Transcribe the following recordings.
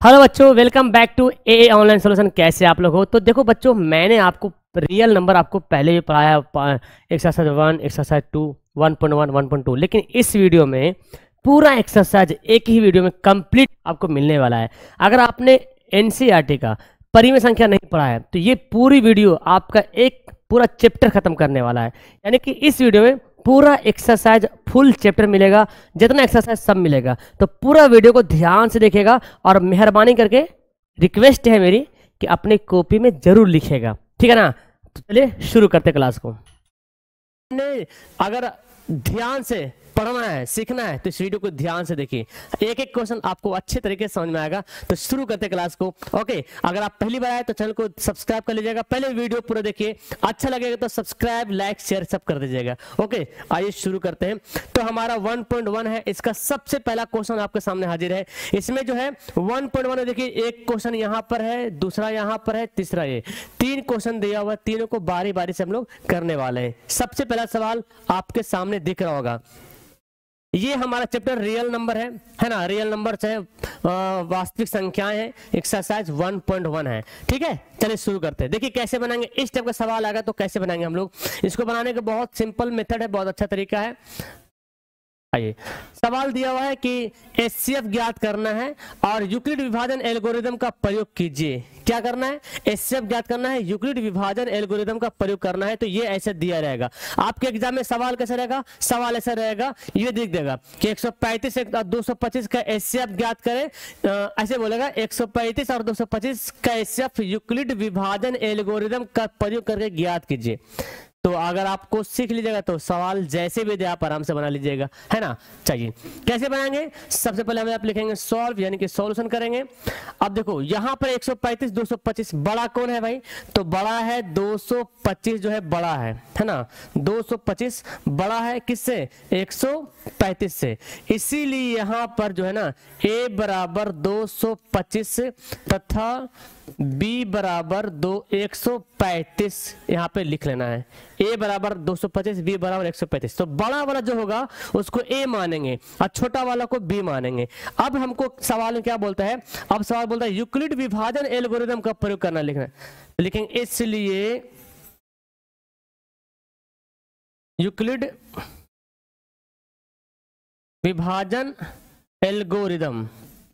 Hello बच्चों, welcome back to a online solution. कैसे आप लोग हो? तो देखो बच्चों, मैंने आपको रियल नंबर आपको पहले भी पढ़ाया, एक्सरसाइज 1, एक्सरसाइज 2, 1.1, 1.2। लेकिन इस वीडियो में पूरा एक्सरसाइज एक ही वीडियो में कंप्लीट आपको मिलने वाला है। अगर आपने एनसीईआरटी का परिमेय संख्या नहीं पढ़ा है तो ये पूरी वीडियो आपका एक पूरा चैप्टर खत्म करने वाला है। यानी कि इस वीडियो में पूरा एक्सरसाइज फुल चैप्टर मिलेगा, जितना एक्सरसाइज सब मिलेगा। तो पूरा वीडियो को ध्यान से देखेगा और मेहरबानी करके रिक्वेस्ट है मेरी कि अपनी कॉपी में जरूर लिखेगा, ठीक है ना। तो चलिए शुरू करते क्लास को। अगर ध्यान से पढ़ना है, सीखना है तो इस वीडियो को ध्यान से देखिए। एक एक क्वेश्चन आपको अच्छे तरीके से समझ में आएगा। तो शुरू करते क्लास को। ओके, अगर आप पहली बार आए तो चैनल को सब्सक्राइब कर लीजिएगा। पहले वीडियो पूरा देखिए, अच्छा लगेगा तो सब्सक्राइब, लाइक, शेयर सब कर दीजिएगा। ओके, आइए शुरू करते हैं। तो हमारा 1.1 है, इसका सबसे पहला क्वेश्चन आपके सामने हाजिर है। इसमें जो है 1.1 देखिए, एक क्वेश्चन यहाँ पर है, दूसरा यहाँ पर है, तीसरा ये, 3 क्वेश्चन दिया हुआ है। तीनों को बारी बारी से हम लोग करने वाले हैं। सबसे पहला सवाल आपके सामने दिख रहा होगा। ये हमारा चैप्टर रियल नंबर है ना। रियल नंबर चाहे वास्तविक संख्याएं हैं, एक्सरसाइज 1.1 है, ठीक है। चलिए शुरू करते हैं। देखिए कैसे बनाएंगे। इस टाइप का सवाल आएगा तो कैसे बनाएंगे हम लोग। इसको बनाने का बहुत सिंपल मेथड है, बहुत अच्छा तरीका है। आइए, सवाल दिया हुआ है कि एचसीएफ ज्ञात करना है और यूक्लिड विभाजन एल्गोरिदम का प्रयोग कीजिए। क्या करना है? एचसीएफ ज्ञात करना है, यूक्लिड विभाजन एल्गोरिदम का प्रयोग करना है। तो ये ऐसे दिया रहेगा आपके एग्जाम में। सवाल कैसा रहेगा? सवाल ऐसा रहेगा, ये दिख देगा कि 135 और 225 का एचसीएफ ज्ञात करें। ऐसे बोलेगा 135 और 225 का एचसीएफ यूक्लिड विभाजन एल्गोरिदम का प्रयोग करके ज्ञात कीजिए। तो अगर आपको सीख लीजिएगा तो सवाल जैसे भी दे आप आराम से बना लीजिएगा, है ना। चाहिए कैसे बनाएंगे। सबसे पहले हम आप लिखेंगे सॉल्व, यानी कि सॉल्यूशन करेंगे। अब देखो यहाँ पर 135, 225 बड़ा कौन है भाई? तो बड़ा है 225, जो है बड़ा है ना। 225 बड़ा है किससे? 135 से। इसीलिए यहाँ पर जो है ना a बराबर 225 तथा b बराबर 135 यहाँ पे लिख लेना है। a बराबर 225, b बराबर 135। तो बड़ा वाला जो होगा उसको a मानेंगे और छोटा वाला को b मानेंगे। अब हमको सवाल में क्या बोलता है? अब सवाल बोलता है यूक्लिड विभाजन एल्गोरिदम का प्रयोग करना। लिखना है, लिखेंगे इसलिए यूक्लिड विभाजन एल्गोरिदम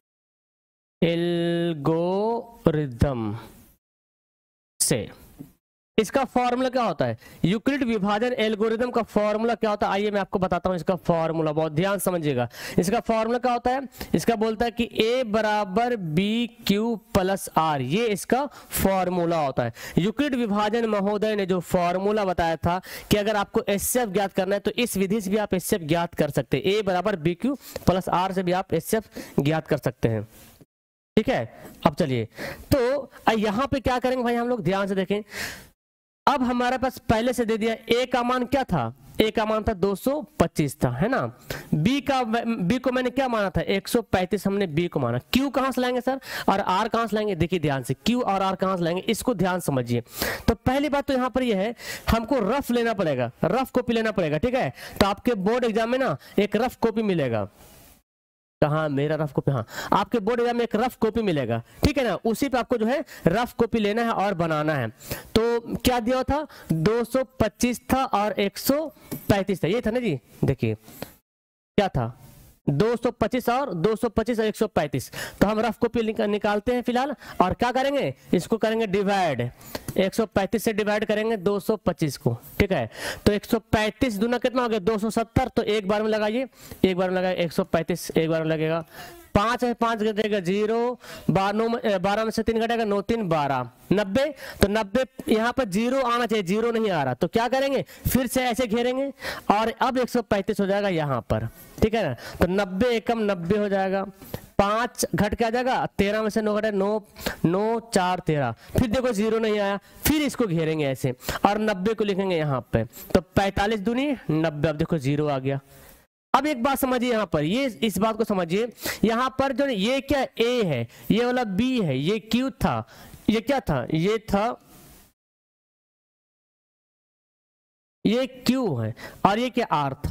से। इसका फॉर्मूला क्या होता है? यूक्लिड विभाजन एल्गोरिदम का फॉर्मूला क्या होता है? आइए मैं आपको बताता हूं इसका फॉर्मूला, बहुत ध्यान समझिएगा। इसका फॉर्मूला क्या होता है? इसका बोलता है कि a बराबर बी क्यू प्लस आर, ये इसका फॉर्मूला होता है। यूक्लिड विभाजन महोदय ने जो फॉर्मूला बताया था कि अगर आपको एचसीएफ ज्ञात करना है तो इस विधि से भी आप एचसीएफ ज्ञात कर सकते हैं। a बराबर बी क्यू प्लस आर से भी आप एचसीएफ ज्ञात कर सकते हैं, ठीक है। अब चलिए, तो यहां पे क्या करेंगे भाई हम लोग, ध्यान से देखें। अब हमारे पास पहले से दे दिया a का मान क्या था? a का मान था 225 था, है ना। b को मैंने क्या माना था? 135 हमने b को माना। q कहां से लाएंगे सर और r कहां से लाएंगे? देखिए ध्यान से, q और r कहां से लाएंगे इसको ध्यान समझिए। तो पहली बात तो यहां पर यह है, हमको रफ लेना पड़ेगा, रफ कॉपी लेना पड़ेगा, ठीक है। तो आपके बोर्ड एग्जाम में ना एक रफ कॉपी मिलेगा। कहाँ? मेरा रफ कॉपी, हाँ, आपके बोर्ड एग्जाम में एक रफ कॉपी मिलेगा, ठीक है ना। उसी पे आपको जो है रफ कॉपी लेना है और बनाना है। तो क्या दिया था? 225 था और 135 था, ये था ना जी। देखिए क्या था? 225 और 135। तो हम रफ कॉपी निकालते हैं फिलहाल, और क्या करेंगे? इसको करेंगे डिवाइड। 135 से डिवाइड करेंगे 225 को, ठीक है। तो 135 दूना कितना हो गया? 270। तो एक बार में लगाइए, एक बार में लगाइए 135, एक बार में लगेगा 5 है, 5 घटेगा 0, 12 में से 3 घटेगा 9 3 12, 90। तो 90 यहाँ पर 0 आना चाहिए, 0 नहीं आ रहा। तो क्या करेंगे? फिर से ऐसे घेरेंगे और अब 135 हो जाएगा यहाँ पर, ठीक है ना। तो 90 एकम 90 हो जाएगा। 5 घट के आ जाएगा, 13 में से 9 घटे 9, 9 4 13। फिर देखो 0 नहीं आया, फिर इसको घेरेंगे ऐसे और 90 को लिखेंगे यहाँ पे। तो 45 दूनी 90। अब देखो 0 आ गया। अब एक बात समझिए यहाँ पर, ये इस बात को समझिए। यहाँ पर जो ये क्या a है, ये वाला b है, ये q था, ये क्या था? ये था, ये q है और ये क्या r था।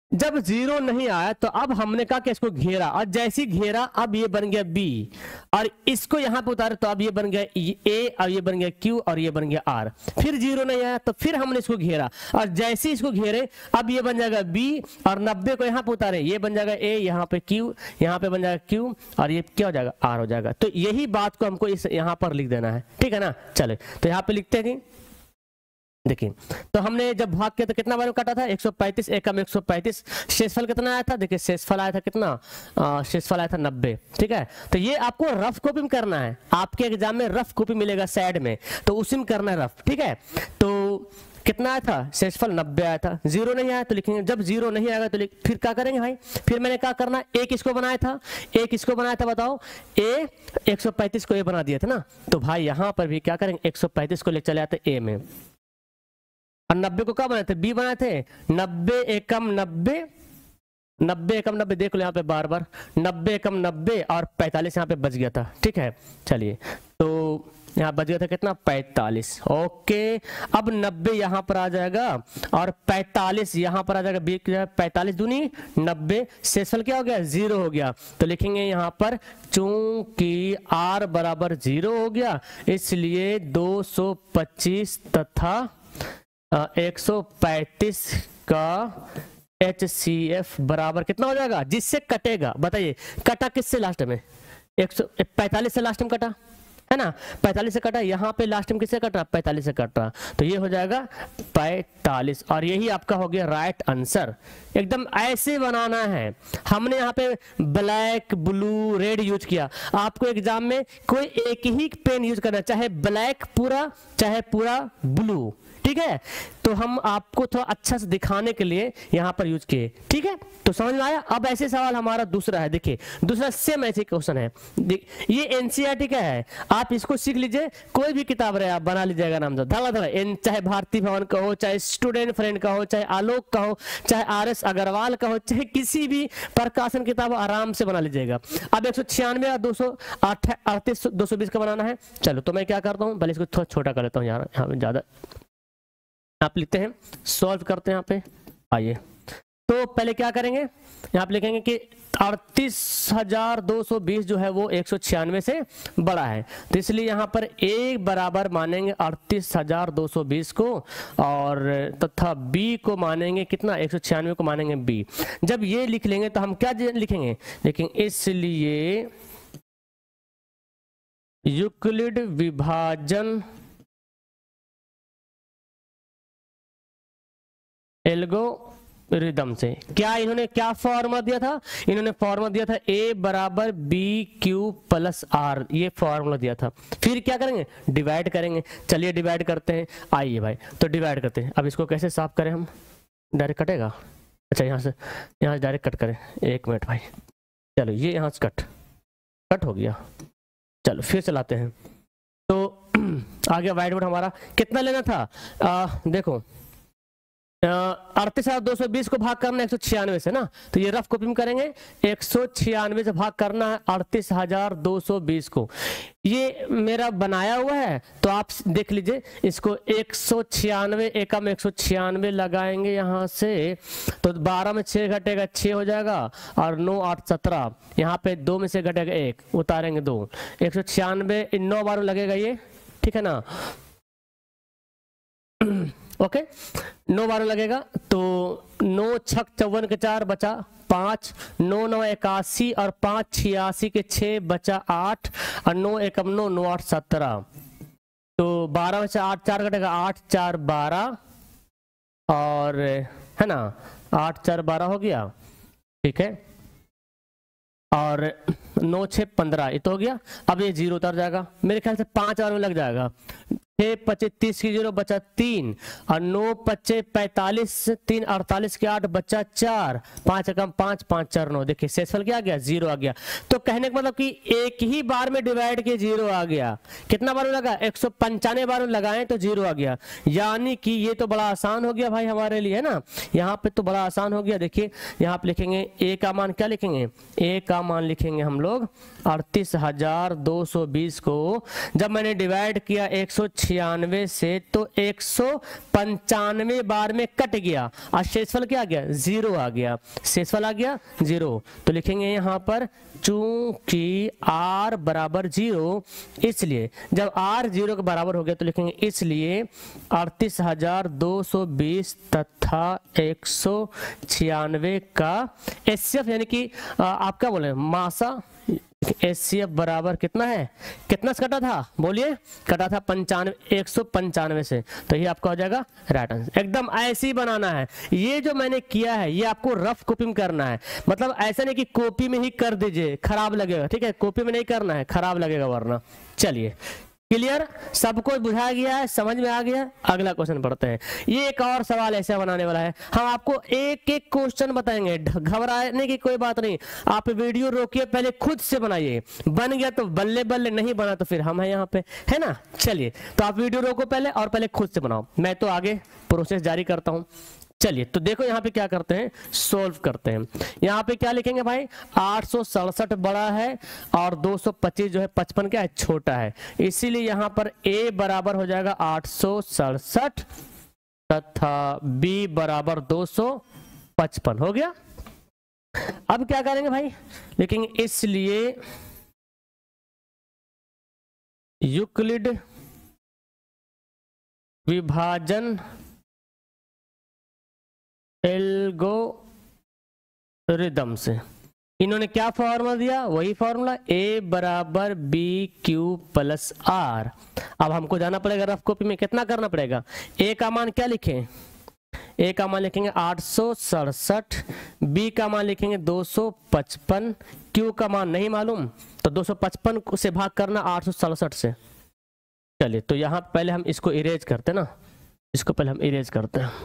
जब 0 नहीं आया तो अब हमने कहा कि इसको घेरा, और जैसे ही घेरा अब ये बन गया B, और इसको यहाँ पे उतारे तो अब ये बन गया A, और ये बन गया Q, और ये बन गया R। फिर 0 नहीं आया तो फिर हमने इसको घेरा, और जैसे ही इसको घेरे अब ये बन जाएगा B, और 90 को यहाँ पे उतारे ये बन जाएगा A, यहाँ पे Q, यहाँ पे बन जाएगा Q, और ये क्या हो जाएगा R हो जाएगा। तो यही बात को हमको इस यहाँ पर लिख देना है, ठीक है ना। चले तो यहाँ पे लिखते हैं कि देखिए, तो हमने जब भाग किया तो कितना बार में काटा था 135, एकम 135। शेषफल कितना आया था, देखिए शेषफल आया था कितना, शेषफल आया था 90, ठीक है। तो ये आपको रफ कॉपी में करना है, आपके एग्जाम में रफ कॉपी मिलेगा साइड में, तो उसी में करना है रफ, ठीक है। तो कितना आया था, शेषफल 90 आया था, 0 नहीं आया तो लिखेंगे, जब 0 नहीं आएगा तो फिर क्या करेंगे भाई, फिर मैंने क्या करना, एक इसको बनाया था, एक इसको बनाया था, बताओ A 135 को A बना दिया था ना, तो भाई यहाँ पर भी क्या करेंगे 135 को ले चले आते A में, और 90 को क्या बनाए थे, B बनाए थे। 90 एकम 90, 90 एकम 90, देख लो यहाँ पे बार बार 90 एकम 90, और 45 यहाँ पे बच गया था, ठीक है। चलिए तो यहाँ बच गया था कितना 45, ओके। अब 90 यहाँ पर आ जाएगा और 45 यहाँ पर आ जाएगा, 45 दूनी 90, शेषफल क्या हो गया 0 हो गया, तो लिखेंगे यहाँ पर चूंकि R बराबर 0 हो गया इसलिए 225 तथा 135 का HCF बराबर कितना हो जाएगा, जिससे कटेगा, बताइए कटा किससे लास्ट में, 145 से लास्ट में कटा है ना, 45 से कटा, यहाँ पे लास्ट में किससे कट रहा 45 से कट रहा, तो ये हो जाएगा 45, और यही आपका हो गया राइट आंसर। एकदम ऐसे बनाना है, हमने यहाँ पे ब्लैक ब्लू रेड यूज किया, आपको एग्जाम में कोई एक ही पेन यूज करना, चाहे ब्लैक पूरा चाहे पूरा ब्लू, ठीक है। तो हम आपको थोड़ा अच्छा से दिखाने के लिए यहाँ पर यूज किए, ठीक है। तो समझ में आया। अब ऐसे सवाल हमारा दूसरा है, देखिए दूसरा सेम ऐसे क्वेश्चन है, ये एनसीईआरटी का है, आप इसको सीख लीजिए, कोई भी किताब रहे आप बना लीजिएगा नाम से धड़ा धड़ा, चाहे भारती भवन का हो, चाहे स्टूडेंट फ्रेंड का हो, चाहे आलोक का हो, चाहे RS अग्रवाल का हो, चाहे किसी भी प्रकाशन किताब आराम से बना लीजिएगा। अब 196 और 238 220 का बनाना है। चलो तो मैं क्या करता हूँ, पहले इसको थोड़ा छोटा कर लेता हूँ यार, यहाँ पे ज्यादा आप लिखते हैं, सॉल्व करते हैं यहाँ पे। आइए तो पहले क्या करेंगे, यहाँ पे लिखेंगे कि 38,220 जो है वो 196 से बड़ा है, तो इसलिए यहाँ पर A बराबर मानेंगे 38,220 को, और तथा B को मानेंगे कितना 196 को मानेंगे B। जब ये लिख लेंगे तो हम क्या लिखेंगे, लेकिन इसलिए यूक्लिड विभाजन एल्गोरिदम से क्या इन्होंने क्या फॉर्मूला दिया था, इन्होंने फॉर्मूला दिया था A बराबर BQ प्लस R, ये फॉर्मूला दिया था। फिर क्या करेंगे, डिवाइड करेंगे। चलिए डिवाइड करते हैं, आइए भाई तो डिवाइड करते हैं। अब इसको कैसे साफ करें हम, डायरेक्ट कटेगा, अच्छा यहाँ से डायरेक्ट कट करें, एक मिनट भाई, चलो ये यहाँ से कट हो गया। चलो फिर चलाते हैं, तो आ गया व्हाइट बोर्ड हमारा। कितना लेना था, देखो 38,220 को भाग करना है 196 से ना, तो ये रफ कॉपी में करेंगे, 196 से भाग करना है 38,220 को। ये मेरा बनाया हुआ है तो आप देख लीजिए, इसको 196 एकम 196 लगाएंगे यहाँ से, तो 12 में 6 घटेगा 6 हो जाएगा, और 9 8 17, यहाँ पे 2 में से घटेगा 1, उतारेंगे 2, 196 इन 9 बार लगेगा ये, ठीक है ना, ओके 9 बार लगेगा, तो 9 छक 54 के 4 बचा 5, 9 9 81 और 5 86 के 6 बचा 8, और 9 एकम 9 9 8 17, तो 12 में से 8 4 घटेगा 8 4 12, और है ना 8 4 12 हो गया, ठीक है, और 9 6 15, ये तो हो गया। अब ये 0 उतर जाएगा, मेरे ख्याल से 5 बार में लग जाएगा, 6 25 30 की 0 बचा 3, और 9 25 45 3 48 के 8 बचा 4, 5 एकम 5 5 4 9, देखिए शेषफल क्या आ गया 0 आ गया। तो कहने का मतलब कि एक ही बार में डिवाइड के 0 आ गया। कितना बार में लगा, 195 बार में लगाए तो 0 आ गया, यानी कि ये तो बड़ा आसान हो गया भाई हमारे लिए, है ना, यहाँ पे तो बड़ा आसान हो गया। देखिए यहाँ पे लिखेंगे A का मान, क्या लिखेंगे, A का मान लिखेंगे हम लोग 38,220 को, जब मैंने डिवाइड किया 196 196 से तो 195 बार में कट गया और शेषफल क्या आ गया, 0 आ गया, शेषफल आ गया 0। तो लिखेंगे यहाँ पर चूंकि r बराबर 0, इसलिए जब r 0 के बराबर हो गया तो लिखेंगे इसलिए 38,220 तथा 196 का HCF यानी कि आप क्या बोले मासा, HCF बराबर कितना है, कितना से कटा था बोलिए, कटा था 195 से, तो ये आपका हो जाएगा राइट आंसर। एकदम ऐसे ही बनाना है, ये जो मैंने किया है ये आपको रफ कॉपी में करना है, मतलब ऐसा नहीं कि कॉपी में ही कर दीजिए खराब लगेगा, ठीक है, कॉपी में नहीं करना है, खराब लगेगा वरना। चलिए क्लियर, सबको बुझा गया है, समझ में आ गया। अगला क्वेश्चन पढ़ते हैं। ये एक और सवाल ऐसा बनाने वाला है, हम आपको एक एक क्वेश्चन बताएंगे, घबराने की कोई बात नहीं। आप वीडियो रोकिए, पहले खुद से बनाइए, बन गया तो बल्ले बल्ले, नहीं बना तो फिर हम है यहाँ पे, है ना। चलिए तो आप वीडियो रोको पहले और पहले खुद से बनाओ, मैं तो आगे प्रोसेस जारी करता हूँ। चलिए तो देखो यहाँ पे क्या करते हैं, सोल्व करते हैं। यहाँ पे क्या लिखेंगे भाई, 867 बड़ा है और 225 जो है 55 क्या है, छोटा है, इसीलिए यहाँ पर a बराबर हो जाएगा 867 तथा b बराबर 255 हो गया। अब क्या करेंगे भाई, लिखेंगे इसलिए यूक्लिड विभाजन एल्गोरिदम से, इन्होंने क्या फॉर्मूला दिया, वही फॉर्मूला a बराबर बी क्यू प्लस आर। अब हमको जाना पड़ेगा रफ कॉपी में, कितना करना पड़ेगा, a का मान क्या लिखें, a का मान लिखेंगे 867, b का मान लिखेंगे 255, q का मान नहीं मालूम तो 255 से भाग करना 867 से। चलिए तो यहाँ पहले हम इसको इरेज करते हैं ना, इसको पहले हम इरेज करते हैं।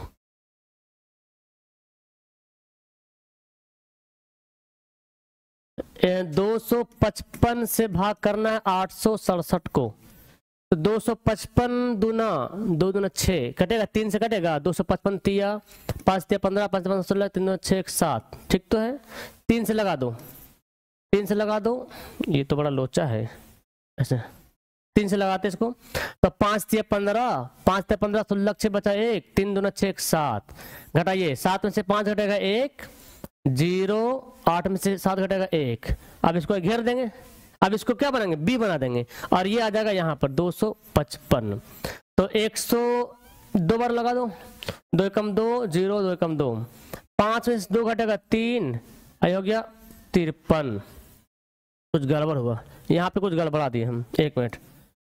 255 से भाग करना है 867 को, तो 255 दूना 2 दूना 6 कटेगा, 3 से कटेगा, 255 तिया 5 तिया 15, 5 5 16, 3 2 6 7, ठीक तो है, 3 से लगा दो, 3 से लगा दो, ये तो बड़ा लोचा है ऐसे, 3 से लगाते इसको, तो 5 तिया 15, 5 तिया 15 16 6 बचा 1, 3 दूना 6 7, घटाइए 7 में से 5 घटेगा 1 0, 8 में से 7 घटेगा 1, अब इसको घेर देंगे, अब इसको क्या बनाएंगे, b बना देंगे और ये आ जाएगा यहाँ पर 255, तो 102 बार लगा दो, 2 एकम 2 0, 2 एकम 2, 5 में से 2 घटेगा 3, आई हो गया 53। कुछ गड़बड़ हुआ यहाँ पे, कुछ गड़बड़ा दिए हम, 1 मिनट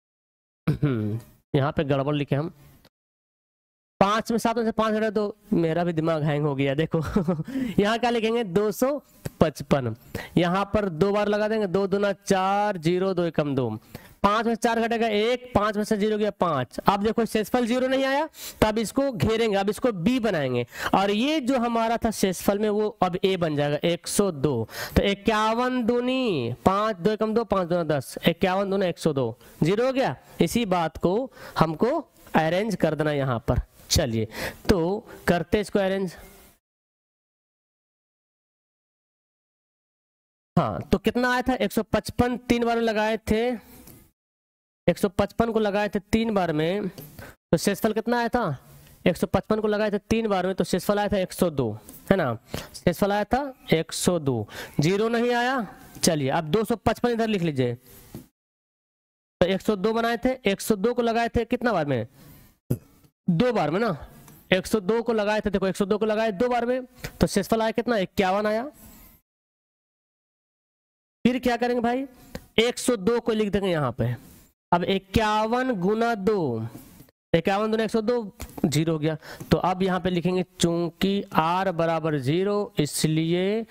यहाँ पे गड़बड़ लिखे हम, 5 में 7 में से 5 घटा तो मेरा भी दिमाग हैंग हो गया, देखो यहाँ क्या लिखेंगे 255, यहाँ पर 2 बार लगा देंगे, 2 दूना 4 0, 2 एकम 2, 5 में 4 घटेगा 1, 5 में से 0 गया 5। अब देखो शेषफल 0 नहीं आया तो अब इसको घेरेंगे, अब इसको b बनाएंगे और ये जो हमारा था शेषफल में वो अब a बन जाएगा 102, तो 51 दूनी 5, 2 एकम 2, 5 दूना 10, 51 दूना 102, 0 हो गया। इसी बात को हमको अरेंज कर देना यहाँ पर। चलिए तो करते इसको अरेंज। हाँ तो कितना आया था, 155 3 बार में लगाए थे, 155 को लगाए थे 3 बार में, तो शेषफल कितना आया था, 155 को लगाए थे 3 बार में तो शेषफल आया था 102, है ना, शेषफल आया था 102, 0 नहीं आया। चलिए अब 255 इधर लिख लीजिए, तो 102 बनाए थे, 102 को लगाए थे कितना बार में, 2 बार में ना, 102 को लगाए थे, देखो 102 को लगाए 2 बार में तो शेषफल आया कितना, 51 आया। फिर क्या करेंगे भाई, 102 को लिख देंगे यहाँ पे, अब 51 गुना 2, 51 दूना 102, 0 हो गया। तो अब यहाँ पे लिखेंगे चूंकि r बराबर 0 इसलिए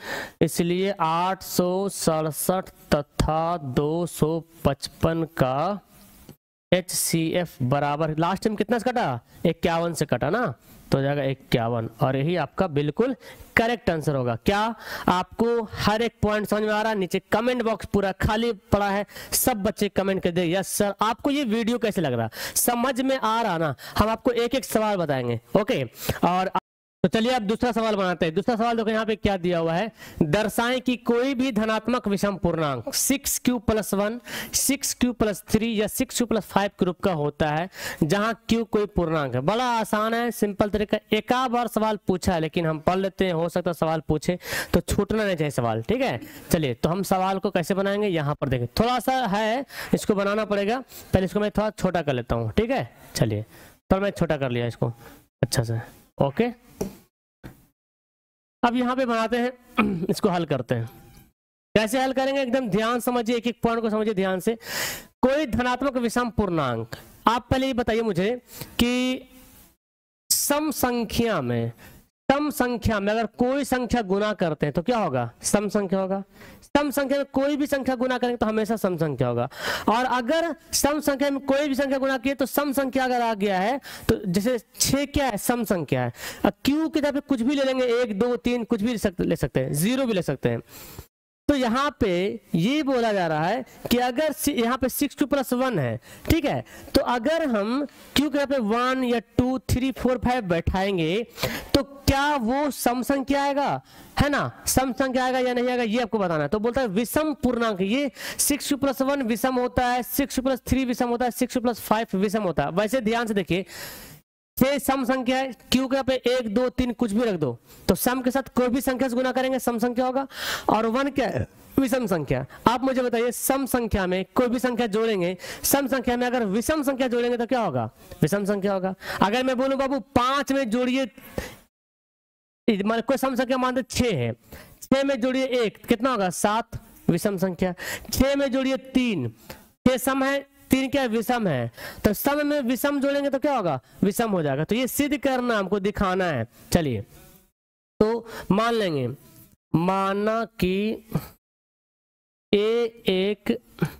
867 तथा 255 का HCF बराबर, लास्ट टाइम कितना से कटा, 51 से कटा ना, तो हो जाएगा 51 और यही आपका बिल्कुल करेक्ट आंसर होगा। क्या आपको हर एक पॉइंट समझ में आ रहा है? नीचे कमेंट बॉक्स पूरा खाली पड़ा है, सब बच्चे कमेंट कर दे यस सर। आपको ये वीडियो कैसे लग रहा, समझ में आ रहा ना, हम आपको एक एक सवाल बताएंगे, ओके। और तो चलिए अब दूसरा सवाल बनाते हैं। दूसरा सवाल देखो यहाँ पे क्या दिया हुआ है, दर्शाएं कि कोई भी धनात्मक विषम पूर्णांक 6q+1, 6q+3 या 6q+5 के रूप का होता है जहां q कोई पूर्णांक है। बड़ा आसान है, सिंपल तरीका। एक आध बार सवाल पूछा है लेकिन हम पढ़ लेते हैं, हो सकता है सवाल पूछे तो छूटना नहीं चाहिए सवाल, ठीक है। चलिए तो हम सवाल को कैसे बनाएंगे यहाँ पर देखें, थोड़ा सा है इसको बनाना पड़ेगा। पहले इसको मैं थोड़ा छोटा कर लेता हूँ, ठीक है। चलिए तो मैं छोटा कर लिया इसको अच्छा से, ओके। अब यहाँ पे बनाते हैं, इसको हल करते हैं। कैसे हल करेंगे, एकदम ध्यान समझिए, एक एक पॉइंट को समझिए ध्यान से। कोई धनात्मक विषम पूर्णांक, आप पहले ये बताइए मुझे कि सम संख्या में अगर कोई संख्या गुना करते हैं तो क्या होगा, सम संख्या होगा। सम संख्या में कोई भी संख्या गुना करेंगे तो हमेशा सम संख्या होगा। और अगर सम संख्या में कोई भी संख्या गुना किए तो सम संख्या अगर आ गया है तो जैसे 6 क्या है, सम संख्या है। अब क्यू की जगह पे कुछ भी ले लेंगे, 1 2 3 कुछ भी ले सकते हैं, 0 भी ले सकते हैं। तो यहाँ पे ये बोला जा रहा है कि अगर यहाँ पे 6q+1 है, ठीक है, तो अगर हम q के यहाँ पे 1 या 2 3 4 5 बैठाएंगे तो क्या वो सम संख्या आएगा, है ना, सम संख्या आएगा या नहीं आएगा, ये आपको बताना है। तो बोलता है विषम पूर्णांक, ये 6q+1 विषम होता है, 6q+3 विषम होता है, 6q+5 विषम होता है। वैसे ध्यान से देखिए, 6 सम संख्या है, क्यू के यहाँ पे 1 2 3 कुछ भी रख दो तो सम के साथ कोई भी संख्या से गुना करेंगे सम संख्या होगा। और 1 क्या है, विषम संख्या। आप मुझे बताइए, सम संख्या में कोई भी संख्या जोड़ेंगे, सम संख्या में अगर विषम संख्या जोड़ेंगे तो क्या होगा, विषम संख्या होगा। अगर मैं बोलूं बाबू 5 में जोड़िए, कोई सम संख्या मान 6 है, 6 में जोड़िए 1 कितना होगा, 7, विषम संख्या। 6 में जोड़िए 3, 6 सम है, 3 क्या विषम है, तो सम में विषम जोड़ेंगे तो क्या होगा, विषम हो जाएगा। तो ये सिद्ध करना हमको दिखाना है। चलिए तो मान लेंगे, माना कि ए एक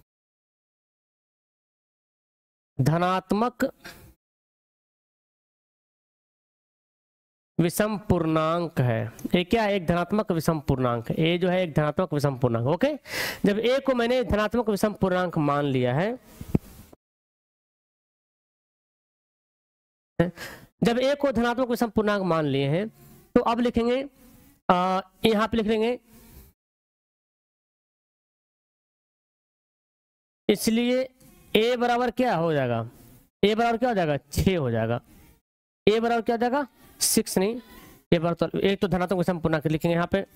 धनात्मक विषम पूर्णांक है। ए क्या है, एक धनात्मक विषम पूर्णांक। ए जो है एक धनात्मक विषम पूर्णांक, ओके। जब ए को मैंने धनात्मक विषम पूर्णांक मान लिया है, जब ए को धनात्मक विषम पूर्णांक मान लिए हैं तो अब लिखेंगे, यहां पे लिख लेंगे, इसलिए ए बराबर क्या हो जाएगा, ए बराबर क्या हो जाएगा, 6 हो जाएगा। ए बराबर क्या हो जाएगा, 6 नहीं, ए बराबर तो एक तो धनात्मक विषम पूर्णांक लिखेंगे यहाँ पे।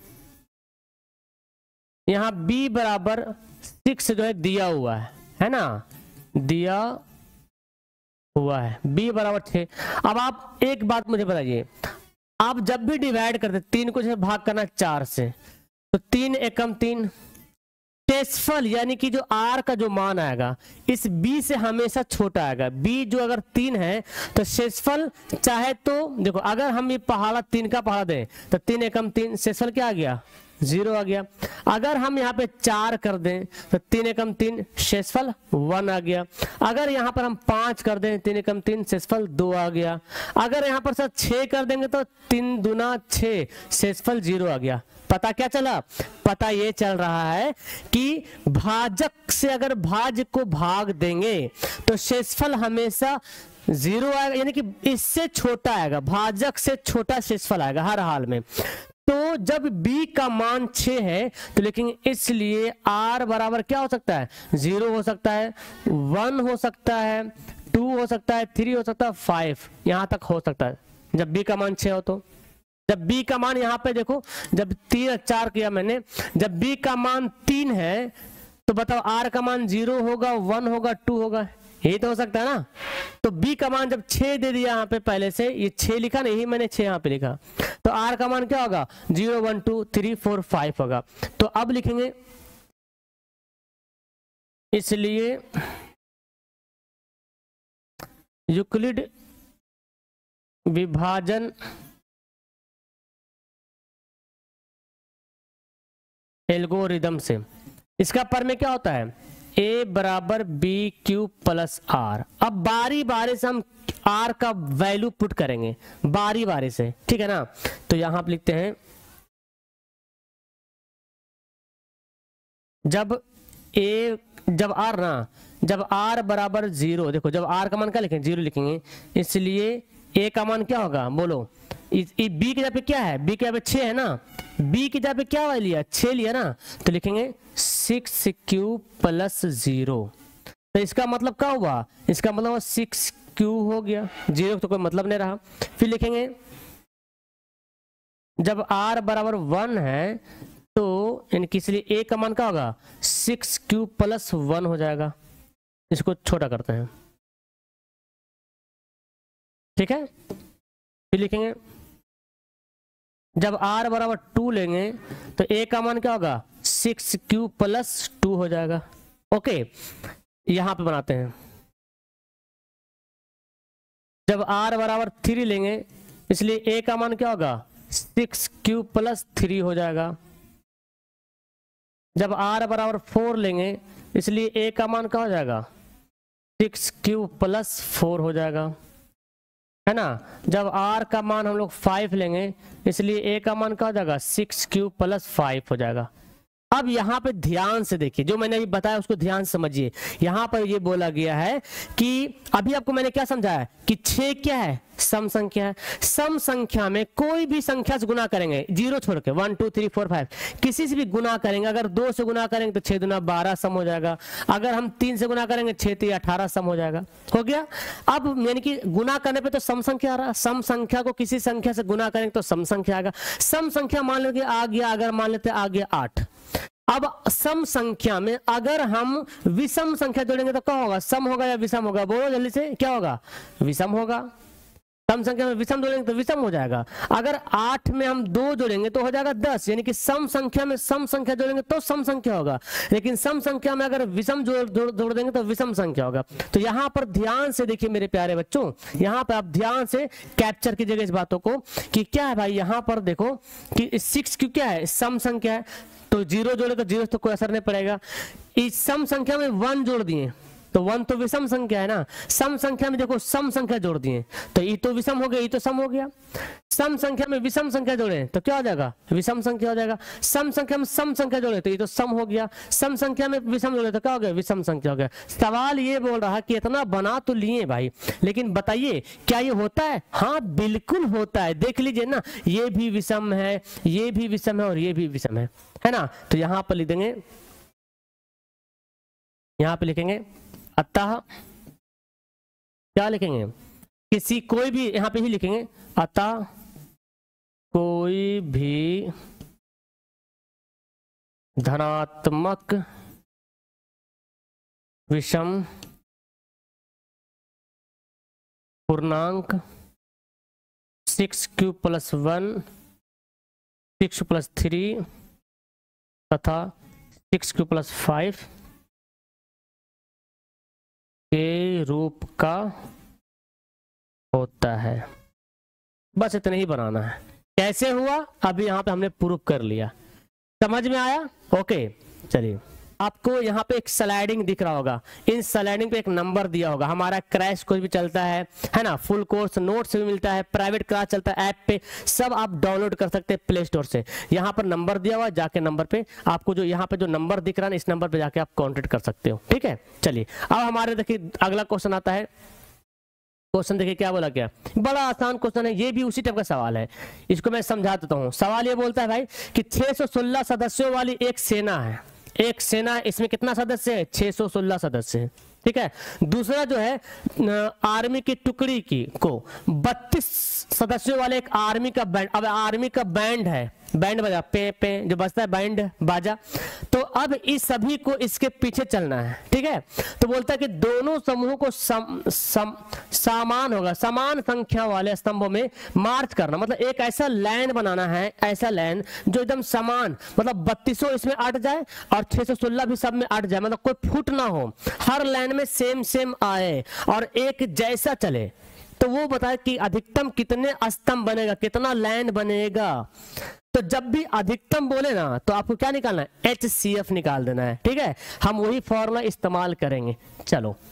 यहाँ बी बराबर 6 जो है दिया हुआ है ना, दिया हुआ है, बी बराबर 6। अब आप एक बात मुझे बताइए, आप जब भी डिवाइड करते 3 को जैसे भाग करना 4 से, तो 3 एकम 3, शेषफल यानी कि जो आर का जो मान आएगा इस बी से हमेशा छोटा आएगा। बी जो अगर 3 है तो शेषफल चाहे तो देखो, अगर हम ये पहाड़ा 3 का पहाड़ा दें तो 3 एकम 3, शेषफल क्या आ गया, 0 आ गया। अगर हम यहाँ पे 4 कर दें तो 3 एकम 3, शेषफल 1 आ गया। अगर यहाँ पर हम 5 कर दें, 3 एकम 3, शेषफल 2 आ गया। अगर यहाँ पर 6 कर देंगे तो 3 दूना 6, शेषफल 0 आ गया। पता क्या चला, पता ये चल रहा है कि भाजक से अगर भाज्य को भाग देंगे तो शेषफल हमेशा 0 आएगा, यानी कि इससे छोटा आएगा, भाजक से छोटा शेषफल आएगा हर हाल में। तो जब b का मान 6 है तो लेकिन इसलिए r बराबर क्या हो सकता है, 0 हो सकता है, 1 हो सकता है, 2 हो सकता है, 3 हो सकता है, 5 यहां तक हो सकता है जब b का मान 6 हो। तो जब b का मान यहाँ पे देखो, जब 3 4 किया मैंने, जब b का मान 3 है तो बताओ r का मान 0 होगा, 1 होगा, 2 होगा, यही तो हो सकता है ना। तो b का मान जब 6 दे दिया यहाँ पे, पहले से ये 6 लिखा नहीं, मैंने 6 यहाँ पे लिखा, तो r का मान क्या होगा, 0 1 2 3 4 5 होगा। तो अब लिखेंगे, इसलिए यूक्लिड विभाजन एल्गोरिदम से, इसका पर में क्या होता है, a बराबर बी क्यू प्लस आर। अब बारी बारी से हम r का वैल्यू पुट करेंगे, बारी बारी से, ठीक है ना। तो यहां आप लिखते हैं, जब r बराबर 0, देखो जब r का मान क्या लिखेंगे, 0 लिखेंगे, इसलिए ए का मान क्या होगा बोलो, बी की जगह पे क्या है, बी की जगह पे 6 है ना, बी की जगह पे क्या लिया 6 लिया ना, तो लिखेंगे 6q + 0। तो इसका मतलब क्या हुआ, इसका मतलब 6q हो गया, 0 तो कोई मतलब नहीं रहा। फिर लिखेंगे जब r बराबर 1 है तो इनकी, इसलिए a का मान क्या होगा 6q + 1 हो जाएगा। इसको छोटा करते हैं, ठीक है। फिर लिखेंगे जब r बराबर 2 लेंगे तो a का मान क्या होगा 6q + 2 हो जाएगा। ओके, यहां पे बनाते हैं। जब r बराबर 3 लेंगे इसलिए a का मान क्या होगा 6q + 3 हो जाएगा। जब r बराबर 4 लेंगे इसलिए a का मान क्या हो जाएगा 6q + 4 हो जाएगा, है ना। जब r का मान हम लोग 5 लेंगे इसलिए a का मान क्या हो जाएगा 6q + 5 हो जाएगा। अब यहाँ पे ध्यान से देखिए, जो मैंने अभी बताया उसको ध्यान से समझिए। यहाँ पर ये बोला गया है कि अभी आपको मैंने क्या समझाया कि 6 क्या है सम संख्या है। सम संख्या में कोई भी संख्या से गुना करेंगे, 0 छोड़ के 1 2 3 4 5 किसी से भी गुना करेंगे, अगर 2 से गुना करेंगे तो 6 दूना 12 सम हो जाएगा। अगर हम 3 से गुना करेंगे 6 3 18 सम हो जाएगा। हो गया। अब यानी कि गुना करने पे तो सम संख्या आ रहा, सम संख्या को किसी संख्या से गुना करेंगे तो सम संख्या आएगा। सम संख्या मान लेंगे आ गया, अगर मान लेते आ गया 8। अब सम संख्या में अगर हम विषम संख्या जोड़ेंगे तो क्या होगा, सम होगा या विषम होगा, बोलो जल्दी से, क्या होगा विषम होगा। सम संख्या में विषम जोड़ेंगे तो विषम हो जाएगा। अगर 8 में हम 2 जोड़ेंगे तो हो जाएगा 10, यानी कि सम संख्या में सम संख्या जोड़ेंगे तो सम संख्या होगा, लेकिन सम संख्या में अगर विषम जोड़ देंगे तो विषम संख्या होगा। तो यहाँ पर ध्यान से देखिए मेरे प्यारे बच्चों, यहाँ पर आप ध्यान से कैप्चर कीजिएगा इस बातों को कि क्या है भाई। यहाँ पर देखो कि 6 क्यों क्या है सम संख्या है, तो 0 जोड़े तो 0 तो कोई असर नहीं पड़ेगा। इस सम संख्या में 1 जोड़ दिए तो 1 तो विषम संख्या है ना। सम संख्या में देखो सम संख्या जोड़ दिए तो ये तो विषम हो गया, ये तो सम हो गया। सम संख्या में विषम संख्या जोड़े तो क्या हो जाएगा विषम संख्या हो जाएगा। सम संख्या में सम संख्या जोड़े तो ये तो सम हो गया। सम संख्या में विषम जोड़े तो क्या हो गया विषम संख्या हो गया। सवाल ये बोल रहा है कि इतना बना तो लिए भाई, लेकिन बताइए क्या ये होता है। हाँ बिल्कुल होता है, देख लीजिए ना, ये भी विषम है, ये भी विषम है और ये भी विषम है ना। तो यहां पर लिख देंगे, यहां पर लिखेंगे अतः, क्या लिखेंगे किसी कोई भी, यहां पे ही लिखेंगे अतः कोई भी धनात्मक विषम पूर्णांक 6q + 1 6 + 3 तथा 6q + 5 के रूप का होता है। बस इतना ही बनाना है। कैसे हुआ अभी यहाँ पे हमने प्रूफ कर लिया, समझ में आया। ओके चलिए, आपको यहाँ पे एक स्लाइडिंग दिख रहा होगा, इन स्लाइडिंग पे एक नंबर दिया होगा। हमारा क्रैश कोर्स भी चलता है ना, फुल कोर्स नोट्स भी मिलता है, प्राइवेट क्लास चलता है, ऐप पे सब आप डाउनलोड कर सकते हैं प्ले स्टोर से। यहाँ पर नंबर दिया हुआ है, जाके नंबर पे आपको जो यहाँ पे जो नंबर दिख रहा है इस नंबर पे जाके आप कॉन्टेक्ट कर सकते हो, ठीक है। चलिए अब हमारे देखिए अगला क्वेश्चन आता है। क्वेश्चन देखिए क्या बोला गया, बड़ा आसान क्वेश्चन है, ये भी उसी टाइप का सवाल है, इसको मैं समझा देता हूँ। सवाल ये बोलता है भाई कि 616 सदस्यों वाली एक सेना है, एक सेना, इसमें कितना सदस्य है 616 सदस्य है, ठीक है। दूसरा जो है आर्मी की टुकड़ी की को 32 सदस्यों वाले एक आर्मी का बैंड, अब आर्मी का बैंड है, बैंड बजा पे पे जो बजता है बैंड बाजा, तो अब इस सभी को इसके पीछे चलना है, ठीक है। तो बोलता है कि दोनों समूहों को समान होगा, समान संख्या वाले स्तंभों में मार्च करना, मतलब एक ऐसा लाइन बनाना है, ऐसा लाइन जो एकदम समान, मतलब 3200 इसमें अट जाए और 616 भी सब में अट जाए, मतलब कोई फुट ना हो, हर लाइन में सेम सेम आए और एक जैसा चले। तो वो बताए कि अधिकतम कितने स्तंभ बनेगा, कितना लाइन बनेगा। तो जब भी अधिकतम बोले ना तो आपको क्या निकालना है HCF निकाल देना है, ठीक है। हम वही फॉर्मूला इस्तेमाल करेंगे। चलो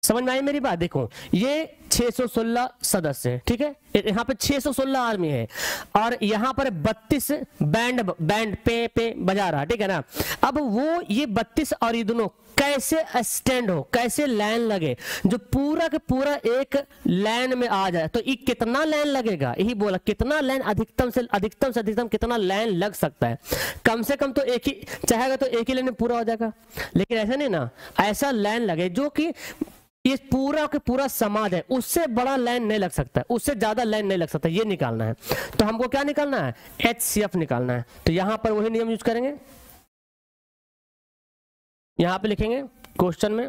समझ में आई मेरी बात? देखो ये 616 सदस्य है, ठीक है, यहाँ पे 616 आर्मी है और यहाँ पर 32 बैंड पे बजा रहा, ठीक है ना। अब वो ये 32 और ये दोनों कैसे स्टैंड हो, कैसे लाइन लगे, जो पूरा के पूरा एक लाइन में आ जाए, तो ये कितना लाइन लगेगा, यही बोला कितना लाइन अधिकतम से अधिकतम कितना लाइन लग सकता है। कम से कम तो एक ही चाहेगा तो एक ही लाइन में पूरा हो जाएगा, लेकिन ऐसा नहीं ना, ऐसा लाइन लगे जो कि ये पूरा के पूरा समाज है, उससे बड़ा लाइन नहीं लग सकता, उससे ज्यादा लाइन नहीं लग सकता, ये निकालना है। तो हमको क्या निकालना है, HCF निकालना है। तो यहां पर वही नियम यूज करेंगे, यहां पे लिखेंगे क्वेश्चन में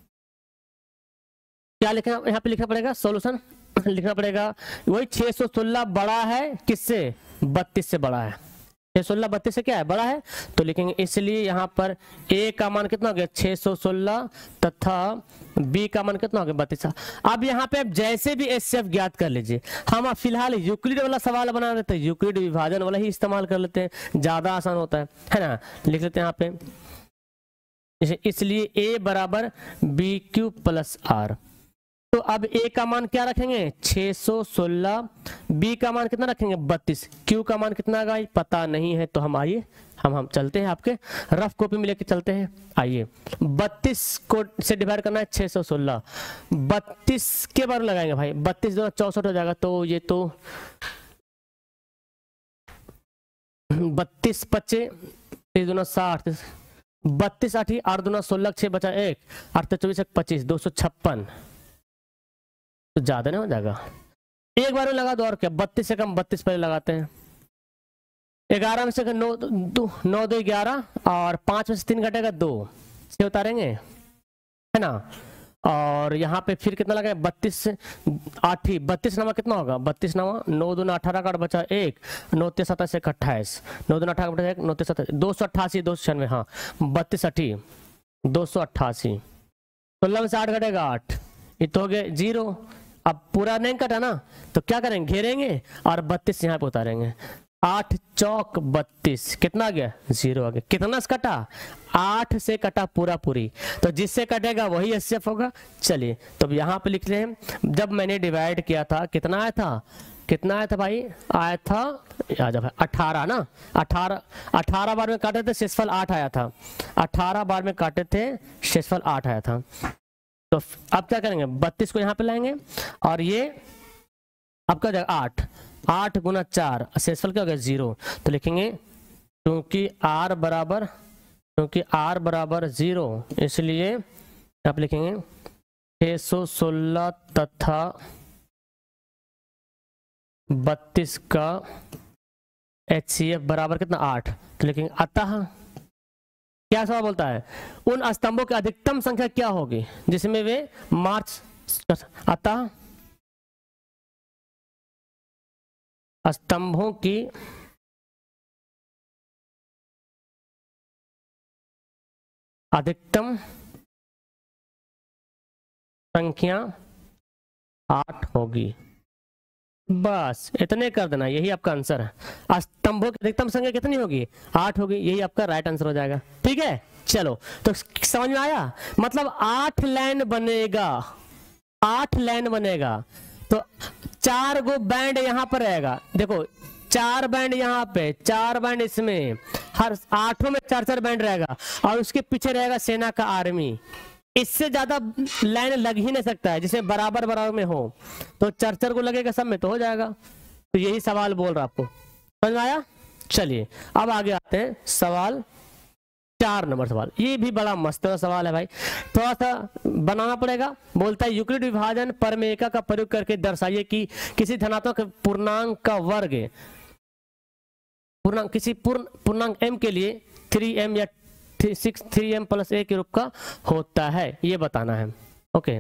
क्या लिखना, यहां पे लिखना पड़ेगा सॉल्यूशन लिखना पड़ेगा, वही 616 बड़ा है किससे, 32 से बड़ा है, 616 32 से क्या है, बड़ा है, तो लिखेंगे इसलिए यहाँ पर A का मान कितना हो गया 616 तथा B का मान कितना हो गया 32। अब यहाँ पे आप जैसे भी HCF ज्ञात कर लीजिए, हम फिलहाल यूक्लिड वाला सवाल बना लेते हैं, यूक्लिड विभाजन वाला ही इस्तेमाल कर लेते हैं, ज्यादा आसान होता है ना। लिख लेते हैं यहाँ पे, इसलिए A बराबर BQ प्लस R। तो अब A का मान क्या रखेंगे 616, B का मान कितना रखेंगे 32, Q का मान कितना आएगा पता नहीं है। तो हम आइए हम चलते हैं, आपके रफ कॉपी में लेके चलते हैं। आइए 32 को से डिवाइड करना है 616, 32 के बार लगाएंगे भाई, 32 2 64 हो जाएगा, तो ये तो 32 25 3 2 60, 32 8 8 2 16 6 बचा 1 8 24 25 256, तो ज्यादा नहीं हो जाएगा, एक बार में लगा दो और क्या, 32 से कम 32 पहले लगाते हैं, 11 में से 9 2 11 और 5 में से 3 घटेगा 2 से उतारेंगे, है ना। और यहाँ पे फिर कितना लगाए 32 से 8 ही 32 नवा कितना होगा 32 नवा 9 2 18 का बचा 1 9 3 27 28 9 2 18 बचा 1 9 3 27 288 296, हाँ 32 8 288, 16 में से 8 घटेगा 8, ये तो हो गया 0। अब पूरा नहीं कटा ना, तो क्या करेंगे घेरेंगे और 32 यहाँ पे उतारेंगे, 8 चौक 32 कितना आ गया 0 आ गया। कितना से कटा 8 से कटा पूरा पूरी, तो जिससे कटेगा वही HCF होगा। चलिए तो अब यहाँ पे लिख रहे हैं, जब मैंने डिवाइड किया था कितना आया था, कितना आया था भाई, आया था आ जा भाई 18 ना, 18 बार में काटे थे शेषफल 8 आया था, 18 बार में काटे थे शेषफल 8 आया था। तो अब क्या करेंगे 32 को यहाँ पे लाएंगे और ये आपका जाएगा 8 गुना 4, शेषफल क्या हो गया 0, तो लिखेंगे क्योंकि R बराबर 0 इसलिए आप लिखेंगे 616 तथा 32 का HCF बराबर कितना 8, तो लिखेंगे अतः क्या सवाल बोलता है, उन स्तंभों की अधिकतम संख्या क्या होगी जिसमें वे मार्च, अतः स्तंभों की अधिकतम संख्या 8 होगी। बस इतने कर देना, यही आपका आंसर है। स्तंभों की अधिकतम संख्या कितनी होगी 8 होगी, यही आपका राइट आंसर हो जाएगा। ठीक है चलो, तो समझ में आया, मतलब 8 लाइन बनेगा, 8 लाइन बनेगा, तो 4 गो बैंड यहाँ पर रहेगा, देखो 4 बैंड यहाँ पे, 4 बैंड इसमें, हर 8 में 4 बैंड रहेगा और उसके पीछे रहेगा सेना का आर्मी। इससे ज्यादा लाइन लग ही नहीं सकता है जिसमें बराबर बराबर में हो, तो 4 को लगेगा सब में तो हो जाएगा। तो यही सवाल बोल रहा आपको, समझ में आया। चलिए अब आगे आते हैं सवाल 4 नंबर सवाल, ये भी बड़ा मस्त सवाल है भाई, थोड़ा सा बनाना पड़ेगा। बोलता है यूक्लिड विभाजन परमेयिका का प्रयोग करके दर्शाइए कि किसी धनात्मक पूर्णांक का वर्ग किसी पूर्णांक m के लिए 3m या 3m प्लस a के रूप का होता है, ये बताना है। ओके,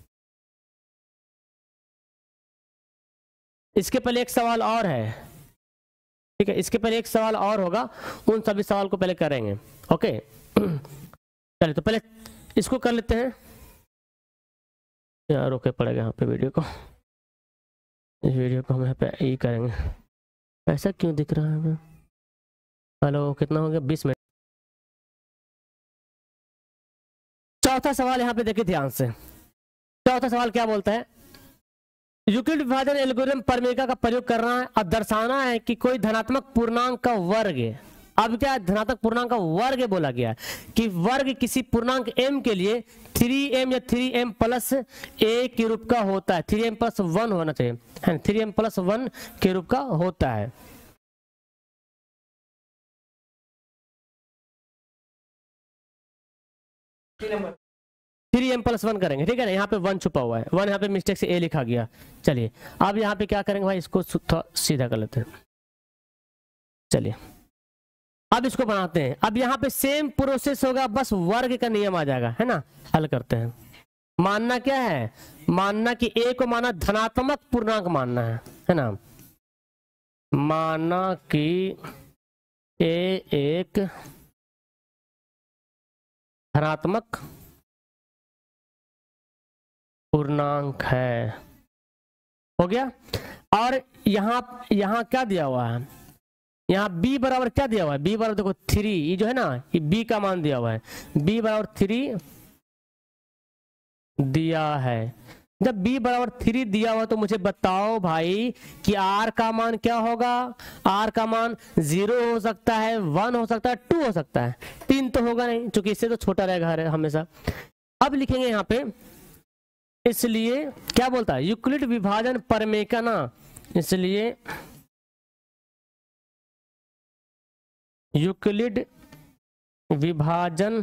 इसके पहले एक सवाल और है, ठीक है, इसके पहले एक सवाल और होगा, उन सभी सवाल को पहले करेंगे। ओके चलिए तो पहले इसको कर लेते हैं यार, रोके पड़ेगा यहाँ पे वीडियो को, इस वीडियो को हम यहाँ पे ये करेंगे। ऐसा क्यों दिख रहा है हमें, हेलो कितना हो गया 20 मिनट। चौथा सवाल यहाँ पे देखिए ध्यान से, चौथा सवाल क्या बोलता है, यूक्लिड विभाजन एल्गोरिथम परमेका का प्रयोग करना है और दर्शाना है कि कोई धनात्मक पूर्णांक का वर्ग है। अब क्या धनात्मक पूर्णांक का वर्ग बोला गया है कि वर्ग किसी पूर्णांक m के लिए 3m या 3m प्लस a के रूप का होता है, 3m प्लस 1 होना चाहिए, है 3m प्लस 1 के रूप का होता है। थ्री एम प्लस 1 करेंगे, ठीक है ना, यहाँ पे 1 छुपा हुआ है, 1 यहाँ पे मिस्टेक से a लिखा गया। चलिए अब यहाँ पे क्या करेंगे भाई, इसको सीधा कर लेते हैं। चलिए अब इसको बनाते हैं। अब यहाँ पे सेम प्रोसेस होगा, बस वर्ग का नियम आ जाएगा, है ना। हल करते हैं। मानना क्या है, मानना कि a को माना धनात्मक पूर्णांक मानना है ना। माना कि a एक धनात्मक पूर्णांक है, हो गया। और यहाँ क्या दिया हुआ है, यहाँ b बराबर क्या दिया हुआ है, b बराबर देखो 3, ये जो है ना ये b का मान दिया हुआ है, b बराबर 3 दिया है। जब b बराबर 3 दिया हुआ तो मुझे बताओ भाई कि r का मान क्या होगा। r का मान 0 हो सकता है, 1 हो सकता है, 2 हो सकता है, 3 तो होगा नहीं, क्योंकि इससे तो छोटा रहेगा हमेशा। अब लिखेंगे यहाँ पे, इसलिए क्या बोलता है, यूक्लिड विभाजन परमेका ना, इसलिए यूक्लिड विभाजन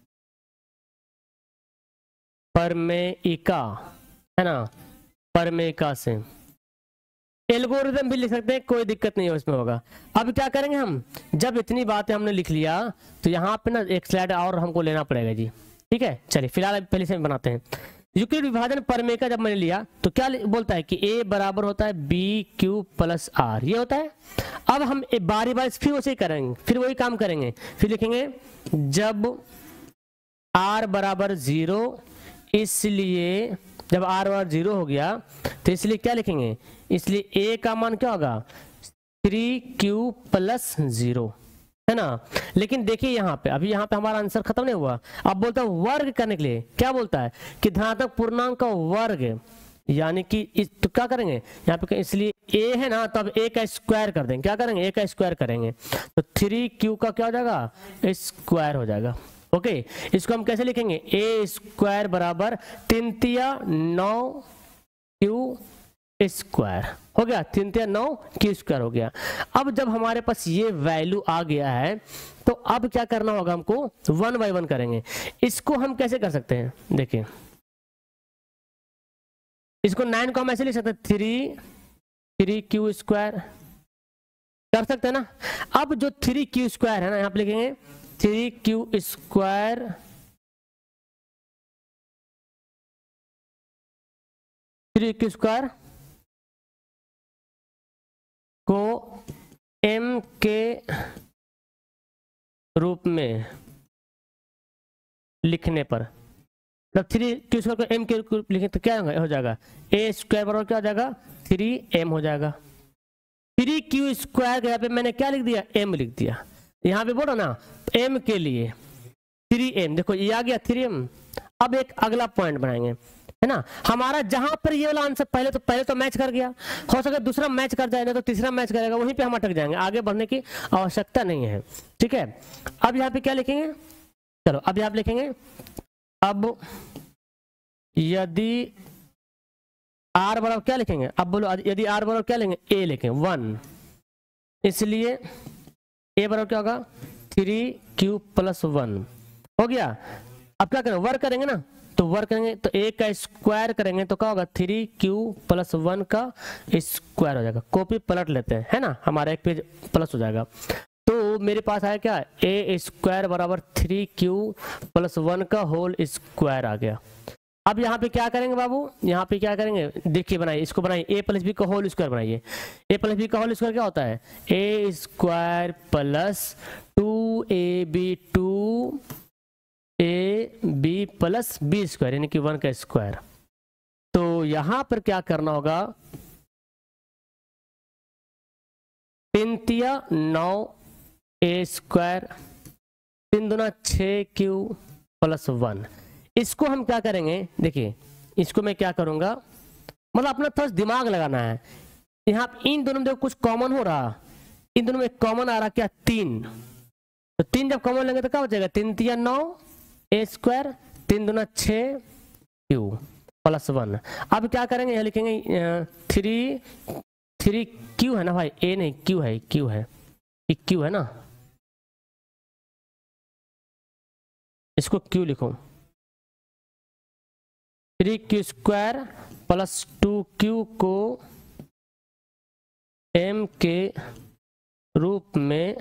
परमेयिका, है ना, परमेयिका से एल्गोरिथम भी लिख सकते हैं, कोई दिक्कत नहीं है उसमें होगा। अब क्या करेंगे हम, जब इतनी बातें हमने लिख लिया तो यहाँ पे ना एक स्लाइड और हमको लेना पड़ेगा जी, ठीक है। चलिए फिलहाल पहले से बनाते हैं। यूक्लिड विभाजन परमेयिका जब मैंने लिया तो क्या बोलता है कि a बराबर होता है बी क्यू प्लस आर, ये होता है। अब हम बारी बारी फिर वैसे ही करेंगे, फिर वही काम करेंगे, फिर लिखेंगे जब r बराबर 0, इसलिए जब r बराबर 0 हो गया तो इसलिए क्या लिखेंगे, इसलिए a का मान क्या होगा 3q प्लस 0, है ना। लेकिन देखिए यहाँ पे, अभी यहाँ पे हमारा आंसर खत्म नहीं हुआ। अब बोलता है वर्ग करने के लिए, क्या बोलता है कि धनात्मक पूर्णांक का वर्ग, यानी कि तो क्या करेंगे यहाँ पे, इसलिए a है ना, तब a का स्क्वायर कर देंगे, क्या करेंगे a का स्क्वायर करेंगे तो 3q का क्या हो जाएगा, स्क्वायर हो जाएगा। ओके, इसको हम कैसे लिखेंगे, a स्क्वायर बराबर 3 तिया 9q स्क्वायर हो गया, 3 तिया 9 q स्क्वायर हो गया। अब जब हमारे पास ये वैल्यू आ गया है तो अब क्या करना होगा, हमको 1 बाय 1 करेंगे। इसको हम कैसे कर सकते हैं, देखिए इसको 9 को हम ऐसे लिख सकते हैं 3q स्क्वायर, कर सकते हैं ना। अब जो 3q स्क्वायर है ना, यहाँ पे लिखेंगे 3q स्क्वायर को m के रूप में लिखने पर, जब 3q स्क्वायर को m के रूप में लिखें तो क्या हो जाएगा, a स्क्वायर बराबर क्या हो जाएगा 3m हो जाएगा। 3q स्क्वायर के यहाँ पे मैंने क्या लिख दिया, m लिख दिया। यहाँ पे बोलो ना m के लिए 3m, देखो ये आ गया 3m। अब एक अगला पॉइंट बनाएंगे, है ना। हमारा जहां पर ये वाला आंसर पहले तो मैच कर गया, हो सके दूसरा मैच कर जाए, ना तो तीसरा मैच करेगा, वहीं पे हम अटक जाएंगे, आगे बढ़ने की आवश्यकता नहीं है, ठीक है। अब यहाँ पे क्या लिखेंगे, चलो अब यहाँ पे लिखेंगे, अब यदि r बराबर क्या लिखेंगे, अब बोलो यदि r बराबर क्या लेंगे, a लिखेंगे 1, इसलिए a बराबर क्या होगा 3q प्लस 1 हो गया। अब क्या करेंगे, वर्क करेंगे ना, तो वर्क करेंगे तो a का स्क्वायर करेंगे तो क्या होगा 3q प्लस 1 का स्क्वायर हो जाएगा। कॉपी पलट लेते हैं, है ना, हमारा एक पेज प्लस हो जाएगा। तो मेरे पास आया क्या, a स्क्वायर बराबर 3q प्लस 1 का होल स्क्वायर आ गया। अब यहाँ पे क्या करेंगे बाबू, यहाँ पे क्या करेंगे, देखिए बनाइए, इसको बनाइए, a प्लस बी का होल स्क्वायर बनाइए। a प्लस बी का होल स्क्वायर क्या होता है, a square plus 2ab 2ab plus b square, यानी कि 1 का स्क्वायर। तो यहां पर क्या करना होगा, 3 तिया 9 a स्क्वायर, 3 दूना 6q प्लस 1। इसको हम क्या करेंगे, देखिए इसको मैं क्या करूंगा, मतलब अपना थोड़ा दिमाग लगाना है। यहाँ इन दोनों में देखो कुछ कॉमन हो रहा, इन दोनों में कॉमन आ रहा क्या, 3। तो 3 जब कॉमन लेंगे तो क्या हो जाएगा, 3 3 9 ए स्क्वायर, 3 दूना 6 क्यू प्लस 1। अब क्या करेंगे, यहाँ लिखेंगे 3 क्यू है ना भाई, ए नहीं क्यू है, क्यू है, क्यू है ना, इसको क्यू लिखो, 3 क्यू स्क्वायर प्लस 2 क्यू को m के रूप में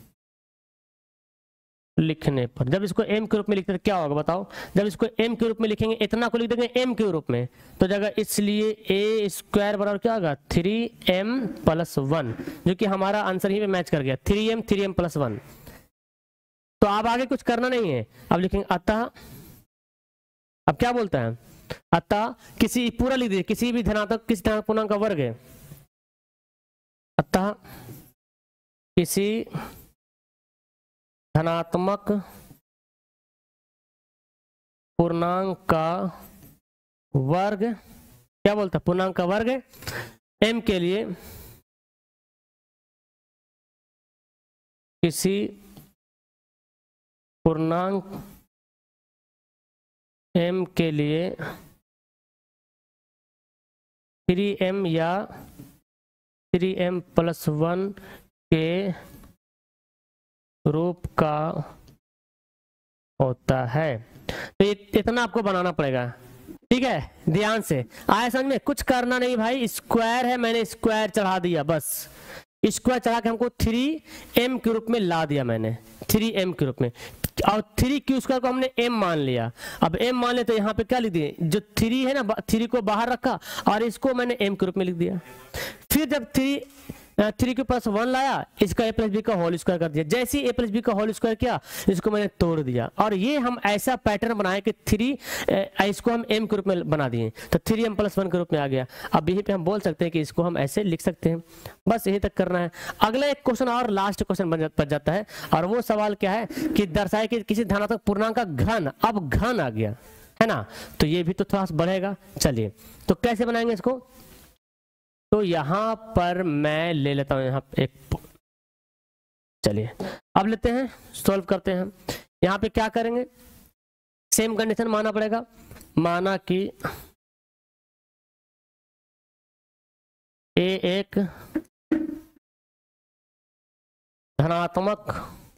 लिखने पर, जब इसको m के रूप में लिखते हैं क्या होगा बताओ, जब इसको m के रूप में लिखेंगे, इतना को लिख देंगे m के रूप में तो जगह, इसलिए a स्क्वायर बराबर क्या होगा 3m प्लस 1, जो कि हमारा आंसर ही पे मैच कर गया, 3m प्लस 1। तो अब आगे कुछ करना नहीं है, अब लिखेंगे अतः, अब क्या बोलता है, अतः किसी, पूरा लिख दीजिए, किसी भी धनात्मक, किसी धनात्मक पूर्णांक का वर्ग है, अतः किसी धनात्मक पूर्णांक का वर्ग, क्या बोलता है, पूर्णांक का वर्ग m के लिए किसी पूर्णांक m के लिए 3m या 3m प्लस 1 के रूप का होता है। तो इतना आपको बनाना पड़ेगा, ठीक है, ध्यान से आया समझ में, कुछ करना नहीं भाई, स्क्वायर है, मैंने स्क्वायर चढ़ा दिया, बस स्क्वायर चढ़ा के हमको 3m के रूप में ला दिया मैंने, 3m के रूप में, और 3 क्यू स्क्वायर को हमने m मान लिया। अब m मान ले तो यहाँ पे क्या लिख दिए, जो 3 है ना, 3 को बाहर रखा और इसको मैंने m के रूप में लिख दिया। फिर जब 3 के पास 1 लाया, इसका a प्लस बी का होल स्क्वायर कर दिया, जैसे ही a प्लस बी का होल स्क्वायर किया, इसको मैंने तोड़ दिया, और ये हम ऐसा पैटर्न बनाए कि 3 इसको हम m के रूप में बना दिए, तो 3m प्लस 1 के रूप में आ गया। अब यहीं पे हम बोल सकते हैं कि इसको हम ऐसे लिख सकते हैं, बस यहीं तक करना है। अगला एक क्वेश्चन और लास्ट क्वेश्चन बन जाता है, और वो सवाल क्या है कि दर्शाए कि किसी धनात्मक पूर्णांक का घन, अब घन आ गया है ना, तो ये भी तो थोड़ा सा बढ़ेगा। चलिए तो कैसे बनाएंगे इसको, तो यहां पर मैं ले लेता हूं यहाँ एक, चलिए अब लेते हैं, सॉल्व करते हैं। यहाँ पे क्या करेंगे, सेम कंडीशन माना पड़ेगा, माना कि ए एक धनात्मक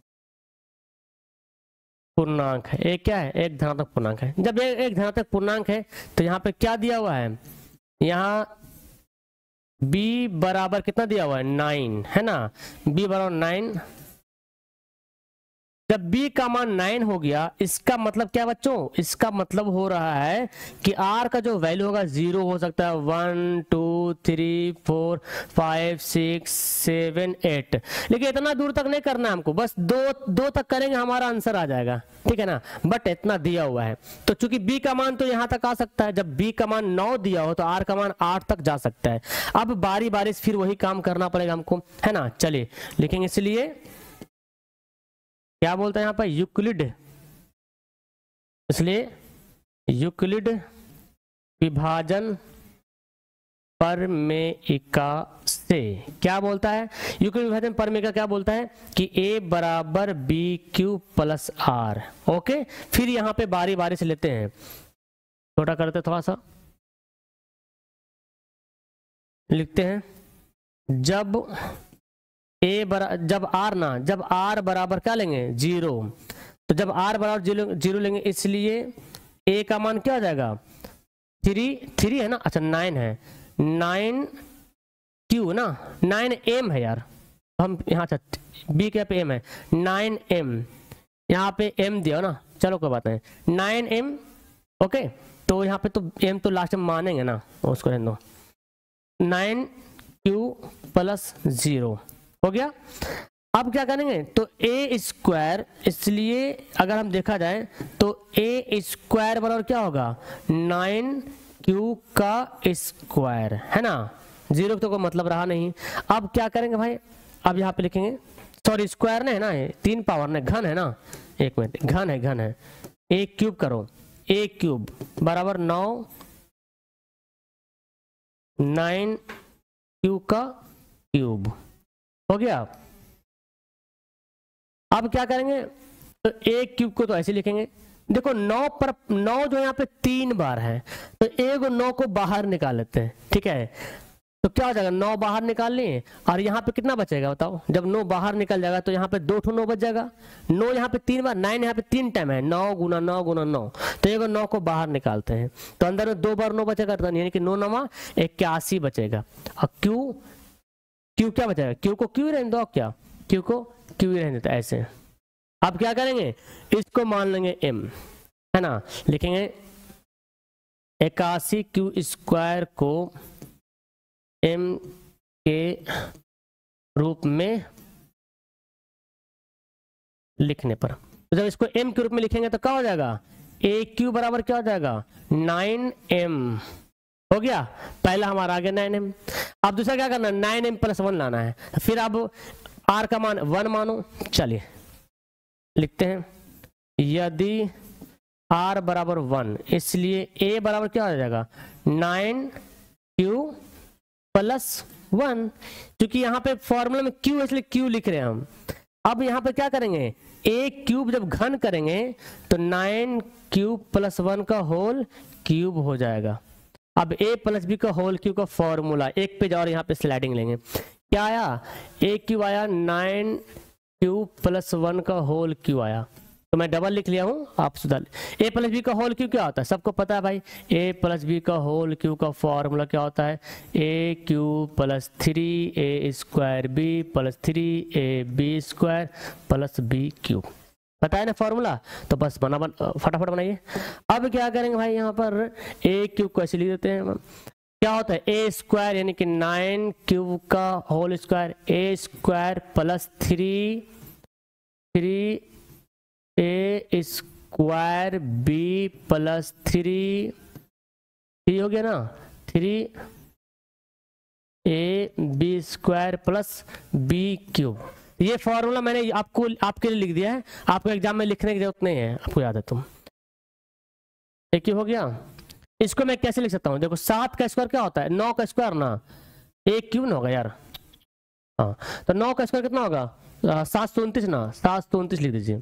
पूर्णांक है, ए क्या है, एक धनात्मक पूर्णांक है। जब एक धनात्मक पूर्णांक है तो यहाँ पे क्या दिया हुआ है, यहाँ b बराबर कितना दिया हुआ है 9 है ना, b बराबर 9। जब b का मान 9 हो गया, इसका मतलब क्या बच्चों, इसका मतलब हो रहा है कि r का जो वैल्यू होगा 0 हो सकता है, 1 2 3 4 5 6 7 8, लेकिन इतना दूर तक नहीं करना है हमको, बस दो तक करेंगे हमारा आंसर आ जाएगा, ठीक है ना, बट इतना दिया हुआ है। तो चूंकि b का मान तो यहां तक आ सकता है, जब b का मान 9 दिया हो तो r का मान 8 तक जा सकता है। अब बारी बारी फिर वही काम करना पड़ेगा हमको, है ना। चलिए लिखेंगे, इसलिए क्या बोलता है यहाँ पर, यूक्लिड, इसलिए यूक्लिड विभाजन परमेयिका से क्या बोलता है, यूक्लिड विभाजन परमेयिका क्या बोलता है कि a बराबर b q plus r. Okay, फिर यहाँ पे बारी बारी से लेते हैं, छोटा करते थोड़ा सा, लिखते हैं, जब जब r बराबर क्या लेंगे 0, तो जब r बराबर 0 लेंगे, इसलिए a का मान क्या हो जाएगा 3 है ना, अच्छा 9 है, 9 क्यू ना, 9m है यार, हम यहाँ अच्छा b के पे m है, 9m यहाँ पे m दिया ना, चलो कोई बात नहीं, 9m। ओके, तो यहाँ पे तो m तो लास्ट में मानेंगे ना, उसको रहने दो, 9q प्लस 0 हो गया। अब क्या करेंगे, तो a स्क्वायर, इसलिए अगर हम देखा जाए तो a स्क्वायर बराबर क्या होगा 9q का स्क्वायर, है ना, 0 तो कोई मतलब रहा नहीं। अब क्या करेंगे भाई, अब यहाँ पे लिखेंगे, सॉरी स्क्वायर नहीं है ना, 3 पावर ने, घन है ना, एक मिनट, घन है, a क्यूब करो, a क्यूब बराबर 9 9q का क्यूब हो गया। अब क्या करेंगे, तो एक क्यूब को तो ऐसे लिखेंगे, देखो 9 पर 9 जो यहाँ पे 3 बार है, तो एक 9 को बाहर निकाल लेते हैं, ठीक है। तो क्या हो जाएगा, 9 बाहर निकाल लिए और यहाँ पे कितना बचेगा बताओ, जब 9 बाहर निकल जाएगा तो यहाँ पे 2 9 बच जाएगा। 9 यहाँ पे 3 बार, 9 यहाँ पे 3 टाइम है, 9 गुना 9 गुना 9, तो एक 9 को बाहर निकालते हैं तो अंदर में 2 बार 9 बचेगा, तो यानी कि 9 9 81 बचेगा। और क्यू क्या बचेगा, क्यू को क्यू रहने दो, क्या क्यू को क्यू रहने देते ऐसे। अब क्या करेंगे, इसको मान लेंगे m, है ना, लिखेंगे 81 क्यू स्क्वायर को m के रूप में लिखने पर, तो जब इसको m के रूप में लिखेंगे तो क्या हो जाएगा, a क्यू बराबर क्या हो जाएगा 9m हो गया। पहला हमारा आ गया 9m। अब दूसरा क्या करना, 9m + 1 लाना है, फिर अब r का मान 1 मानो, चलिए लिखते हैं, यदि r बराबर 1, इसलिए a बराबर क्या हो जाएगा 9q + 1, क्योंकि यहाँ पे फॉर्मूला में q है इसलिए q लिख रहे हैं हम। अब यहाँ पे क्या करेंगे, a क्यूब जब घन करेंगे तो 9q + 1 का होल क्यूब हो जाएगा। अब a + b का होल क्यूब का फॉर्मूला एक पेज और यहाँ पे स्लाइडिंग लेंगे, क्या आया, a क्यूब आया 9q + 1 का होल क्यूब आया, तो मैं डबल लिख लिया हूँ, आप सुधार। a + b का होल क्यूब क्या होता है, सबको पता है भाई, a + b का होल क्यूब का फॉर्मूला क्या होता है, a³ + 3a² b + 3ab² + b³ पता है ना फॉर्मूला, तो बस फटाफट बनाइए। अब क्या करेंगे भाई, यहाँ पर a³ को ऐसे लिख देते हैं, क्या होता है a² यानी कि 9 का whole square, a² + 3a² b + 3 हो गया ना, 3ab² + b³। ये फॉर्मूला मैंने आपके लिए लिख दिया है, आपको एग्जाम में लिखने की जरूरत नहीं है, आपको याद है तुम। एक ही हो गया। इसको मैं कैसे लिख सकता हूँ, देखो 7 का स्क्वायर क्या होता है, 9 का स्क्वायर ना, एक क्यों ना होगा यार, हाँ तो 9 का स्क्वायर कितना होगा 729 ना, 729 लिख दीजिए,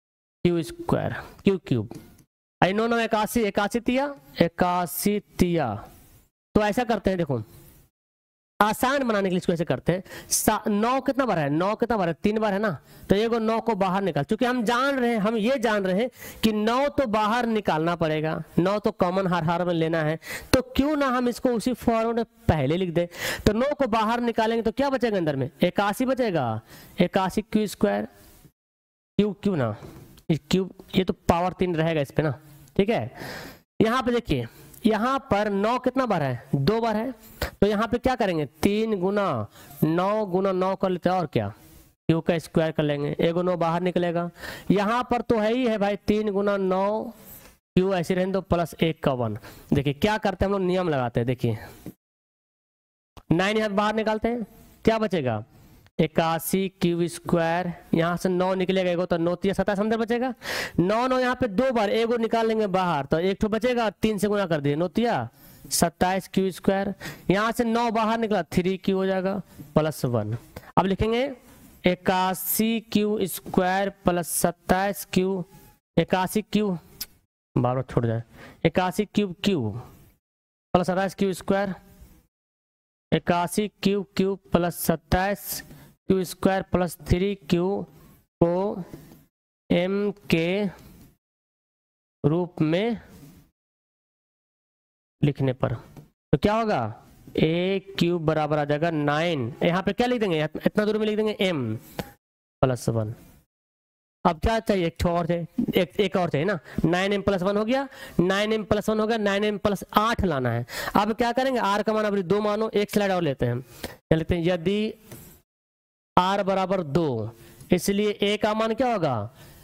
क्यू क्यूब 9 9 81 81 तिया। तो ऐसा करते हैं, देखो आसान बनाने के लिए इसको ऐसे करते हैं, 9 कितना बार है, 9 कितना बार है 3 बार है ना, तो ये 9 को बाहर निकाल, क्योंकि हम ये जान रहे हैं कि 9 तो बाहर निकालना पड़ेगा, 9 तो कॉमन हर में लेना है, तो क्यों ना हम इसको उसी फॉर्मूले में पहले लिख दे। तो 9 को बाहर निकालेंगे तो क्या बचेगा अंदर में, 81 बचेगा, 81 क्यू स्क्वायर क्यू ना, क्यूब ये तो पावर 3 रहेगा इस पे ना, ठीक है। यहाँ पे देखिए, यहाँ पर 9 कितना बार है, 2 बार है, तो यहाँ पे क्या करेंगे 3 गुना 9 कर लेते हैं, और क्या क्यू का स्क्वायर कर लेंगे, 9 बाहर निकलेगा। यहाँ पर तो है ही है भाई 3 गुना 9 क्यू ऐसे रहने दो + 1 का 1। देखिए क्या करते हैं हम लोग, नियम लगाते हैं, देखिए 9 यहाँ बाहर निकालते हैं, क्या बचेगा 81 क्यू स्क्वायर, यहाँ से 9 निकलेगा, एगो तो 9 3 27 अंदर बचेगा, 9 9 यहाँ पे 2 बार, एगो निकाल लेंगे बाहर तो एक तो बचेगा, 3 से गुना कर दिए, 9 3 27 क्यू स्क्वायर, यहाँ से 9 बाहर निकला 3 क्यू हो जाएगा + 1। अब लिखेंगे 81 क्यू स्क्वायर + 27 क्यू, 81 क्यू बार बार छोड़ जाए, 81 cube + 27 q square, 81 cube + 27 q square + 3 q को m के रूप में लिखने पर, तो क्या होगा a³ बराबर आ जाएगा 9, यहाँ पे क्या लिख देंगे, इतना दूर में लिख देंगे m + 1। अब क्या चाहिए, एक और चाहिए ना, 9m + 1 हो गया, 9m + 1 हो गया, 9m + 8 लाना है। अब क्या करेंगे, r का मान अब 2 मानो, एक स्लाइड और लेते हैं, लेते हैं यदि r बराबर 2, इसलिए a का मान क्या होगा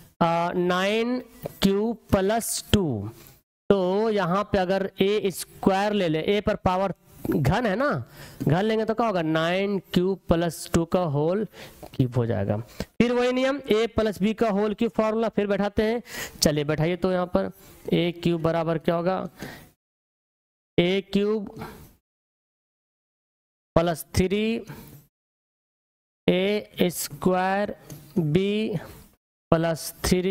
9q + 2, तो यहाँ पे अगर a² ले ले, a पर पावर घन है ना, घन लेंगे तो क्या होगा 9q + 2 का होल क्यूब हो जाएगा। फिर वही नियम a + b का होल क्यूब फॉर्मूला फिर बैठाते हैं, चलिए बैठाइए, तो यहाँ पर a³ बराबर क्या होगा, a³ plus 3a² b plus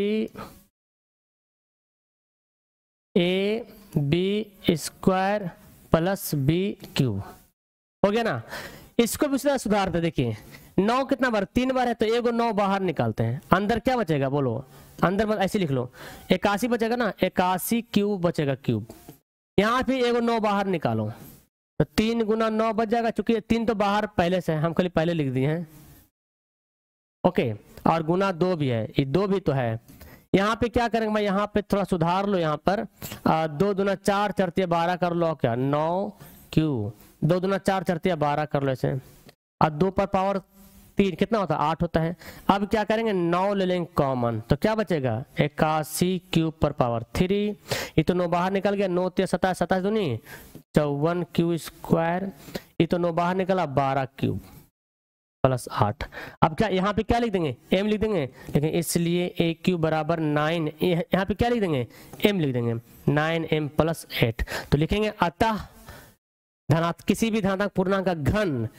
3ab² plus b³ हो गया ना। इसको भी सुधारते, देखिए 9 कितना बार, 3 बार है तो एगो 9 बाहर निकालते हैं, अंदर क्या बचेगा बोलो, अंदर मत ऐसे लिख लो 81 बचेगा ना, 81 क्यूब बचेगा क्यूब। यहाँ भी एगो 9 बाहर निकालो तो 3 गुना 9 बच जाएगा, चूंकि 3 तो बाहर पहले से है, हम खाली पहले लिख दिए हैं। ओके, और गुना 2 भी है, ये 2 भी तो है। यहाँ पे क्या करेंगे मैं, यहाँ पे थोड़ा सुधार लो, यहाँ पर 2 दूना 4 चरतिया 12 कर लो, क्या 9 क्यू, 2 दूना 4 चरतिया 12 कर लो ऐसे, और 2 पर पावर 3 कितना होता है 8 होता है। अब क्या करेंगे 9 ले लेंगे कॉमन, तो क्या बचेगा 81 क्यूब पर पावर 3, ये तो 9 बाहर निकल गया, 9 3 27 27 दूनी 54 क्यू स्क्वायर, ये तो 9 बाहर निकला 12 क्यूब प्लस 8। अब क्या यहाँ पे क्या लिख देंगे, m लिख देंगे, लेकिन इसलिए a क्यूब बराबर 9, यहाँ पे क्या लिख देंगे m लिख देंगे 9m प्लस 8। तो लिखेंगे अतः किसी भी धनात्मक पूर्णांक का घन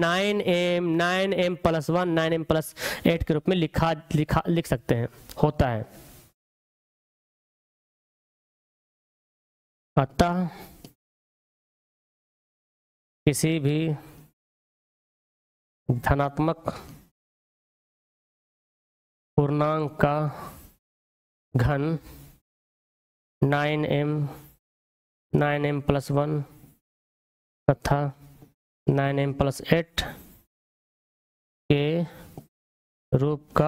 9m प्लस 1 9m प्लस 8 के रूप में लिख सकते हैं, होता है। अतः किसी भी धनात्मक पूर्णांक का घन 9m प्लस 1 तथा 9m प्लस 8 के रूप का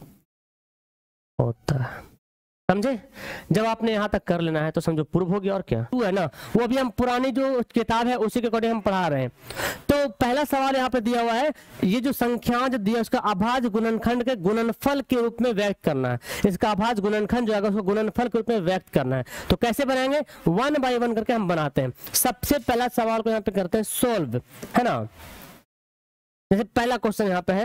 होता है। समझे, जब आपने यहाँ तक कर लेना है तो समझो प्रूफ हो गया। और क्या तू है ना, वो अभी हम पुरानी जो किताब है उसी के अकॉर्डिंग हम पढ़ा रहे हैं। तो पहला सवाल यहाँ पे दिया हुआ है, ये जो संख्या जो दिया उसका अभाज्य गुणनखंड के गुणनफल के रूप में व्यक्त करना है। इसका अभाज्य गुणनखंड जो है उसको गुणनफल के रूप में व्यक्त करना है। तो कैसे बनाएंगे, 1 बाय 1 करके हम बनाते हैं। सबसे पहला सवाल को यहाँ पे करते हैं सोल्व, है ना। जैसे पहला क्वेश्चन यहाँ पे है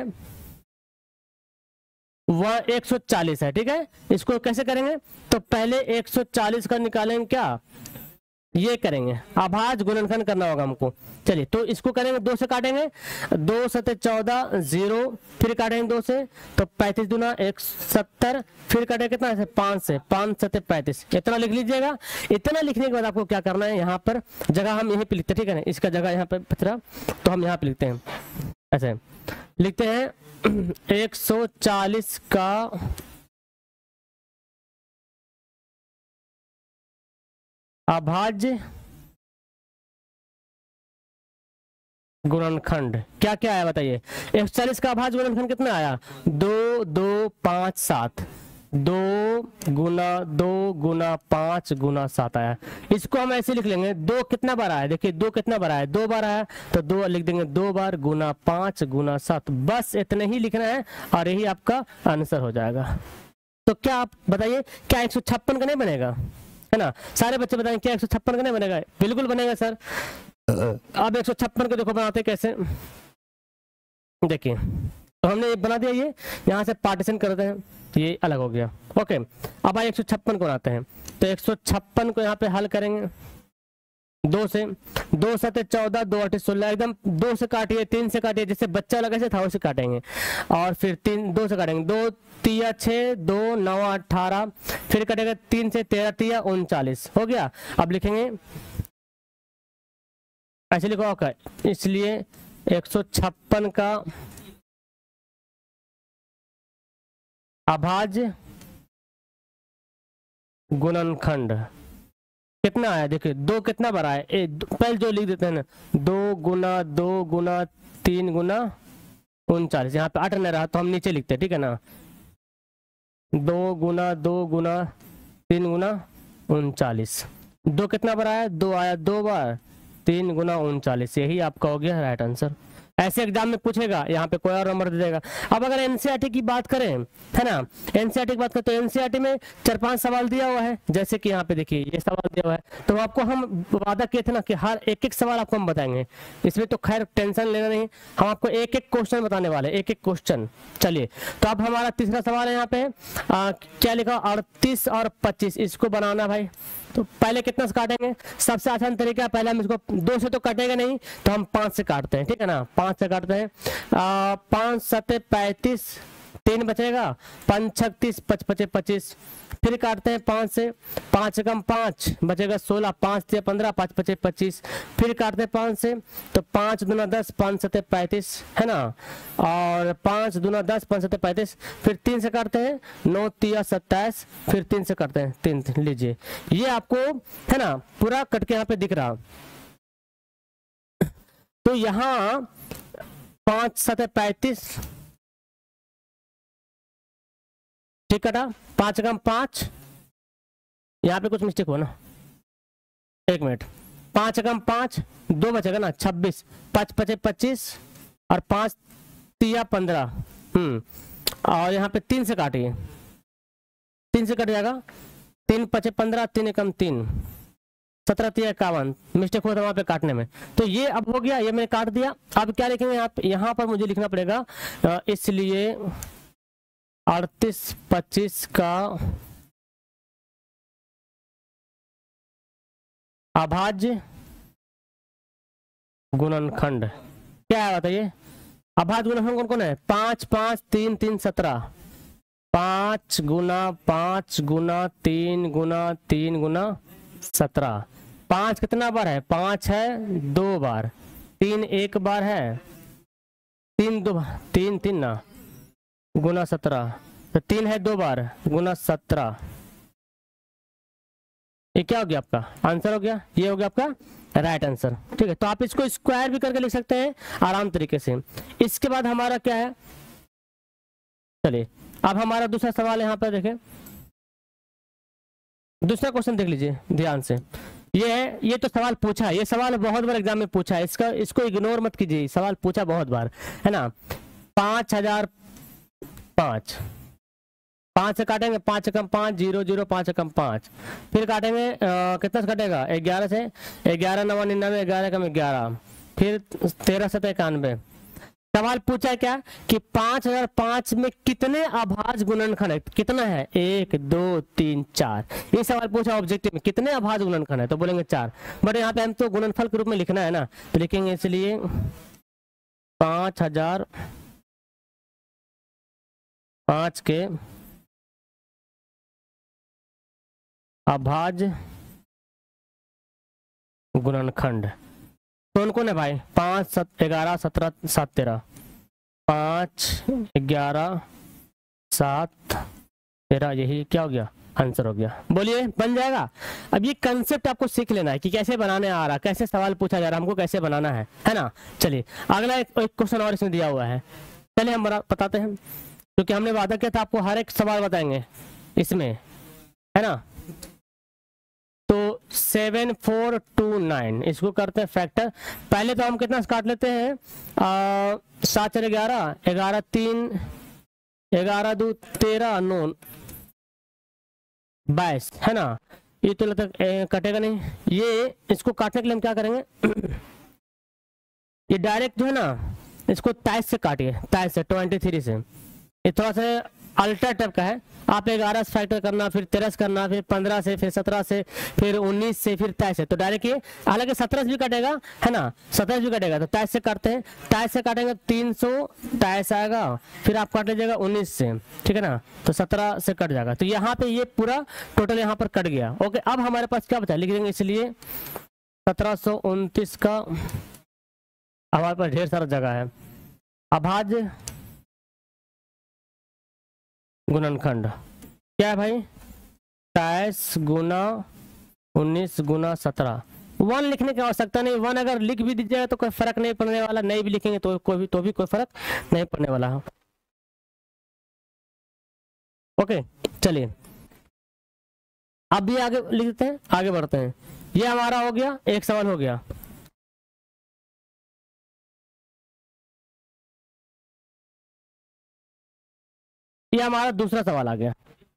140 है, ठीक है। इसको कैसे करेंगे, तो पहले 140 का निकालेंगे, क्या ये करेंगे, अभाज्य गुणनखंड करना होगा हमको। चलिए तो इसको करेंगे, 2 से काटेंगे, 2 7 14 0, फिर काटेंगे 2 से तो 35 दूना 170, फिर काटेंगे कितना ऐसे 5 से 5 7 35, इतना लिख लीजिएगा। इतना लिखने के बाद आपको क्या करना है, यहाँ पर जगह हम यहीं पे लिखते हैं, ठीक है ना, इसका जगह यहाँ पे पचरा तो हम यहाँ पे लिखते हैं, ऐसे लिखते हैं 140 का अभाज्य गुणनखंड क्या क्या आया बताइए। 140 का अभाज्य गुणनखंड कितना आया, 2 2 5 7, 2 गुना 2 गुना 5 गुना 7 आया। इसको हम ऐसे लिख लेंगे, 2 कितना बार आया, देखिए 2 कितना बार आया, 2 बार आया तो 2 लिख देंगे 2 बार गुना 5 गुना 7, बस इतने ही लिखना है और यही आपका आंसर हो जाएगा। तो क्या आप बताइए, क्या 156 का नहीं बनेगा, है ना। सारे बच्चे बताएं क्या 156 का नहीं बनेगा, बिल्कुल बनेगा सर। अब 156 को देखो बनाते कैसे, देखिए तो हमने ये बना दिया, ये यहाँ से पार्टीशन करते हैं, ये अलग हो गया। ओके, अब आइए 156 को बनाते हैं। तो 156 को यहाँ पे हल करेंगे 2 से, 2 7 14 2 8 16, एकदम 2 से काटिए, 3 से काटिए, जैसे बच्चा लगा से था उसे काटेंगे, और फिर 3 2 से काटेंगे, 2 3 6 2 9 18, फिर कटेगा 3 से 13 3 39, हो गया। अब लिखेंगे ऐसे लिखो होगा, इसलिए 156 का अभाज्य गुणनखंड कितना आया, देखिए 2 कितना बार आया, पहले जो लिख देते हैं ना, 2 गुना 2 गुना 3 गुना 39, यहाँ पे 8 नहीं रहा तो हम नीचे लिखते हैं, ठीक है ना, 2 गुना 2 गुना 3 गुना 39, 2 कितना बार आया, 2 आया 2 बार, 3 गुना 39, यही आपका हो गया राइट आंसर। ऐसे एग्जाम में पूछेगा, यहाँ पे कोई और नंबर दे देगा। अब अगर एनसीईआरटी की बात करें, है ना, एनसीईआरटी की बात करें तो एनसीईआरटी में 4-5 सवाल दिया हुआ है, जैसे कि यहाँ पे देखिए ये सवाल दिया हुआ है। तो आपको हम वादा किए थे ना कि हर एक सवाल आपको हम बताएंगे, इसमें तो खैर टेंशन लेना नहीं, हम आपको एक क्वेश्चन बताने वाले, एक क्वेश्चन। चलिए, तो अब हमारा तीसरा सवाल है यहाँ पे क्या लिखा, 38 और 25, इसको बनाना भाई। तो पहले कितना से काटेंगे, सबसे आसान तरीका है, पहले हम इसको 2 से तो कटेगा नहीं, तो हम 5 से काटते हैं, ठीक है ना, 5 से काटते हैं। 5 7 35, 3 बचेगा, 5 36 5 5 25, फिर काटते हैं 5 से, 5 कम 5 बचेगा 16, 5 से 15, 5 5 25, फिर काटते हैं 5 से, तो 5 दूना 10, 5 7 35, है ना, और 5 दूना 10, 5 7 35, फिर 3 से काटते हैं, 9 3 27, फिर 3 से काटते हैं 3, लीजिए ये आपको, है ना, पूरा कट के यहाँ पे दिख रहा। तो यहाँ 5 7 35, ठीक कटा, 5 कम 5, यहाँ पे कुछ मिस्टेक हो ना, 1 मिनट, 5 कम 5, 2 बचेगा ना, 26, 5 5 25, और 5 3 15, और यहाँ पे 3 से काटिए, 3 से कट जाएगा, 3 5 15, 3 कम 3, 17 3 51, मिस्टेक हुआ था वहां पे काटने में। तो ये अब हो गया, ये मैंने काट दिया। अब क्या लिखेंगे आप, यहाँ पर मुझे लिखना पड़ेगा, इसलिए 38 25 का अभाज्य गुणनखंड क्या है बताइए, अभाज्य गुणनखंड कौन कौन है, 5 5 3 3 17, 5 गुना 5 गुना 3 गुना 3 गुना 17, 5 कितना बार है, 5 है 2 बार, 3 1 बार है, 3 2 3 3 ना, गुना 17, तो 3 है 2 बार, गुना 17, ये क्या हो गया आपका आंसर हो गया, ये हो गया आपका राइट आंसर, ठीक है। तो आप इसको स्क्वायर भी करके लिख सकते हैं आराम तरीके से। इसके बाद हमारा क्या है, चलिए अब हमारा दूसरा सवाल यहाँ पर देखें, दूसरा क्वेश्चन देख लीजिए ध्यान से, ये है, ये तो सवाल पूछा है, ये सवाल बहुत बार एग्जाम में पूछा है, इसको इग्नोर मत कीजिए, सवाल पूछा बहुत बार, है ना। 5005, 5 से काटेंगे, 5 कम 5 0 0, 5 कम 5, फिर काटेंगे कितना से कटेगा, 11 से, 11 9 99, 11 कम 11, फिर 13 7 91। सवाल पूछा है क्या कि 5005 में कितने अभाज्य गुणनखंड है, कितना है, 1 2 3 4, ये सवाल पूछा ऑब्जेक्टिव में, कितने अभाज्य गुणनखंड है, तो बोलेंगे 4, बट यहाँ पे हम तो गुणनफल के रूप में लिखना है ना, तो लिखेंगे इसलिए 5005 के अभाज्य गुणनखंड कौन कौन है भाई, 5 7 11 17 7 13, 5 11 7 13, यही क्या हो गया आंसर हो गया, बोलिए बन जाएगा। अब ये कंसेप्ट आपको सीख लेना है कि कैसे बनाने आ रहा, कैसे सवाल पूछा जा रहा, हमको कैसे बनाना है ना। चलिए अगला एक क्वेश्चन और इसमें दिया हुआ है, चलिए हम बताते हैं, क्योंकि हमने वादा किया था आपको हर एक सवाल बताएंगे इसमें, है ना। तो 7429 इसको करते हैं फैक्टर, पहले तो हम कितना काट लेते हैं, 7 4 11, 11 3, 11 2 13, 9 22, है ना। ये तो लगता कटेगा नहीं, ये इसको काटने के लिए हम क्या करेंगे ये डायरेक्ट जो है ना इसको 23 से काटिए, 23 से 23 से, ये थोड़ा सा अल्टर टाइप का है, आप 11 से फैक्टर करना, फिर 13 से करना, फिर 15 से, फिर 17 से, फिर 19 से, फिर 23 से, तो डायरेक्ट ये, हालांकि 17 से भी कटेगा, है ना, 17 भी कटेगा, तो 23 से काटते हैं, 23 से काटेंगे 300 23 आएगा, फिर आप काट लीजिएगा 19 से, ठीक है ना, तो 17 से कट जाएगा, तो यहाँ पे ये पूरा टोटल यहाँ पर कट गया। ओके, अब हमारे पास क्या बचा, लिख देंगे इसलिए 1729 का, हमारे पास ढेर सारा जगह है, अभाज्य गुणनखंड क्या है भाई, 23 गुना 19 गुना 17, 1 लिखने की आवश्यकता नहीं, 1 अगर लिख भी दीजिएगा तो कोई फर्क नहीं पड़ने वाला, नहीं भी लिखेंगे तो भी कोई फर्क नहीं पड़ने वाला है। ओके चलिए अब भी आगे लिख देते हैं, आगे बढ़ते हैं, ये हमारा हो गया, एक सवाल हो गया। ये हमारा दूसरा सवाल आ गया।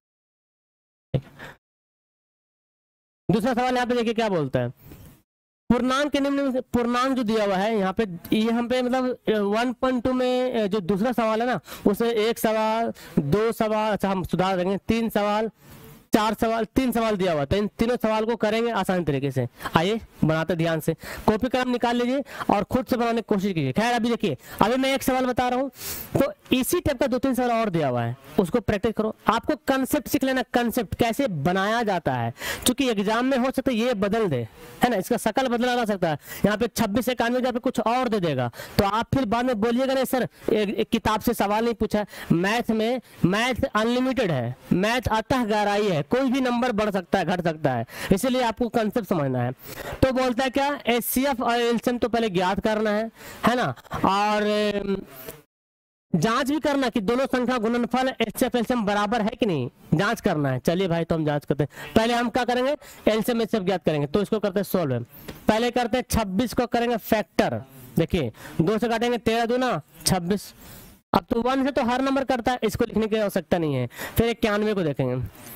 दूसरा सवाल यहाँ पे देखिए क्या बोलता है, पूर्णांक के निम्न पूर्णांक जो दिया हुआ है यहाँ पे, यहाँ पे मतलब 1.2 में जो दूसरा सवाल है ना, उसमें 1 सवाल 2 सवाल, अच्छा हम सुधार देंगे 3 सवाल 4 सवाल 3 सवाल दिया हुआ, तो इन तीनों सवाल को करेंगे आसान तरीके से। आइए बनाते ध्यान से, कॉपी कलम निकाल लीजिए और खुद से बनाने की कोशिश कीजिए। खैर अभी देखिए, अभी मैं एक सवाल बता रहा हूँ, तो इसी टाइप का 2-3 सवाल और दिया हुआ है, उसको प्रैक्टिस करो। आपको कंसेप्ट सीख लेना, कंसेप्ट कैसे बनाया जाता है, क्योंकि एग्जाम में हो सकता है ये बदल दे, है ना, इसका शकल बदला जा सकता है। यहाँ पे 2691 जहाँ पे कुछ और दे देगा, तो आप फिर बाद में बोलिएगा नहीं सर एक किताब से सवाल नहीं पूछा। मैथ में मैथ अनलिमिटेड है, मैथ अतः गहराई है, कोई भी नंबर बढ़ सकता है घट सकता है, इसलिए आपको कंसेप्ट समझना है। तो बोलता है क्या, एचसीएफ और एलसीएम तो पहले ज्ञात करना है ना, और जांच भी करना कि दोनों संख्या गुणनफल एचसीएफ एलसीएम बराबर है कि नहीं, जांच करना है। चलिए भाई तो हम जांच करते हैं। पहले हम क्या करेंगे, एलसीएम एचसीएफ ज्ञात करेंगे, तो इसको करते हैं सोल्व। पहले करते हैं 26 को करेंगे फैक्टर, देखिए 2 से काटेंगे 13 दूना 26, अब तो 1 से तो हर नंबर करता है, इसको लिखने की आवश्यकता नहीं है। फिर 91 को देखेंगे,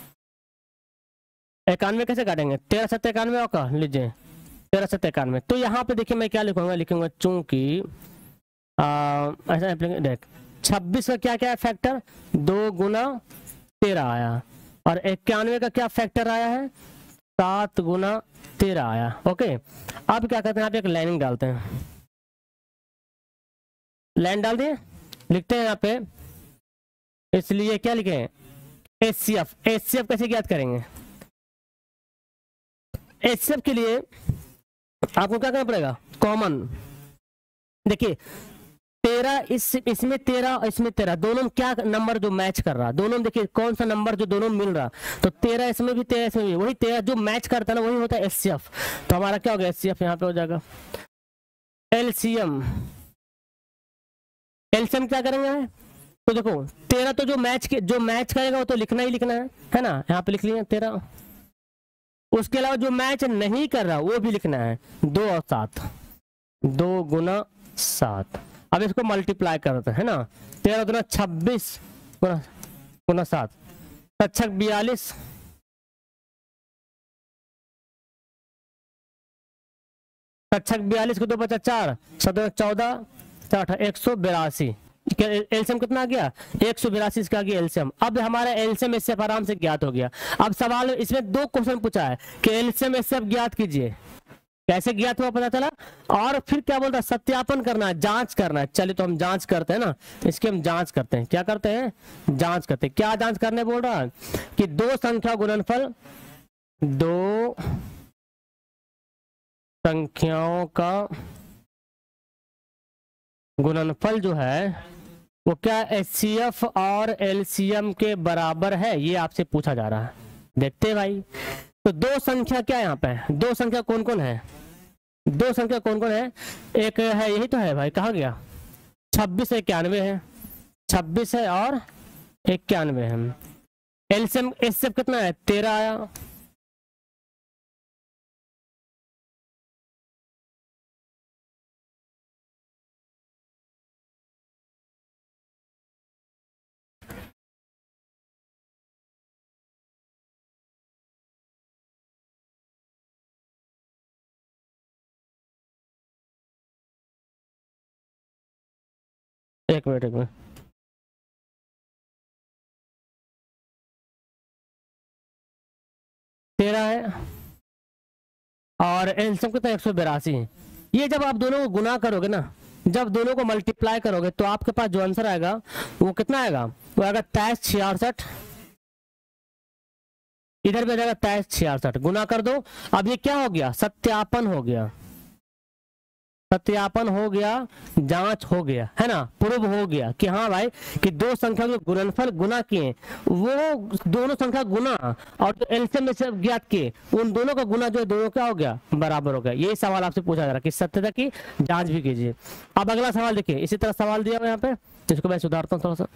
91 कैसे काटेंगे, 13 7 91 और का लीजिए 13 7 91। तो यहाँ पे देखिए मैं क्या लिखूंगा, लिखूंगा चूंकि ऐसा देख 26 का क्या क्या है फैक्टर, 2 गुना 13 आया, और 91 का क्या फैक्टर आया है, 7 गुना 13 आया। ओके, अब क्या करते हैं, आप एक लाइनिंग डालते हैं, लाइन डाल दिए, लिखते हैं यहाँ पे, इसलिए क्या लिखे एचसीएफ। एचसीएफ कैसे ज्ञात करेंगे, एचसीएफ के लिए आपको क्या करना पड़ेगा, कॉमन। देखिए 13 इसमें 13 और इसमें 13, दोनों क्या नंबर जो मैच कर रहा, दोनों देखिए कौन सा नंबर जो दोनों मिल रहा, तो 13 इसमें भी 13 इसमें भी, वही 13 जो मैच करता है ना, वही होता है एचसीएफ। तो हमारा क्या होगा, एचसीएफ यहाँ पे हो जाएगा। एलसीएम, एलसीएम क्या करेंगे, तो देखो 13 तो जो मैच करेगा वो तो लिखना ही लिखना है ना, यहाँ पे लिख लिया 13। उसके अलावा जो मैच नहीं कर रहा वो भी लिखना है, 2 और 7, 2 गुना 7। अब इसको मल्टीप्लाई करते हैं ना, 13 गुना 26 गुना 7, 42, 42 को 2 बचा 4, 7 14 182। एलसीएम कितना आ गया, 182 इसका आ गया एलसीएम। अब हमारा एलसीएम एचसीएफ आराम से ज्ञात हो गया। अब सवाल इसमें 2 क्वेश्चन पूछा है कि एलसीएम एचसीएफ ज्ञात कीजिए, कैसे ज्ञात हुआ पता चला, और फिर क्या बोलता है, सत्यापन करना है, जांच करना है। चलिए तो हम जांच करते हैं ना, इसकी हम जांच करते हैं। क्या करते हैं, जांच करते हैं। क्या जांच करने बोल रहा है कि 2 संख्या गुणनफल, 2 संख्याओं का गुणनफल जो है वो क्या एचसीएफ और एलसीएम के बराबर है, ये आपसे पूछा जा रहा है। देखते हैं भाई, तो 2 संख्या क्या है यहाँ पे, 2 संख्या कौन कौन है, 2 संख्या कौन कौन है, एक है यही तो है भाई, कहा गया 26 91 है, 26 है और 91 है। एलसीएम एचसीएफ कितना है, 13 आया। एक मिनट 13 है और एलसीएम कितना 182 है। ये जब आप दोनों को गुना करोगे ना, जब दोनों को मल्टीप्लाई करोगे तो आपके पास जो आंसर आएगा वो कितना आएगा, वो आएगा 2366, इधर भी आ जाएगा 2366, गुना कर दो। अब ये क्या हो गया, सत्यापन हो गया, सत्यापन हो गया, जांच हो गया, है ना, प्रूव हो गया कि हाँ भाई कि 2 संख्या के गुणनफल गुना किए, वो दोनों संख्या गुना और जो एलसीएम में से ज्ञात किए उन दोनों का गुना जो है दोनों क्या हो गया, बराबर हो गया। यही सवाल आपसे पूछा जा रहा है कि सत्यता की जांच भी कीजिए। अब अगला सवाल देखिए, इसी तरह सवाल दिया हुआ यहाँ पे, जिसको मैं सुधारता हूँ थोड़ा सा।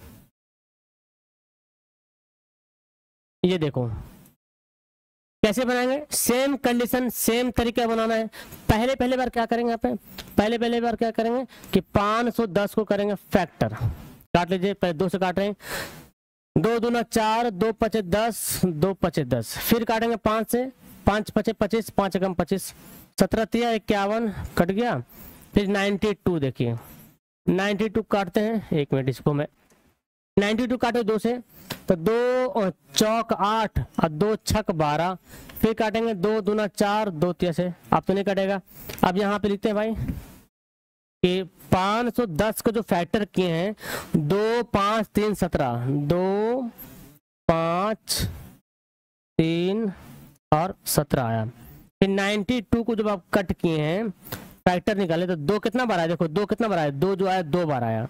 ये देखो कैसे बनाएंगे, सेम कंडीशन सेम तरीका बनाना है। पहले बार क्या करेंगे यहाँ पे, पहले बार क्या करेंगे कि 510 को करेंगे फैक्टर, काट लीजिए, पहले 2 से काट रहे हैं, 2 दूना 4, 2 पचे 10, 2 पचे 10, फिर काटेंगे 5 से, 5 पचे 25, 5 एकम 25, 17 तिया 51 कट गया। फिर 92 देखिए 92 काटते हैं, 1 मिनट इसको मैं 92 काटे 2 से, तो 2 चौक 8 और 2 छक 12, फिर काटेंगे 2 दूना 4, 2 तिया से, अब तो नहीं कटेगा। अब यहाँ पे लिखते हैं भाई कि 510 को जो फैक्टर किए हैं 2 5 3 17, 2 5 3 और 17 आया। फिर 92 को जब आप कट किए हैं फैक्टर निकाले तो 2 कितना बार आया, देखो 2 कितना बार आया, 2 जो आया 2 बार आया,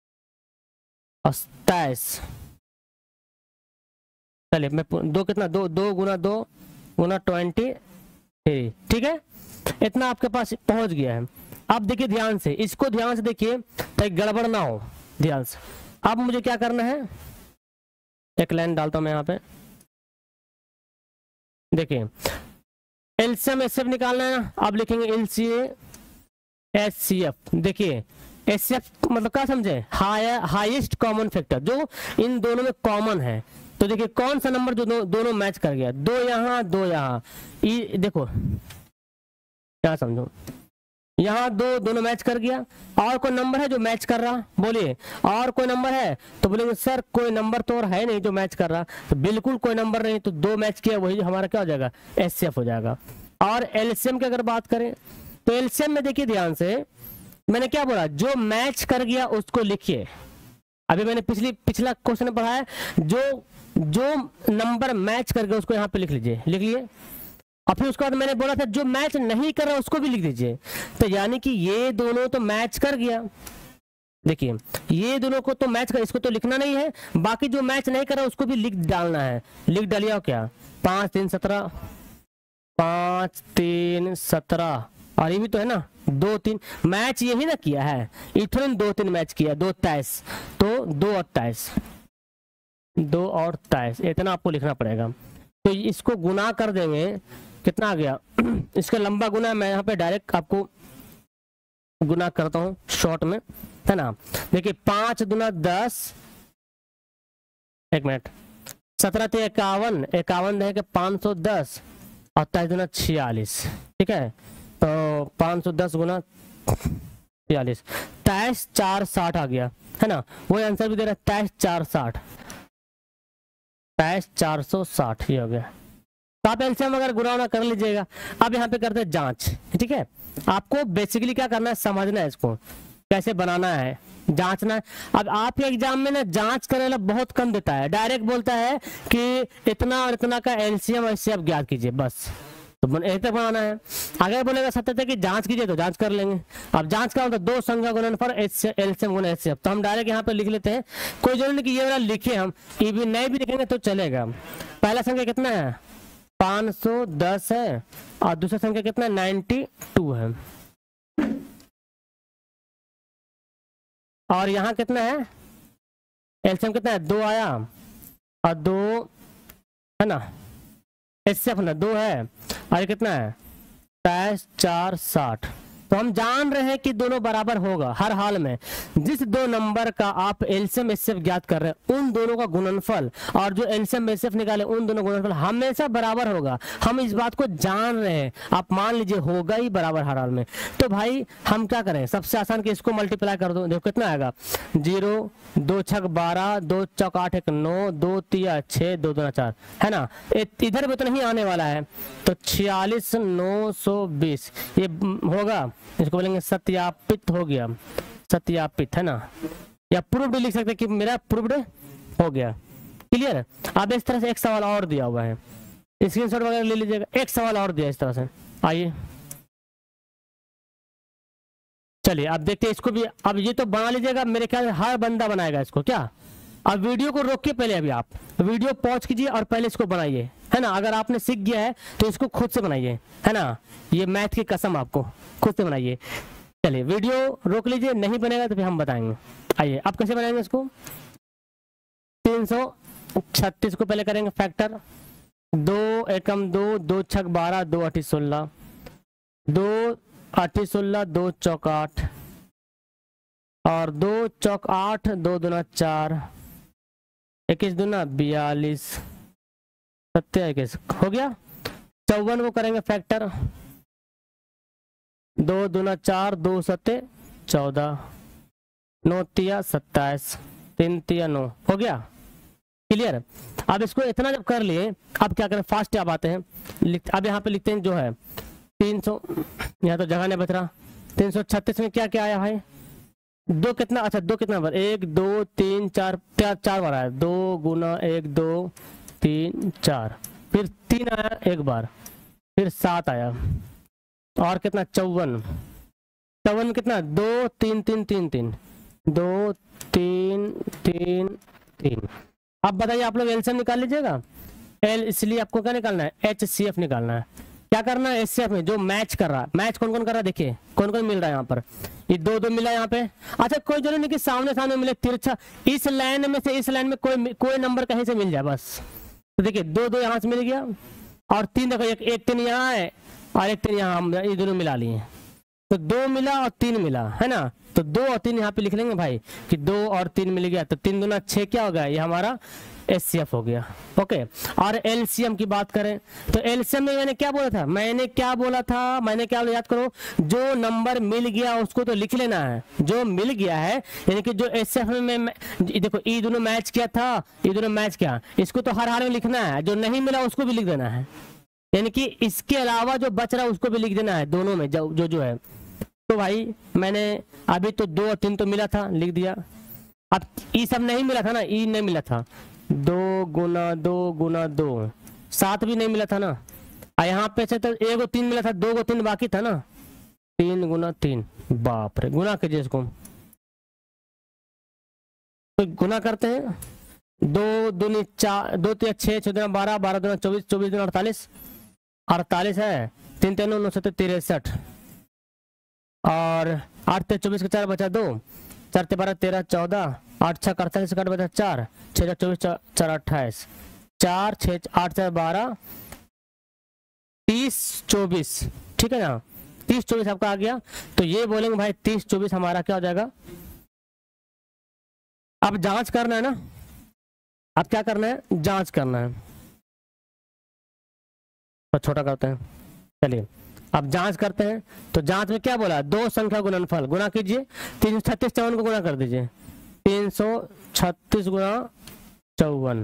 27। चलिए मैं 2 कितना 2 2 गुना 2 गुना 23, ठीक है, इतना आपके पास पहुंच गया है। अब देखिए ध्यान से, इसको ध्यान से देखिए ताकि गड़बड़ ना हो, ध्यान से। अब मुझे क्या करना है, एक लाइन डालता हूं मैं यहाँ पे, देखिए एलसीएम एचसीएफ निकालना है ना, अब लिखेंगे एलसीए एचसीएफ। देखिए एचसीएफ मतलब क्या समझे, हाईएस्ट कॉमन फैक्टर, जो इन दोनों में कॉमन है। तो देखिए कौन सा नंबर जो दोनों मैच कर गया, 2 यहाँ 2 यहाँ, देखो क्या समझो, यहाँ 2 दोनों मैच कर गया। और कोई नंबर है जो मैच कर रहा, बोलिए और कोई नंबर है, तो बोलेंगे सर कोई नंबर तो और है नहीं जो मैच कर रहा, तो बिल्कुल कोई नंबर नहीं, तो 2 मैच किया वही हमारा क्या हो जाएगा, एचसीएफ हो जाएगा। और एलसीएम की अगर बात करें तो एलसीएम में देखिए ध्यान से, मैंने क्या बोला, जो मैच कर गया उसको लिखिए। अभी मैंने पिछला क्वेश्चन पढ़ा है, जो नंबर मैच कर गया उसको यहाँ पे लिख लीजिए, लिख लिए। और फिर उसके बाद मैंने बोला था जो मैच नहीं कर रहा उसको भी लिख दीजिए। तो यानी कि ये दोनों तो मैच कर गया, देखिए ये दोनों को तो मैच कर, इसको तो लिखना नहीं है, बाकी जो मैच नहीं कर रहा उसको भी लिख डालना है। लिख डालिए क्या, 5 3 17, 5 3 17, और ये भी तो है ना 2 3 मैच यही ना किया है, इथेनॉल 2 3 मैच किया, 2 23, तो 2 और 23, 2 और 23, इतना आपको लिखना पड़ेगा। तो इसको गुना कर देंगे, कितना आ गया, इसका लंबा गुना मैं यहाँ पे डायरेक्ट आपको गुना करता हूँ शॉर्ट में, है ना। देखिए 5 दूना 10, 1 मिनट, 17 ते 51, 51 है कि 510 और 23 दूना 46, ठीक है, तो 510 गुना 46, 23 4 60 आ गया, है ना। वही आंसर भी दे रहा है 23 4 60, 23 460 ये हो गया। तो आप एलसीएम अगर गुना कर लीजिएगा। अब यहाँ पे करते हैं जांच, ठीक है। आपको बेसिकली क्या करना है, समझना है इसको कैसे बनाना है, जांचना है। अब आपके एग्जाम में ना जांच करने वाला बहुत कम देता है, डायरेक्ट बोलता है कि इतना और इतना का एलसीएम एचसीएफ ज्ञात कीजिए, बस। तो ऐसे बनाना है। अगर बोलेगा सत्य की जांच कीजिए तो जांच कर लेंगे। अब जांच का मतलब 2 संख्या गुणनफल एलसीएम गुना एचसीएफ, तो हम डायरेक्ट यहाँ पे लिख लेते हैं। कोई जरूरी नहीं कि ये वाला लिखे, हम ये भी नहीं भी लिखेंगे तो चलेगा। पहला संख्या कितना है, 510 है, और दूसरा संख्या कितना है, 92 है। और यहाँ कितना है, एलसीएम कितना है, 2 आया, और 2 है ना, एचसीएफ ना 2 है, और कितना है 23 4 60। तो हम जान रहे हैं कि दोनों बराबर होगा हर हाल में। जिस 2 नंबर का आप एलसीएम एचसीएफ ज्ञात कर रहे हैं उन दोनों का गुणनफल और जो एलसीएम एचसीएफ निकाले उन दोनों गुणनफल हमेशा बराबर होगा। हम इस बात को जान रहे हैं, आप मान लीजिए होगा ही बराबर हर हाल में। तो भाई हम क्या करें, सबसे आसान कि इसको मल्टीप्लाई कर दो, देखो कितना आएगा, 0 2 छक 12, 2 चौक 8 1 9, 2 3 6, 2 2 4, है ना। इधर भी तो नहीं आने वाला है, तो 46 920 ये होगा, इसको बोलेंगे सत्यापित हो गया, सत्यापित, है ना। या प्रूव्ड लिख सकते कि मेरा प्रूव्ड हो गया। क्लियर है। अब इस तरह से एक सवाल और दिया हुआ है, स्क्रीनशॉट वगैरह ले लीजिएगा। एक सवाल और दिया इस तरह से, आइए चलिए अब देखते हैं इसको भी। अब ये तो बना लीजिएगा, मेरे ख्याल से हर बंदा बनाएगा इसको, क्या। अब वीडियो को रोक के पहले अभी आप वीडियो पॉज कीजिए और पहले इसको बनाइए, है ना। अगर आपने सीख गया है तो इसको खुद से बनाइए, है ना। ये मैथ की कसम, आपको खुद से बनाइए। चलिए वीडियो रोक लीजिए, नहीं बनेगा तो फिर हम बताएंगे। आइए अब कैसे बनाएंगे इसको। 336 को पहले करेंगे फैक्टर, 2 एकम 2, 2 छक 12, 2 8 16, 2 8 16, 2 चौक 8, और 2 चौक 8, 2 दूना 4, 21 दूना 42, 21 हो गया। 54 को करेंगे फैक्टर, 2 दूना 4, 2 सत्ते 14, 9 तिया 27, 3 तिया 9, हो गया। क्लियर। अब इसको इतना जब कर लिए, अब क्या करें, फास्ट आप आते हैं, अब यहाँ पे लिखते हैं जो है 300, यहाँ तो जगह नहीं बच रहा। 336 में क्या क्या आया भाई, 2 कितना, अच्छा 2 कितना बार, 1 2 3 4, 4 बार आया, 2 गुना 1 2 3 4, फिर 3 आया एक बार, फिर 7 आया, और कितना 54, 54 में कितना 2 3 3 3 3, 2 3 3 3। अब बताइए आप लोग एलसीएम निकाल लीजिएगा। एल इसलिए आपको क्या निकालना है, HCF निकालना है। क्या करना है, HCF में जो मैच कर रहा है, मैच कौन कौन कर रहा है, देखिए कौन कौन मिल रहा है यहाँ पर, ये 2 2 मिला यहाँ पे। अच्छा कोई जरूरी नहीं कि सामने सामने मिले, तिरछा, इस लाइन में से इस लाइन में कोई नंबर कहीं से मिल जाए बस। तो देखिए 2 2 यहाँ से मिल गया, और 3 देखो, एक 3 यहाँ है और एक 3 यहाँ, हम ये दोनों मिला लिए, तो 2 मिला और 3 मिला है ना। तो 2 और 3 यहाँ पे लिख लेंगे भाई कि 2 और 3 मिल गया, तो 3 दूना 6 क्या हो गया, ये हमारा HCF हो गया। ओके, और LCM की बात करें तो LCM में मैंने क्या बोला था, मैंने क्या बोला, याद करो, जो नंबर मिल गया उसको तो लिख लेना है, जो मिल गया है, यानी कि जो HCF में देखो ये दोनों मैच किया था, ये दोनों मैच किया, इसको तो हर हाल में लिखना है, जो नहीं मिला उसको भी लिख देना है, यानी कि इसके अलावा जो बच रहा है उसको भी लिख देना है, दोनों में जो है। तो भाई मैंने अभी तो 2 और 3 तो मिला था, लिख दिया। अब ई सब नहीं मिला था ना, ई नहीं मिला था, 2 गुना 2, 7 भी नहीं मिला था ना, यहाँ पे से तो 1 और 3 मिला था, 2 और 3 बाकी था ना, 3 गुना 3, बाप रे, गुना कीजिए इसको, तो गुना करते हैं, 2 दूनी 4, 2 3 6, 6 दूना 12, 12 दूना 24, 24 दूना 48, 48 है, 3 3 9 7 63, और 8 3 24 का 4 बचा 2, 4 3 12 13 14, 8 6 48 का बचा 4, 6 24 4 28, 4 6 8 4 12 30 24, ठीक है ना, 30 24 आपका आ गया। तो ये बोलेंगे भाई 30 24 हमारा क्या हो जाएगा। अब जांच करना है ना, अब क्या करना है, जांच करना है, तो छोटा करते हैं, चलिए अब जांच करते हैं। तो जांच में क्या बोला, 2 संख्या गुणनफल, गुना कीजिए, 336 54 को गुना कर दीजिए, 336 गुना 54,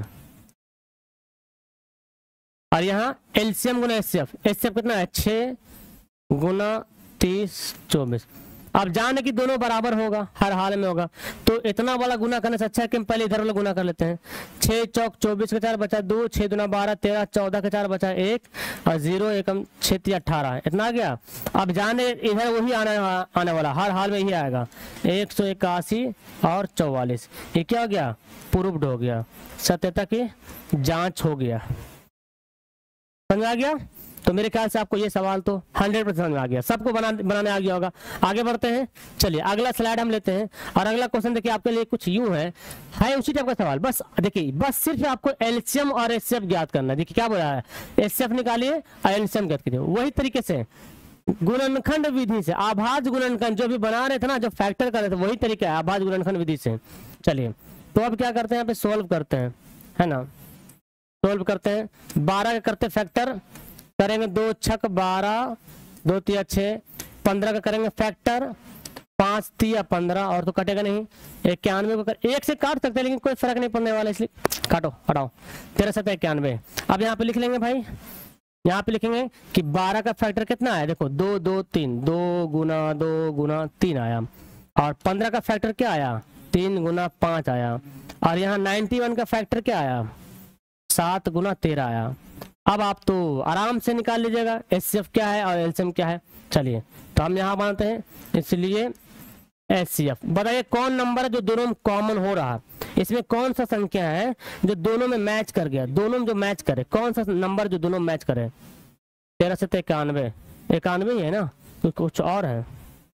और यहाँ LCM गुना HCF कितना है, 6 गुना 30 24। अब जाने कि दोनों बराबर होगा, हर हाल में होगा, तो इतना वाला गुना करने से अच्छा है कि हम पहले इधर वाला गुना कर लेते हैं। 6 चौक 24 का 4 बचा 2, 6 दूना 12 13 14 का 4 बचा 1, और 0 एकम 6 3 18, इतना आ गया। अब जाने इधर वही आने वाला, हर हाल में ही आएगा, 181 और 44, ये क्या हो गया, प्रूव्ड हो गया, सत्यता की जांच हो गया। समझ आ गया। तो मेरे ख्याल से आपको ये सवाल तो 100% समझ में आ गया, सबको बनाने आ गया होगा। आगे बढ़ते हैं, चलिए अगला स्लाइड हम लेते हैं, और अगला क्वेश्चन देखिए आपके लिए कुछ यूं है उसी टाइप का सवाल, बस देखिए, बस सिर्फ आपको LCM और HCF ज्ञात करना है। देखिए क्या बोला है, HCF निकालिए और LCM ज्ञात कीजिए, वही तरीके से गुणनखंड विधि से, आभाज्य गुणनखंड जो भी बना रहे थे ना, जो फैक्टर कर रहे थे, वही तरीका है आभाज्य गुणनखंड विधि से। चलिए तो अब क्या करते हैं, यहाँ पे सोल्व करते हैं, है ना, सोल्व करते हैं। 12 का करते फैक्टर, करेंगे 2 छक 12, 2 तिया 6, 15 का करेंगे फैक्टर, 5 तिया 15, और तो कटेगा नहीं, 91 को एक से काट सकते हैं लेकिन कोई फर्क नहीं पड़ने वाला, इसलिए काटो हटाओ, 13 7 91। अब यहाँ पे लिख लेंगे भाई, यहाँ पे लिखेंगे कि 12 का फैक्टर कितना है, देखो 2 2 3, 2 गुना 3 आया, और 15 का फैक्टर क्या आया, 3 गुना 5 आया, और यहाँ 91 का फैक्टर क्या आया, 7 गुना 13 आया। अब आप तो आराम से निकाल लीजिएगा HCF क्या है और LCM क्या है। चलिए तो हम यहाँ बनाते हैं, इसलिए HCF बताइए कौन नंबर है जो दोनों में कॉमन हो रहा है, इसमें कौन सा संख्या है जो दोनों में मैच कर गया, दोनों में जो मैच करे, कौन सा नंबर जो दोनों में मैच करे। 13 से 91, 91 ही है ना, तो कुछ और है,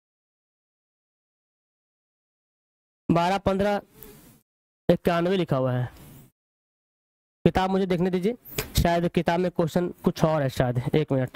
12 15 91 लिखा हुआ है। किताब मुझे देखने दीजिए, शायद किताब में क्वेश्चन कुछ और है शायद, 1 मिनट।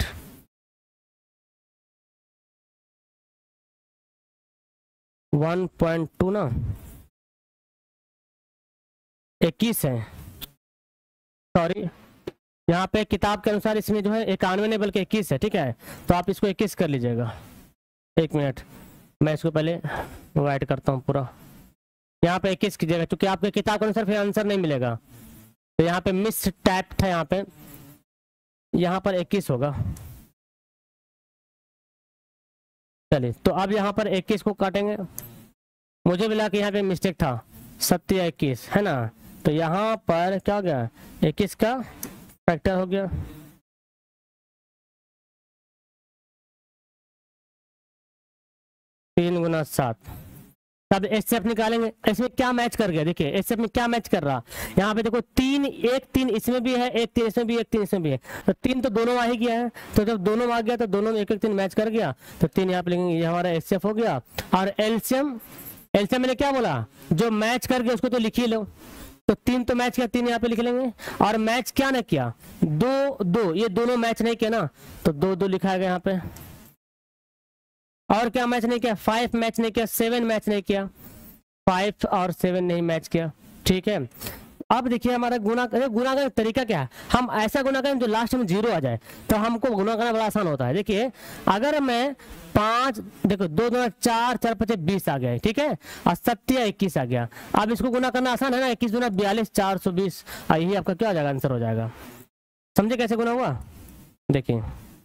वन 1.2 ना, 21 है, सॉरी यहाँ पे किताब के अनुसार इसमें जो है 91 नहीं बल्कि 21 है, ठीक है। तो आप इसको 21 कर लीजिएगा। 1 मिनट, मैं इसको पहले वाइट करता हूँ पूरा। यहाँ पे 21 कीजिएगा, क्योंकि आपके किताब के अनुसार फिर आंसर नहीं मिलेगा। तो यहाँ पे मिस टाइप था, यहाँ पर 21 होगा। चलिए, तो अब यहाँ पर 21 को काटेंगे। मुझे मिला कि यहाँ पे मिस्टेक था, 21 है ना। तो यहाँ पर क्या हो गया, 21 का फैक्टर हो गया। तीन गुना 7। तब एचसीएफ निकालेंगे, इसमें क्या मैच कर गया, देखिए एचसीएफ में क्या मैच कर रहा। यहाँ पे देखो 3, 1 3 इसमें भी है, 1 3 इसमें भी, 1 3 इसमें भी है। तो 3 तो दोनों आ ही गया है। तो जब दोनों आ गया तो दोनों में 1 1 3 मैच कर गया। तो 3 यहाँ पे लिखेंगे, ये हमारा एचसीएफ हो गया। और एलसीएम, एलसीएम मैंने क्या बोला, जो मैच कर गया उसको तो लिख ही लो। तो 3 तो मैच किया, 3 यहाँ पे लिख लेंगे। और मैच क्या ना किया, 2 2, ये दोनों मैच नहीं किया ना, तो 2 2 लिखा गया यहाँ पे। और क्या मैच नहीं किया, 5 मैच नहीं किया, 7 मैच नहीं किया, 5 और 7 नहीं मैच किया, ठीक है। अब देखिए हमारा गुना करने का तरीका क्या है, हम ऐसा गुना करें जो लास्ट में 0 आ जाए, तो हमको गुना करना बड़ा आसान होता है। देखिए अगर मैं 5, देखो 2 2 4 4 5 20 आ गया, ठीक है। और 7 21 आ गया। अब इसको गुना करना आसान है ना, 21 गुना 42 420, यही आपका क्या हो जाएगा, आंसर हो जाएगा। समझे कैसे गुना हुआ, देखिए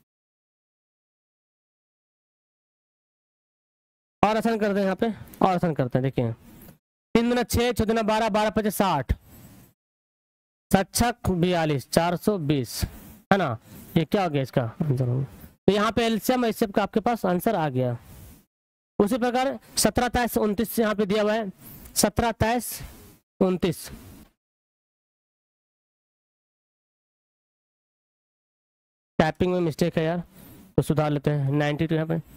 और आसान करते हैं, यहाँ पे और आसान करते हैं। देखिए 3 दूना 6, 6 दूना 12, 12 5 60, 7 6 42 420 है ना। ये क्या हो गया इसका आंसर। तो यहाँ पे एलसीएम एचसीएफ का आपके पास आंसर आ गया। उसी प्रकार 17 23 29 यहाँ पे दिया हुआ है, 17 23 29। टाइपिंग में मिस्टेक है यार, तो सुधार लेते हैं। 92 यहाँ पे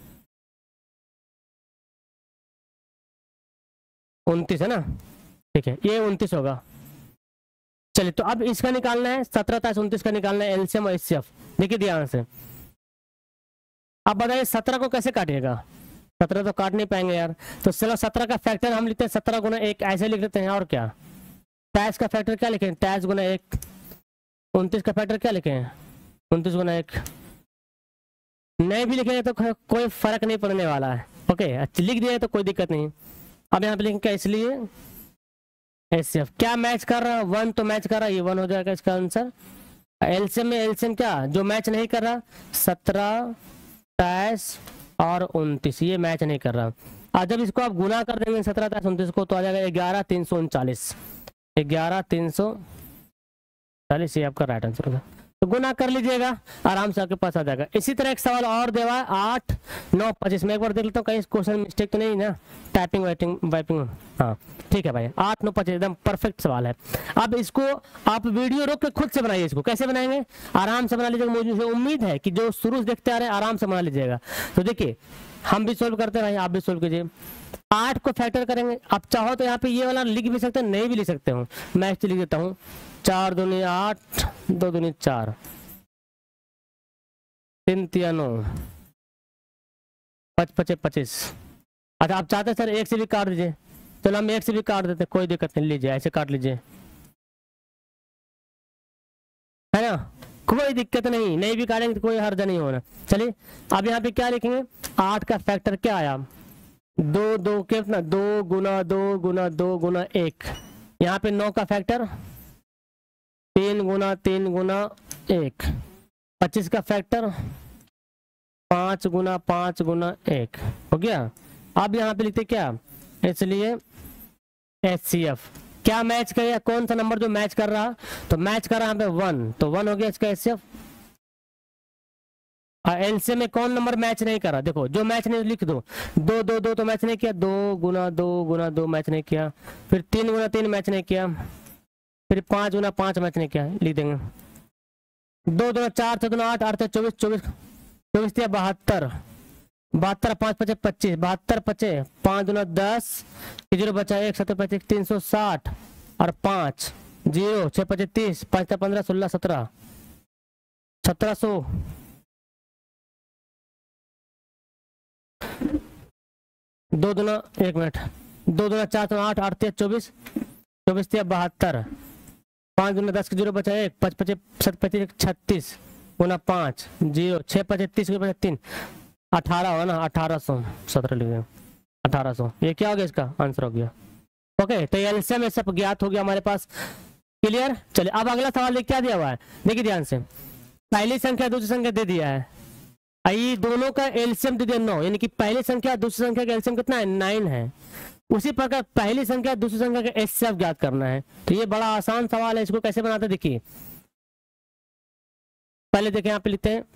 29 है ना, ठीक है, ये 29 होगा। चलिए, तो अब इसका निकालना है, 17 23 29 का निकालना है एलसीएम और एचसीएफ। देखिए ध्यान से, अब बताइए 17 को कैसे काटिएगा, 17 तो काट नहीं पाएंगे यार। तो चलो 17 का फैक्टर हम लिखते हैं 17 गुना 1, ऐसे लिख लेते हैं। और क्या, 23 का फैक्टर क्या लिखें, 23 गुना 1। 29 का फैक्टर क्या लिखें, 29 गुना 1। नहीं भी लिखेंगे तो कोई फर्क नहीं पड़ने वाला है, ओके। अच्छा लिख दिया तो कोई दिक्कत नहीं। अब यहाँ पे लिखेंगे इसलिए एचसीएफ क्या मैच कर रहा है, 1 तो मैच कर रहा है, ये 1 हो जाएगा इसका आंसर। एलसीएम में एलसीएम क्या जो मैच नहीं कर रहा, 17 23 और 29 ये मैच नहीं कर रहा। और जब इसको आप गुना कर देंगे 17 23 29 को, तो आ जाएगा 11 339, 11 340, ये आपका राइट आंसर होगा। तो गुना कर लीजिएगा, आराम से आपके पास आ जाएगा। इसी तरह एक सवाल और देवा है 8 9 25 में एक बार देख लेता हूँ कहीं क्वेश्चन मिस्टेक तो नहीं ना, टाइपिंग वाइपिंग, हाँ ठीक है भाई। 8 9 25 एकदम परफेक्ट सवाल है। अब इसको आप वीडियो रोक के खुद से बनाइए। इसको कैसे बनाएंगे, आराम से बना लीजिएगा। मुझे उम्मीद है कि जो शुरू से देखते आ रहे हैं आराम से बना लीजिएगा। तो देखिए हम भी सोल्व करते हैं भाई, आप भी सोल्व कीजिए। 8 को फैक्टर करेंगे, आप चाहो तो यहाँ पे ये वाला लिख भी सकते हैं, नहीं भी लिख सकते हो। मैं लिख देता हूँ 4 दूनी 8, 2 दूनी 4, 3 3 9, 5 5 25। अच्छा आप चाहते हैं सर 1 से भी काट दीजिए, चलो हम 1 से भी काट देते, कोई दिक्कत नहीं, लीजिए ऐसे काट लीजिए, है ना, कोई दिक्कत नहीं। नहीं भी काटेंगे तो कोई हर्ज नहीं होना। चलिए अब यहाँ पे क्या लिखेंगे, 8 का फैक्टर क्या आया, 2 2 कितना, 2 गुना 2 गुना 2 गुना 1। यहाँ पे 9 का फैक्टर 3 गुना 3 गुना 1। 25 का फैक्टर 5 गुना 5 गुना 1 हो गया। अब यहाँ पे लिखते क्या, इसलिए एचसीएफ क्या मैच करेगा, कौन सा नंबर जो मैच कर रहा, तो मैच कर रहा है 1, तो 1 हो गया इसका एचसीएफ। एलसीएम में कौन नंबर मैच नहीं कर रहा, देखो जो मैच नहीं लिख दो, 2 2 2 तो मैच नहीं किया, 2 गुना 2 गुना 2 मैच नहीं किया, फिर 3 गुना 3 मैच नहीं किया, फिर 5 गुना 5 मैच नहीं किया, लिख देंगे। 2 2 4 6 8 8 24 24 24 72, 72 5 5 25, 72 25 5 गुना 10, 0 बचा 1 7 25 360 और 5 0 6 25 30 5 15 16 17 1700। 2 दूना 1 मिनट, 2 दूना 4 8 8 24 24 तिया 72, 5 दूना 10 के 0 बचा 1, 5 5 7 25 36 गुना 5 0, 6 5 30 के 3 18 होगा ना, 1800 17 लिखे 1800, ये क्या हो गया इसका आंसर हो गया। ओके तो एलसीएम सब ज्ञात हो गया हमारे पास। क्लियर। चलिए अब अगला सवाल क्या दिया हुआ है, देखिए ध्यान से, पहली संख्या दूसरी संख्या दे दिया है, आई दोनों का एलसीएम दे दिया 9, यानी कि पहली संख्या दूसरी संख्या का एलसीएम कितना है 9 है। उसी प्रकार पहली संख्या दूसरी संख्या का एचसीएफ ज्ञात करना है। तो ये बड़ा आसान सवाल है, इसको कैसे बनाते देखिए। पहले देखें यहाँ पे लिखते हैं,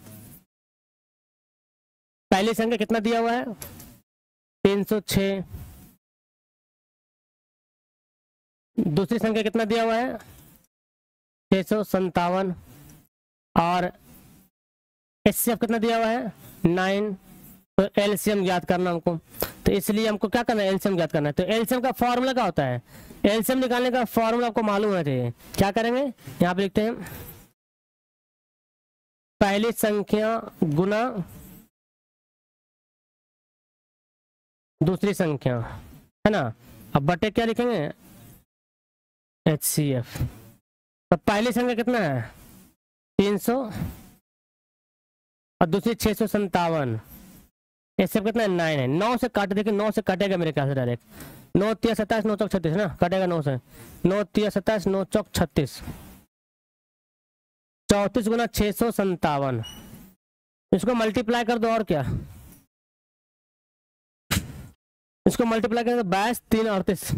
पहली संख्या कितना दिया हुआ है 306, दूसरी संख्या कितना दिया हुआ है 657 और एचसीएफ कितना दिया हुआ है 9। तो एलसीएम ज्ञात करना हमको, तो इसलिए हमको क्या करना है एलसीएम ज्ञात करना है। तो एलसीएम का फॉर्मूला क्या होता है, एलसीएम निकालने का फॉर्मूला आपको मालूम होना चाहिए। क्या करेंगे यहाँ पे लिखते हैं पहली संख्या गुना दूसरी संख्या, है ना। अब बटे क्या लिखेंगे एचसीएफ। तो पहली संख्या कितना है 300 और दूसरी 657, एचसीएफ कितना है 9 है। 9 से काट, देखिए 9 से कटेगा मेरे ख्याल से डायरेक्ट, 9 3 27 9 चौक 36 ना, कटेगा 9 से, 9 3 27 9 चौक 36, 34 गुना 657, इसको मल्टीप्लाई कर दो और क्या, इसको मल्टीप्लाई करें तो 22 3 38,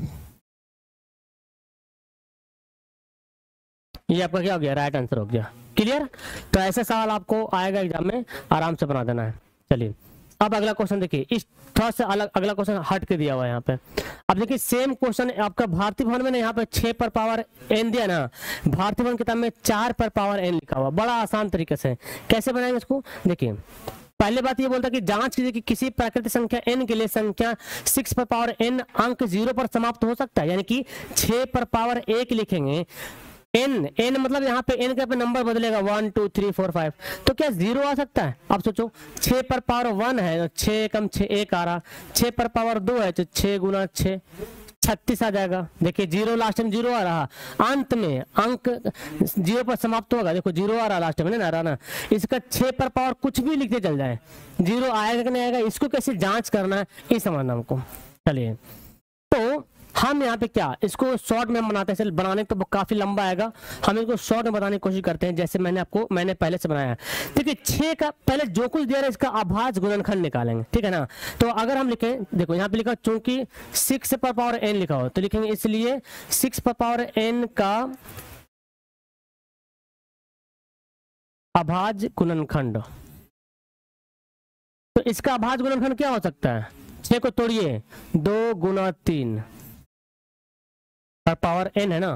ये आपका क्या हो गया राइट आंसर हो गया। क्लियर। तो ऐसा सवाल आपको आएगा एग्जाम में, आराम से बना देना है। चलिए अब अगला क्वेश्चन देखिए, इस थोड़ा सा अलग अगला क्वेश्चन हट के दिया हुआ है यहाँ पे। अब देखिए सेम क्वेश्चन आपका भारतीय भवन में ना, यहाँ पे 6 पर पावर n दिया ना, भारतीय भवन किताब में 4 पर पावर n लिखा हुआ। बड़ा आसान तरीके से कैसे बनाएंगे इसको देखिए। पहले बात ये बोलता है कि जांच कीजिए कि किसी प्राकृतिक संख्या n के लिए संख्या 6 पर पावर n अंक 0 पर समाप्त हो सकता है, यानी कि 6 पर पावर 1 लिखेंगे, n मतलब यहाँ पे n का पे नंबर बदलेगा 1 2 3 4 5, तो क्या 0 आ सकता है। अब सोचो 6 पर पावर 1 है तो 6 कम 6 1 आ रहा, 6 पर पावर 2 है तो 6 गुना 6 36 आ जाएगा। देखिए 0 लास्ट में 0 आ रहा, अंत में अंक 0 पर समाप्त होगा, देखो 0 आ रहा लास्ट में ना रहा ना, इसका 6 पर पावर कुछ भी लिखते चल जाए 0 आएगा कि नहीं आएगा, इसको कैसे जांच करना है ये समझना हमको। चलिए तो हम यहाँ पे क्या इसको शॉर्ट में बनाते हैं, बनाने तो काफी लंबा आएगा, हम इसको शॉर्ट में बनाने की कोशिश करते हैं जैसे मैंने पहले से बनाया है। देखिए 6 का पहले जो कुछ दिया है इसका अभाज्य गुणनखंड निकालेंगे, ठीक है ना। तो अगर हम लिखें, देखो यहाँ पे लिखा चूंकि 6 पर पावर n लिखा हो तो लिखेंगे इसलिए 6 पर पावर n का अभाज्य गुणनखंड। तो इसका अभाज्य गुणनखंड क्या हो सकता है, 6 को तोड़िए 2 गुना 3 पर पावर n है ना,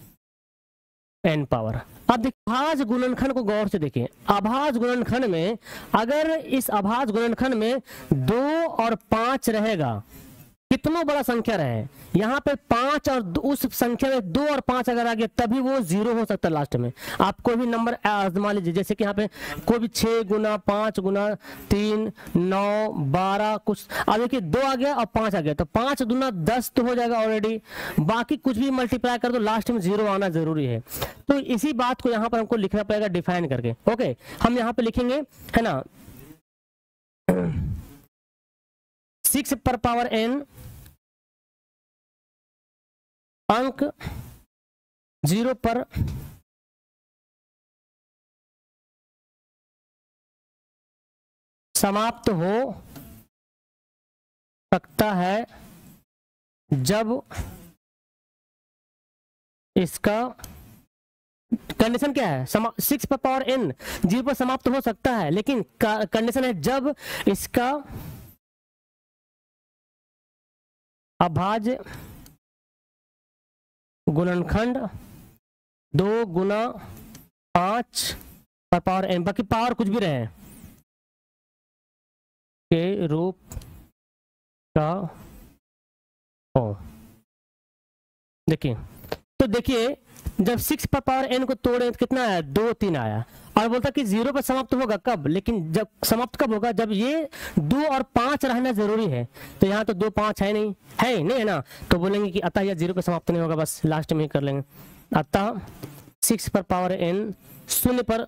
n पावर। अब देखिए अभाज्य गुणनखंड को गौर से देखिए, अभाज्य गुणनखंड में अगर इस अभाज्य गुणनखंड में 2 और 5 रहेगा, कितना बड़ा संख्या रहे, यहाँ पे 5 और उस संख्या में 2 और 5 अगर आ गया तभी वो 0 हो सकता है लास्ट में। आप कोई भी नंबर आजमा लीजिए, जैसे कि यहाँ पे कोई भी 6 गुना 5 गुना 3 9 12 कुछ, अब देखिए 2 आ गया और 5 आ गया तो 5 दूना 10 तो हो जाएगा ऑलरेडी, बाकी कुछ भी मल्टीप्लाई कर दो लास्ट में 0 आना जरूरी है। तो इसी बात को यहाँ पर हमको लिखना पड़ेगा डिफाइन करके। ओके हम यहाँ पे लिखेंगे है ना 6 पर पावर n अंक 0 पर समाप्त हो सकता है जब इसका कंडीशन क्या है, 6 पर पावर n 0 पर समाप्त हो सकता है, लेकिन कंडीशन है जब इसका अभाज्य गुणनखंड 2 गुना 5 पर पावर n, बाकी पावर कुछ भी रहे, के रूप का हो। देखिए तो देखिए जब 6 पर पावर n को तोड़े तो कितना आया 2 3 आया, और बोलता कि 0 पे समाप्त होगा कब, लेकिन जब समाप्त कब होगा, जब ये 2 और 5 रहना जरूरी है। तो यहाँ तो 2 5 है नहीं, है ना, तो बोलेंगे कि अतः यह 0 पे समाप्त नहीं होगा, बस लास्ट में ही कर लेंगे। अतः 6 पर पावर n शून्य पर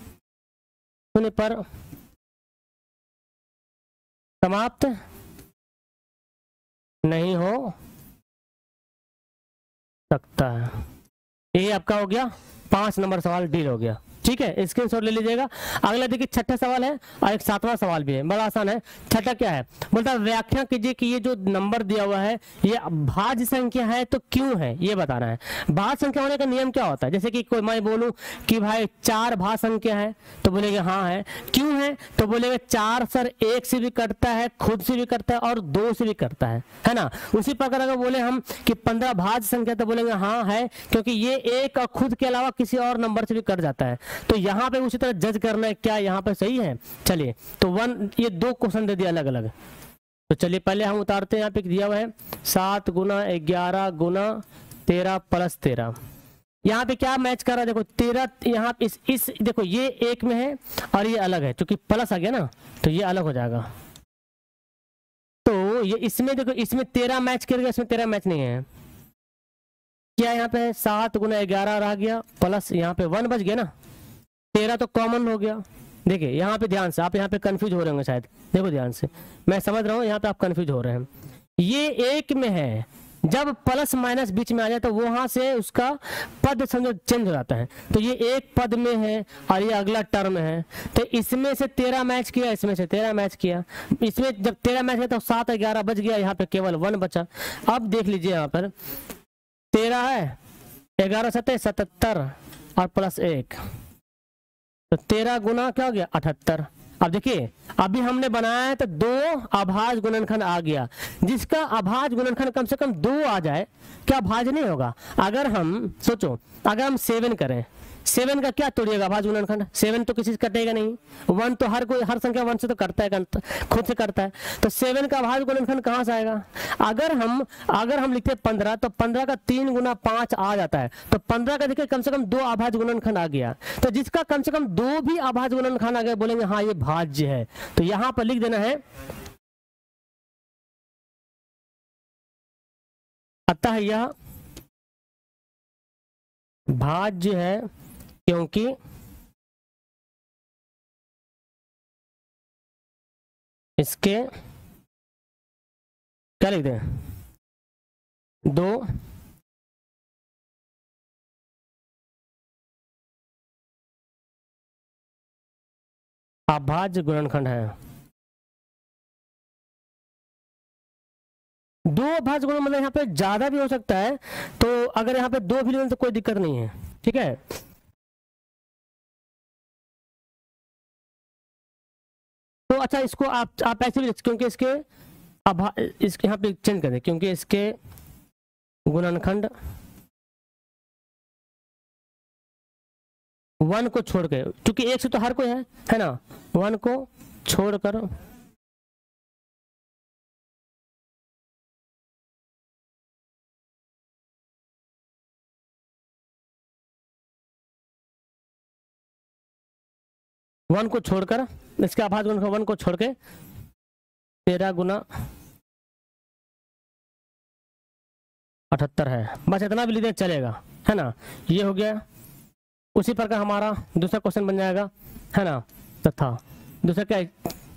समाप्त नहीं हो सकता है। ये आपका हो गया 5 नंबर सवाल डील हो गया। ठीक है, स्क्रीनशॉट ले लीजिएगा। अगला देखिए छठा सवाल है और एक 7वां सवाल भी है, बड़ा आसान है। छठा क्या है, बोलता है व्याख्या कीजिए कि ये जो नंबर दिया हुआ है ये भाज्य संख्या है तो क्यों है, ये बताना है। भाज्य संख्या होने का नियम क्या होता है, जैसे कि कोई मैं बोलूं कि भाई 4 भाज्य संख्या है तो बोलेंगे हाँ है, क्यों है तो बोलेंगे 4 सर 1 से भी कटता है, खुद से भी कटता है और 2 से भी कटता है ना। उसी प्रकार अगर बोले हम कि 15 भाज्य संख्या तो बोलेंगे हाँ है, क्योंकि ये 1 और खुद के अलावा किसी और नंबर से भी कट जाता है। तो यहाँ पे उसी तरह जज करना है क्या यहाँ पे सही है। चलिए तो 1 ये 2 क्वेश्चन दे दिया अलग अलग, तो चलिए पहले हम उतारते हैं। यहाँ पे दिया हुआ है 7 गुना 11 गुना 13 प्लस 13। यहाँ पे क्या मैच कर रहा है, देखो 13 यहाँ इस देखो ये 1 में है और ये अलग है, क्योंकि प्लस आ गया ना तो ये अलग हो जाएगा। तो ये इसमें देखो इसमें 13 मैच करेगा, इसमें 13 मैच नहीं है। क्या यहाँ पे 7 गुना 11 रह गया प्लस यहाँ पे 1 बच गया ना, 13 तो कॉमन हो गया। देखिए यहाँ पे ध्यान से, आप यहाँ पे कंफ्यूज हो रहे होंगे शायद, देखो ध्यान से, मैं समझ रहा हूँ यहाँ पे आप कंफ्यूज हो रहे हैं। ये 1 में है, जब प्लस माइनस बीच में आ जाए तो वहां से उसका पद समझो चेंज हो जाता है। तो ये 1 पद में है और ये अगला टर्म है, तो इसमें से 13 मैच किया, इसमें से 13 मैच किया, इसमें जब 13 मैच किया तो 7 11 बच गया, यहाँ पे केवल 1 बचा। अब देख लीजिए यहाँ पर 13 है, 11 7 77 और प्लस 1, तो 13 गुना क्या हो गया 78। अब देखिए अभी हमने बनाया है तो 2 अभाज्य गुणनखंड आ गया, जिसका अभाज्य गुणनखंड कम से कम 2 आ जाए क्या भाज्य नहीं होगा। अगर हम सोचो अगर हम 7 करें, 7 का क्या तोड़िएगा अभाज्य गुणनखंड, 7 तो किसी से कटेगा नहीं, 1 तो हर संख्या 1 से तो करता है, खुद से करता है, तो 7 का अभाज्य गुणनखंड कहाँ से आएगा। अगर हम लिखते 15 तो 15 का 3 गुना 5 आ जाता है, तो 15 का देखिए कम से कम 2 अभाज्य गुणनखंड आ गया। तो जिसका कम से कम 2 भी अभाज्य गुणनखंड आ गया बोलेंगे हाँ ये भाज्य है। तो यहां पर लिख देना है अतः यह भाज्य है क्योंकि इसके क्या लिख दें 2 अभाज्य गुणनखंड है। 2 अभाज्य गुणनखंड मतलब यहाँ पे ज्यादा भी हो सकता है, तो अगर यहाँ पे 2 भी लें तो कोई दिक्कत नहीं है। ठीक है, तो अच्छा इसको आप ऐसे भी, क्योंकि इसके यहाँ पे चेंज कर दें, क्योंकि इसके गुणनखंड 1 को छोड़ के, क्योंकि 1 से तो हर कोई है ना, 1 को छोड़कर इसके अभाज्य गुणनखंड 1 को छोड़ के 13 गुना 78 है, बस इतना भी लीजिए चलेगा, है ना। ये हो गया। उसी प्रकार हमारा दूसरा क्वेश्चन बन जाएगा, है ना, तथा दूसरा क्या है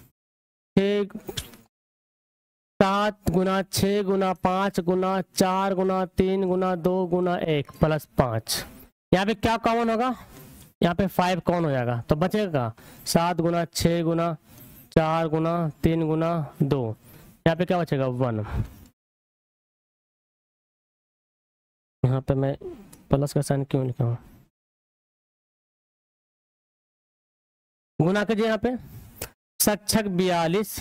7 गुना 6 गुना 5 गुना 4 गुना 3 गुना 2 गुना 1 प्लस 5। यहाँ पे क्या कॉमन होगा, यहाँ पे 5 कौन हो जाएगा, तो बचेगा 7 गुना 6 गुना 4 गुना 3 गुना 2, यहाँ पे क्या बचेगा 1। यहाँ पे मैं प्लस का साइन क्यों लिखा हूँ, गुना कीजिए यहाँ पे 7×6 = 42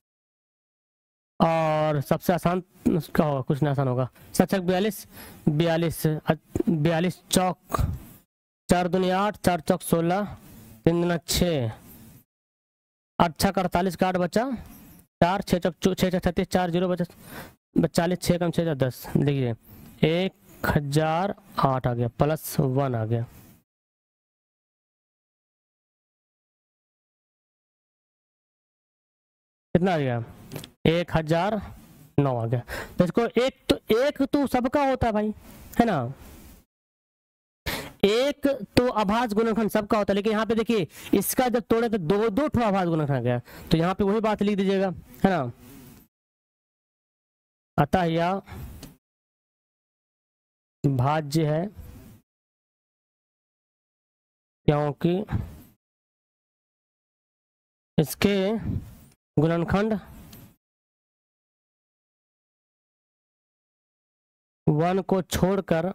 और सबसे आसान क्या होगा, कुछ नहीं आसान होगा, 7×6 = 42 42 चौक 4 दूनी 8 4 चौक 16 3 दूना 6 8 छक 48 का 8 बचा 4 6 चौक 6 36 4 0 बचा 40 6 कम 6 10। देखिए 1008 आ गया प्लस 1 आ गया। कितना आ गया 1009 आ गया। तो इसको एक तो सबका होता है भाई, है ना, एक तो अभाज्य गुणनखंड सबका होता है, लेकिन यहाँ पे देखिए इसका जब तोड़े तो दो दो ठो अभाज्य गुणनखंड गया, तो यहाँ पे वही बात लिख दीजिएगा, है ना। अतः यह भाज्य है क्योंकि इसके गुणनखंड 1 को छोड़कर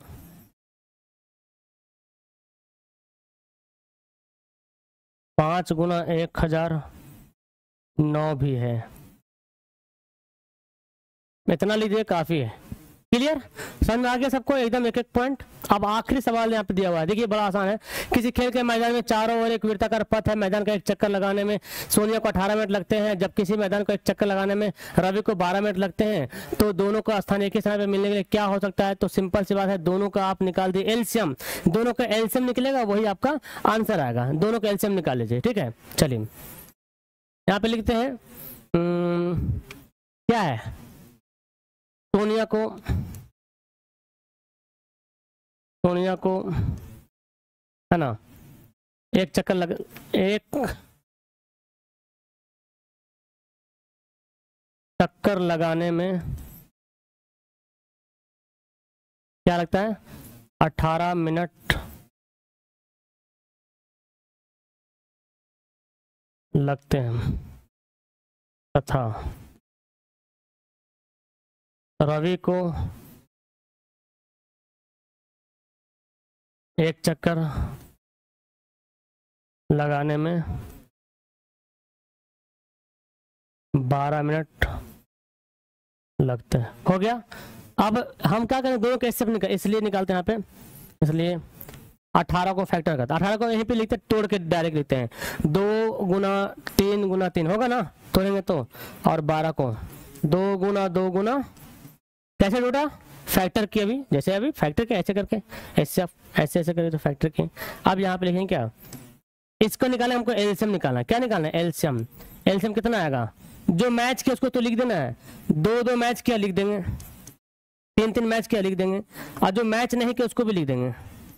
5 गुना 1009 भी है। इतना लीजिए काफी है। क्लियर, समझ में आ गया सबको एकदम एक एक पॉइंट। अब आखिरी सवाल यहाँ पे दिया हुआ है, देखिए बड़ा आसान है। किसी खेल के मैदान में चारों ओर एक वृत्ताकार पथ है, मैदान का एक चक्कर लगाने में सोनिया को 18 मिनट लगते हैं, जब किसी मैदान को एक चक्कर लगाने में रवि को 12 मिनट लगते हैं, तो दोनों का स्थान एक ही समय पे मिलने के लिए क्या हो सकता है। तो सिंपल सी बात है, दोनों का आप निकाल दिए एलसीएम, दोनों का एलसीएम निकलेगा, वही आपका आंसर आएगा। दोनों का एलसीएम निकाल लीजिए, ठीक है। चलिए यहाँ पे लिखते हैं क्या है, सोनिया को है ना एक चक्कर लगाने में क्या लगता है 18 मिनट लगते हैं, तथा रवि को एक चक्कर लगाने में 12 मिनट लगते हैं। हो गया। अब हम क्या करें, दोनों कैसे इसलिए निकालते हैं यहाँ पे, इसलिए 18 को फैक्टर करते हैं, 18 को यहीं पे लिखते तोड़ के डायरेक्ट लिखते हैं, 2 गुना 3 गुना 3 होगा ना, तोड़ेंगे तो, और 12 को 2 गुना 2 गुना कैसे टूटा फैक्टर किया, अभी जैसे अभी फैक्टर किया ऐसे करके, ऐसे करें तो फैक्टर किए। अब यहाँ पे लिखेंगे क्या, इसको निकालना हमको एलसीएम निकालना है। क्या निकालना है, एलसीएम। एलसीएम कितना आएगा, जो मैच किया उसको तो लिख देना है, 2-2 मैच किया लिख देंगे, 3-3 मैच किया लिख देंगे, और जो मैच नहीं किया उसको भी लिख देंगे।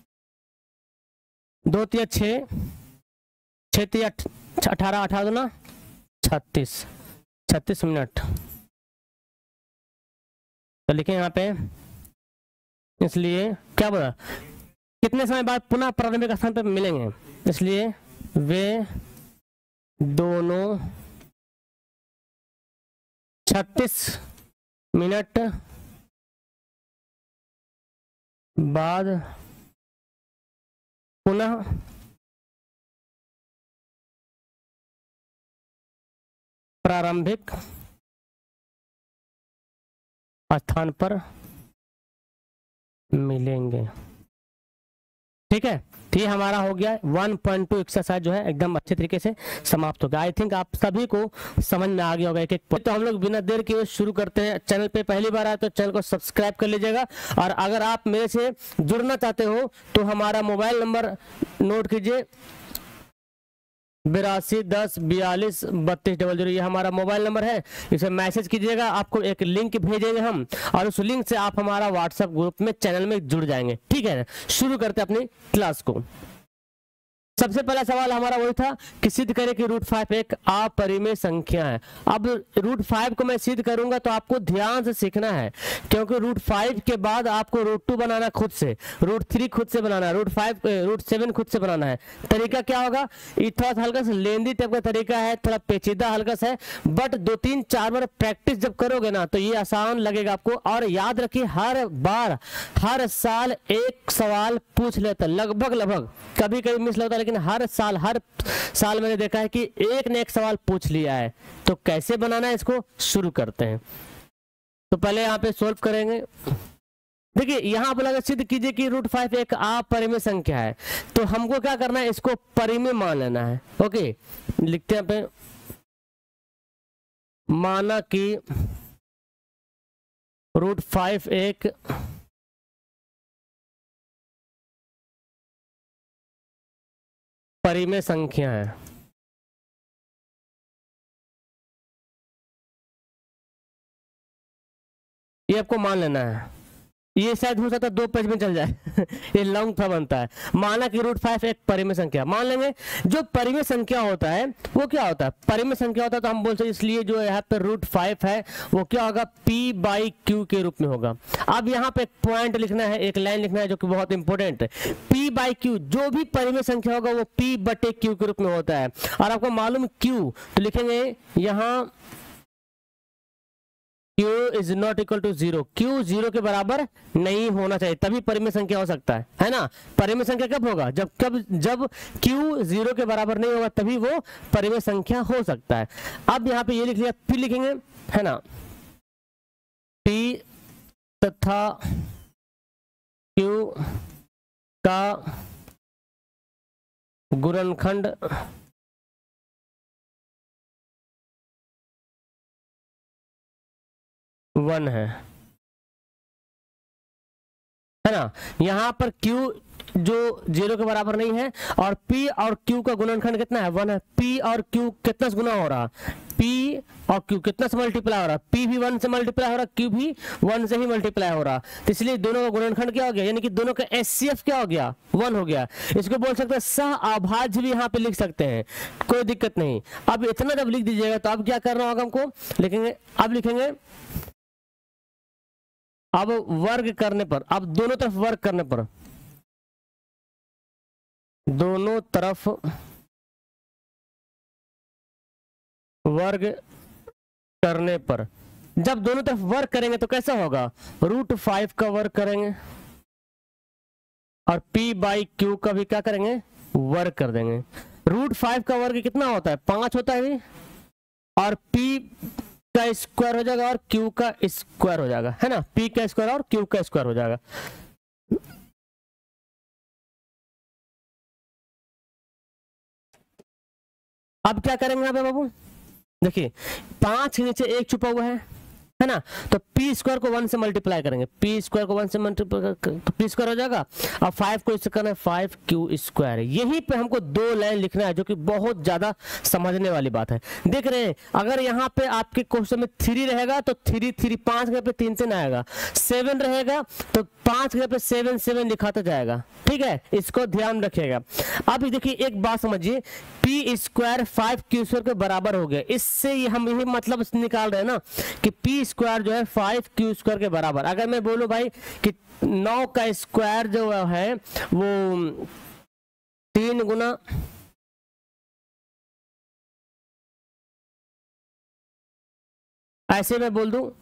2 3 6 6 3 18 18 दूना 36 मिनट। तो लिखें यहाँ पे, इसलिए क्या बोला, कितने समय बाद पुनः प्रारंभिक स्थान पर मिलेंगे, इसलिए वे दोनों 36 मिनट बाद पुनः प्रारंभिक स्थान पर मिलेंगे। ठीक है, तो ये हमारा हो गया 1.2 एक्सरसाइज जो है एकदम अच्छे तरीके से समाप्त हो गया। आई थिंक आप सभी को समझ में आ गया होगा एक एक। तो हम लोग बिना देर के शुरू करते हैं। चैनल पे पहली बार आए तो चैनल को सब्सक्राइब कर लीजिएगा, और अगर आप मेरे से जुड़ना चाहते हो तो हमारा मोबाइल नंबर नोट कीजिए, 8210423200, ये हमारा मोबाइल नंबर है। इसे मैसेज कीजिएगा, आपको एक लिंक भेजेंगे हम, और उस लिंक से आप हमारा व्हाट्सएप ग्रुप में चैनल में जुड़ जाएंगे। ठीक है, शुरू करते हैं अपनी क्लास को। सबसे पहला सवाल हमारा वही था कि सिद्ध करें कि √5 एक अपरिमेय संख्या है। अब √5 को मैं सिद्ध करूंगा तो आपको ध्यान से सीखना है, क्योंकि √5 के बाद आपको √2 बनाना खुद से, √3 खुद से बनाना है, √7 खुद से बनाना है। तरीका क्या होगा, ये थोड़ा हल्का सा लेंदी टाइप का तरीका है, थोड़ा पेचीदा हल्का सा है, बट 2-3-4 बार प्रैक्टिस जब करोगे ना तो ये आसान लगेगा आपको। और याद रखिए, हर बार हर साल एक सवाल पूछ लेता है, लगभग कभी कभी मिस लगता है, लेकिन हर साल मैंने देखा है कि एक ने एक सवाल पूछ लिया है। तो कैसे बनाना है इसको शुरू करते हैं। तो पहले यहाँ पे सोल्व करेंगे। देखिए यहाँ पर अगर सिद्ध कीजिए कि √5 एक अपरिमेय संख्या है, तो हमको क्या करना है, इसको परिमेय मान लेना है। ओके, लिखते हैं पे, माना कि √5 एक परिमेय संख्या है। ये आपको मान लेना है। ये शायद हो सकता है 2 पेज में चल जाए ये लॉन्ग था बनता है। माना कि √5 एक परिमेय संख्या मान लेंगे। जो परिमेय संख्या होता है वो क्या होता है, परिमेय संख्या होता है तो हम बोल सकते, इसलिए जो यहाँ पे √5 है वो क्या होगा, p/q के रूप में होगा। अब यहाँ पे एक पॉइंट लिखना है, एक लाइन लिखना है जो कि बहुत इंपॉर्टेंट है। p/q जो भी परिमेय संख्या होगा वो p/q के रूप में होता है। और आपको मालूम q तो लिखेंगे यहाँ q is not equal to 0, q 0 के बराबर नहीं होना चाहिए, तभी परिमेय संख्या हो सकता है ना। परिमेय संख्या कब होगा, जब q 0 के बराबर नहीं होगा तभी वो परिमेय संख्या हो सकता है। अब यहाँ पे ये लिख लिया, फिर लिखेंगे है ना, p तथा q का गुणनखंड वन है ना। यहाँ पर q जो 0 के बराबर नहीं है और p और q का गुणनखंड कितना है, 1 है। p और q कितना से गुना हो रहा, p और q कितना से मल्टीप्लाई हो रहा, p भी 1 से मल्टीप्लाई हो रहा, q भी 1 से ही मल्टीप्लाई हो रहा, तो इसलिए दोनों का गुणनखंड क्या हो गया, यानी कि दोनों का HCF क्या हो गया, 1 हो गया। इसको बोल सकते हैं सह अभाज्य भी यहाँ पे लिख सकते हैं, कोई दिक्कत नहीं। अब इतना जब लिख दीजिएगा तो अब क्या करना होगा हमको, लिखेंगे, अब लिखेंगे, अब वर्ग करने पर, अब दोनों तरफ वर्ग करने पर, दोनों तरफ वर्ग करने पर, जब दोनों तरफ वर्ग करेंगे तो कैसा होगा, √5 का वर्ग करेंगे और p/q का भी क्या करेंगे, वर्ग कर देंगे। √5 का वर्ग कितना होता है, 5 होता है भी, और p का स्क्वायर हो जाएगा और q का स्क्वायर हो जाएगा, है ना, p का स्क्वायर और q का स्क्वायर हो जाएगा। अब क्या करेंगे यहाँ पे बाबू, देखिए 5 के नीचे 1 छुपा हुआ है ना, तो p स्क्वायर को 1 से मल्टीप्लाई करेंगे, p स्क्वायर को 1 से मल्टीप्लाई तो p स्क्वायर हो जाएगा, और 5 को इससे करना है 5q स्क्वायर। यहीं पे हमको 2 लाइन लिखना है जो कि बहुत ज्यादा समझने वाली बात है। देख रहे हैं, अगर यहाँ पे आपके क्वेश्चन में 3 रहेगा तो 3 5 जगह पे 3 3 आएगा, 7 रहेगा तो 5 जगह पे 7 7 लिखाता जाएगा, ठीक है, इसको ध्यान रखिएगा। अब देखिए एक बात समझिए, p स्क्वायर 5q स्क्वायर के बराबर हो गया, इससे हम यही मतलब निकाल रहे हैं ना कि p स्क्वायर जो है 5q स्क्वायर के बराबर। अगर मैं बोलूं भाई कि 9 का स्क्वायर जो है वो 3 गुना ऐसे मैं बोल दूं,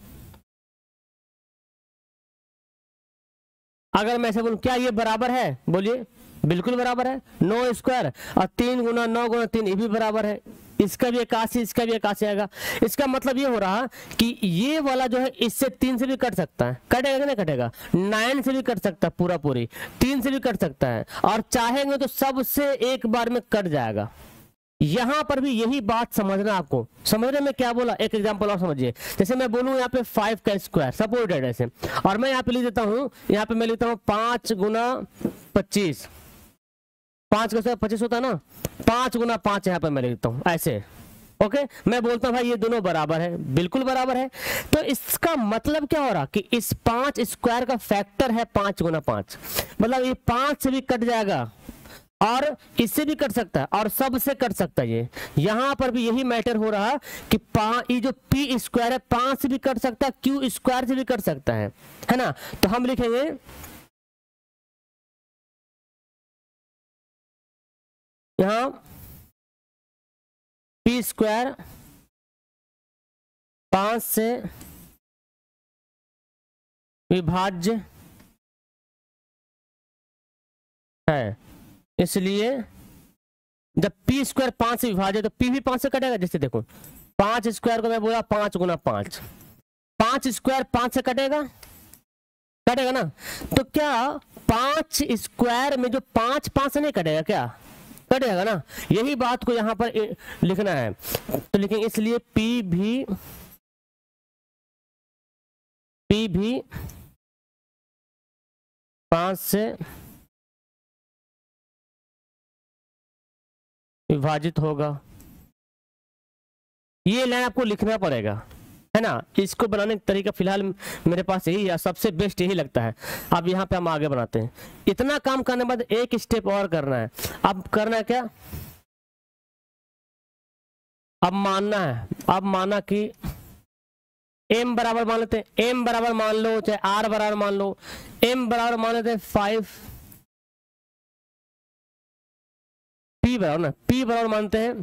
अगर मैं ऐसे बोलूं क्या ये बराबर है, बोलिए बिल्कुल बराबर है। 9 स्क्वायर और 3 गुना 9 गुना 3 ये भी बराबर है, इसका भी 81 इसका भी 81 आएगा। इसका मतलब ये हो रहा कि ये वाला जो है इससे 3 से भी कट सकता है, कटेगा कि नहीं कटेगा, 9 से भी कट सकता है, पूरा पूरी 3 से भी कट सकता है, और चाहेंगे तो सबसे एक बार में कट जाएगा। यहां पर भी यही बात समझना, आपको समझने में क्या बोला, एक एग्जांपल और समझिए। जैसे मैं बोलूं यहाँ पे 5 का स्क्वायर सपोर्टेड ऐसे, और मैं यहाँ पे लिख देता हूं, यहाँ पे मैं लिखता हूं 5 गुना 25, 5 का स्क्वायर 25 होता है ना, 5 गुना 5 यहाँ पे मैं लिखता हूं ऐसे, ओके। मैं बोलता हूं भाई ये दोनों बराबर है, बिल्कुल बराबर है। तो इसका मतलब क्या हो रहा कि इस 5 स्क्वायर का फैक्टर है 5 गुना 5, मतलब ये 5 से भी कट जाएगा और इससे भी कट सकता है और सबसे कट सकता है। ये यहां पर भी यही मैटर हो रहा कि ये जो p स्क्वायर है 5 से भी कट सकता है, q स्क्वायर से भी कट सकता है ना। तो हम लिखेंगे यहां p स्क्वायर 5 से विभाज्य है, इसलिए जब p स्क्वायर 5 से विभाज्य तो p भी 5 से कटेगा। जैसे देखो 5 स्क्वायर को मैं बोला 5 गुना 5, 5 स्क्वायर 5 से कटेगा, कटेगा ना। तो क्या 5 स्क्वायर में जो 5 5 से नहीं कटेगा, क्या कटेगा ना। यही बात को यहां पर लिखना है, तो लिखेंगे इसलिए p भी 5 से विभाजित होगा। ये लाइन आपको लिखना पड़ेगा, है ना। इसको बनाने का तरीका फिलहाल मेरे पास यही है, सबसे बेस्ट यही लगता है। अब यहाँ पे हम आगे बनाते हैं। इतना काम करने के बाद एक स्टेप और करना है। अब करना है क्या, अब मानना है, अब माना कि m बराबर मान लेते हैं, m बराबर मान लो, चाहे r बराबर मान लो, m बराबर मान लेते हैं 5, p बराबर ना, p बराबर मानते हैं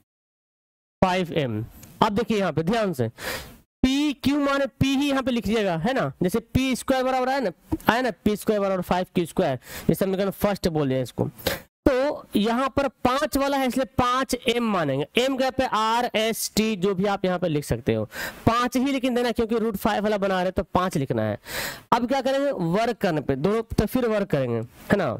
5m। अब देखिए यहाँ पे ध्यान से, p क्यों माने p ही यहाँ पे लिख लीजिएगा, है ना। जैसे p स्क्वायर बराबर आया ना p स्क्वायर बराबर 5q स्क्वायर, जैसे समीकरण फर्स्ट बोल दिया इसको। तो यहाँ पर 5 वाला है इसलिए 5m मानेंगे, m के पे r s t जो भी आप यहाँ पे लिख सकते हो, 5 ही लिख देना क्योंकि √5 वाला बना रहे तो 5 लिखना है। अब क्या करेंगे, वर्क करने पे दोनों तो फिर वर्क करेंगे, है ना।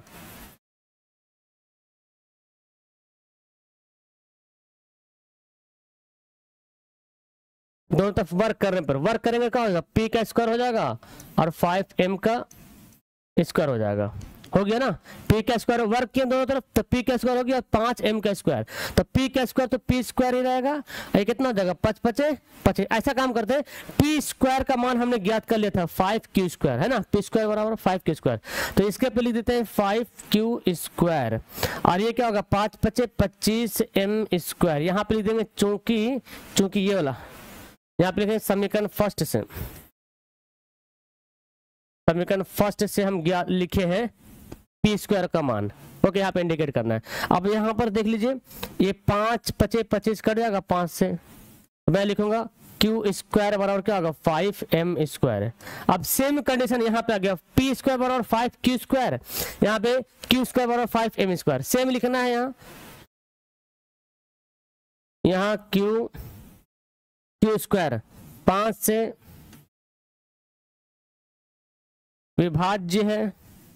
दोनों तरफ वर्क करने पर वर्क करेंगे क्या होगा, p का स्क्वायर हो जाएगा और 5m का स्क्वायर हो जाएगा, हो गया ना। p का स्क्वायर वर्क किया दोनों तरफ तो p का स्क्वायर हो गया 5m का स्क्वायर, तो p का स्क्वायर तो p स्क्वायर ही रहेगा। ये कितना हो जाएगा 5 5 5। ऐसा काम करते हैं, p स्क्वायर का मान हमने ज्ञात कर लिया था 5q स्क्वायर, है ना। p स्क्वायर बराबर 5q स्क्वायर, तो इसके पे लिख देते हैं 5q स्क्वायर और ये क्या होगा 5 5 25m स्क्वायर। यहाँ पे लिख देंगे चूंकि ये वाला यहाँ पे लिखेंगे समीकरण फर्स्ट से, समीकरण फर्स्ट से हम लिखे हैं p स्क्वायर का मान। ओके, यहाँ पे इंडिकेट करना है। अब यहाँ पर देख लीजिए ये 5 5 25 कट जाएगा 5 से, तो मैं लिखूंगा q स्क्वायर बराबर क्या होगा 5m स्क्वायर। अब सेम कंडीशन यहाँ पे आ गया, p स्क्वायर बराबर 5q स्क्वायर, यहाँ पे q स्क्वायर बराबर 5m स्क्वायर सेम लिखना है। यहाँ q स्क्वायर 5 से विभाज्य है,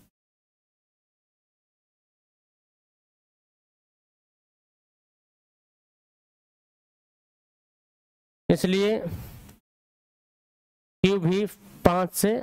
इसलिए q भी 5 से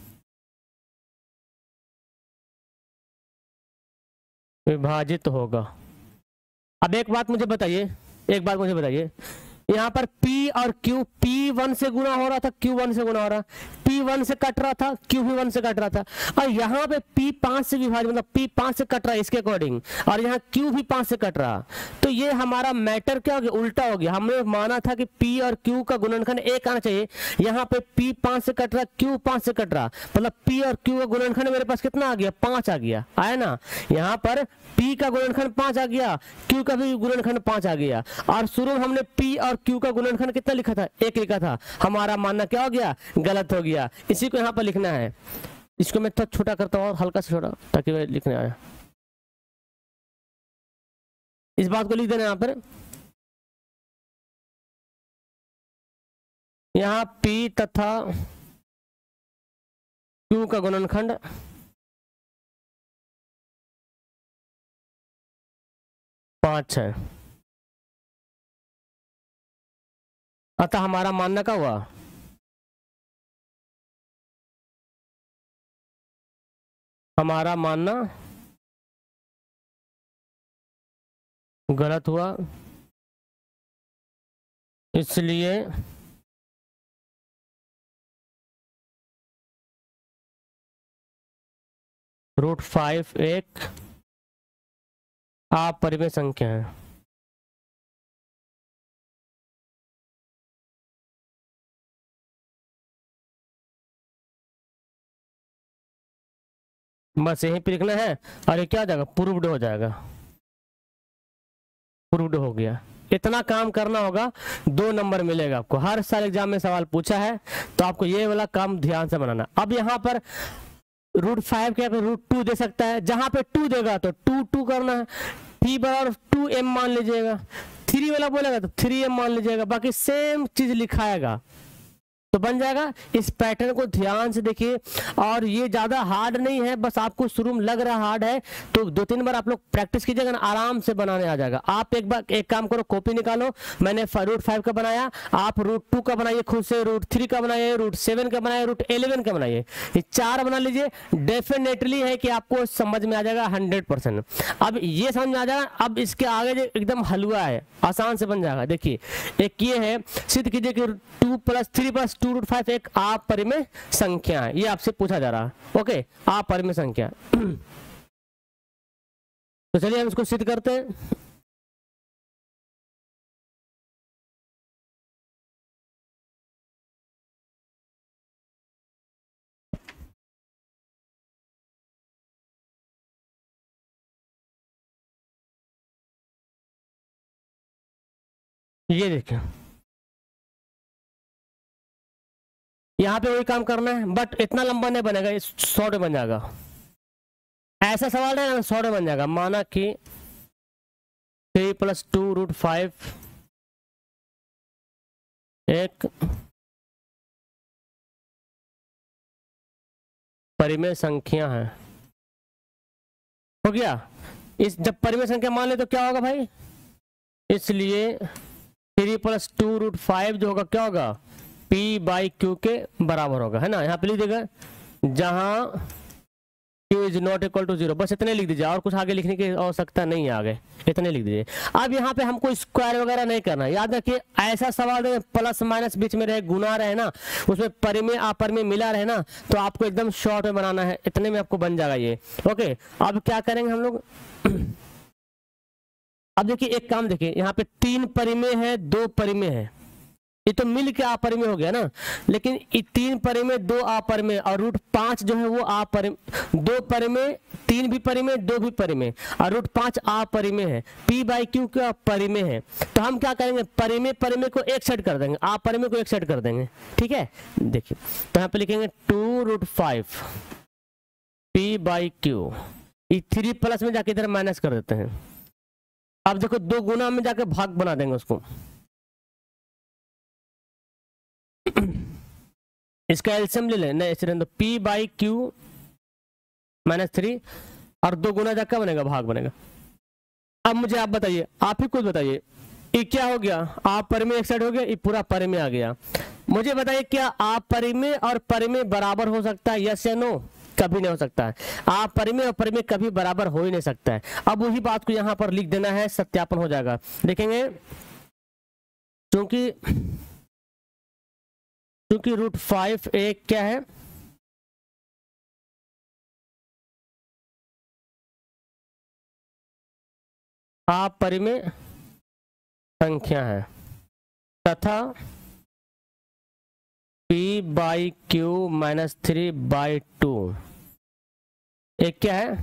विभाजित होगा। अब एक बात मुझे बताइए, यहाँ पर p और q, p1 से गुना हो रहा था, q1 से गुना हो रहा, p1 से कट रहा था, q भी 1 से कट रहा था, और यहाँ पे p 5 से विभाजित मतलब p 5 से कट रहा है इसके अकॉर्डिंग, और यहाँ q भी 5 से कट रहा। तो ये हमारा मैटर क्या हो गया, उल्टा हो गया। हमने माना था कि p और q का गुणनखंड 1 आना चाहिए, यहाँ पे p 5 से कट रहा, q 5 से कट रहा, मतलब p और q का गुणनखंड मेरे पास कितना आ गया 5 आ गया, आया ना। यहाँ पर p का गुणनखंड 5 आ गया, q का भी गुणनखंड 5 आ गया, और शुरू में हमने p और q का गुणनखंड कितना लिखा था 1 लिखा था। हमारा मानना क्या हो गया, गलत हो गया। इसी को यहाँ पर लिखना है। इसको मैं थोड़ा छोटा करता हूँ, हल्का से छोटा, ताकि वह लिखने आए। इस बात को लिख देना यहाँ पर, यहाँ p तथा q का गुणनखंड 5 है। अतः हमारा मानना क्या हुआ, हमारा मानना गलत हुआ, इसलिए √5 एक अपरिमेय संख्या है। बस यही पे लिखना है और ये क्या हो जाएगा, प्रूव्ड हो जाएगा, प्रूव्ड हो गया। इतना काम करना होगा, 2 नंबर मिलेगा आपको। हर साल एग्जाम में सवाल पूछा है, तो आपको ये वाला काम ध्यान से बनाना। अब यहाँ पर √5 के √2 दे सकता है, जहां पे 2 देगा तो 2 करना है, p बराबर 2m मान लीजिएगा, 3 वाला बोलेगा तो 3m मान लीजिएगा, बाकी सेम चीज लिखाएगा। तो बन जाएगा। इस पैटर्न को ध्यान से देखिए, और ये ज्यादा हार्ड नहीं है, बस आपको शुरू में लग रहा हार्ड है तो 2-3 बार आप लोग प्रैक्टिस कीजिएगा ना, आराम से बनाने आ जाएगा। आप एक बार एक काम करो, कॉपी निकालो, मैंने √5 का बनाया, आप √2 का बनाइए खुद से, √3 का बनाइए, √7 का बनाइए, √11 का बनाइए, ये 4 बना लीजिए। डेफिनेटली है कि आपको समझ में आ जाएगा 100%। अब ये समझ में आ जाएगा। अब इसके आगे जो एकदम हलवा है, आसान से बन जाएगा। देखिए एक ये है, सिद्ध कीजिए कि 2 + 3 + 2√5 एक अपरिमेय संख्या है, ये आपसे पूछा जा रहा है। ओके, अपरिमेय संख्या। तो चलिए हम इसको सिद्ध करते हैं। ये देखिए, यहाँ पे वही काम करना है, बट इतना लंबा नहीं बनेगा, ये शॉर्ट में बन जाएगा। ऐसा सवाल है ना, शॉर्ट में बन जाएगा। माना कि 3 + 2√5 एक परिमेय संख्या है, हो गया। इस जब परिमेय संख्या मान ले तो क्या होगा भाई, इसलिए 3 + 2√5 जो होगा क्या होगा, P/Q के बराबर होगा, है ना। यहाँ पे लिख देगा जहां Q = 0, बस इतने लिख दीजिए, और कुछ आगे लिखने की आवश्यकता नहीं है, आगे इतने लिख दीजिए। अब यहाँ पे हमको स्क्वायर वगैरह नहीं करना, याद रखिए ऐसा सवाल प्लस माइनस बीच में रहे, गुना रहे ना, उसमें परिमेय अपरिमेय मिला रहे ना, तो आपको एकदम शॉर्ट में बनाना है, इतने में आपको बन जाएगा ये। ओके, अब क्या करेंगे हम लोग। अब देखिए एक काम, देखिए यहाँ पे 3 परिमेय है, 2 परिमेय है, ये तो मिल के अपरिमेय हो गया ना। लेकिन 3 परिमेय 2 अपरिमेय और √5 जो है वो अपरिमेय, 2 परिमेय, 3 भी परिमेय, 2 भी परिमेय, और √5 अपरिमेय है, P/Q का परिमेय है। तो हम क्या करेंगे, परिमेय परिमेय को एक साइड कर देंगे, अपरिमेय को एक साइड कर देंगे, ठीक है। देखिए तो यहाँ पे लिखेंगे 2√5 P/Q, 3 प्लस में जाके इधर माइनस कर देते हैं। अब देखो 2 गुना में जाके भाग बना देंगे उसको। इसका एलसीएम ले लें, नहीं ऐसे रहने दो, P/Q -3 और 2 गुना जाकर बनेगा, भाग बनेगा। अब मुझे आप बताइए, आप ही खुद बताइए, ये क्या हो गया, आप परिमेय एक साइड हो गया, ये पूरा परिमेय आ गया। मुझे बताइए क्या आप परिमेय और परिमेय बराबर हो सकता है, यस या नो? कभी नहीं हो सकता है। आप परिमेय और परिमेय कभी बराबर हो ही नहीं सकता है। अब वही बात को यहाँ पर लिख देना है, सत्यापन हो जाएगा। देखेंगे क्योंकि √5 एक क्या है, अपरिमेय संख्या है, तथा P/Q -3/2 एक क्या है,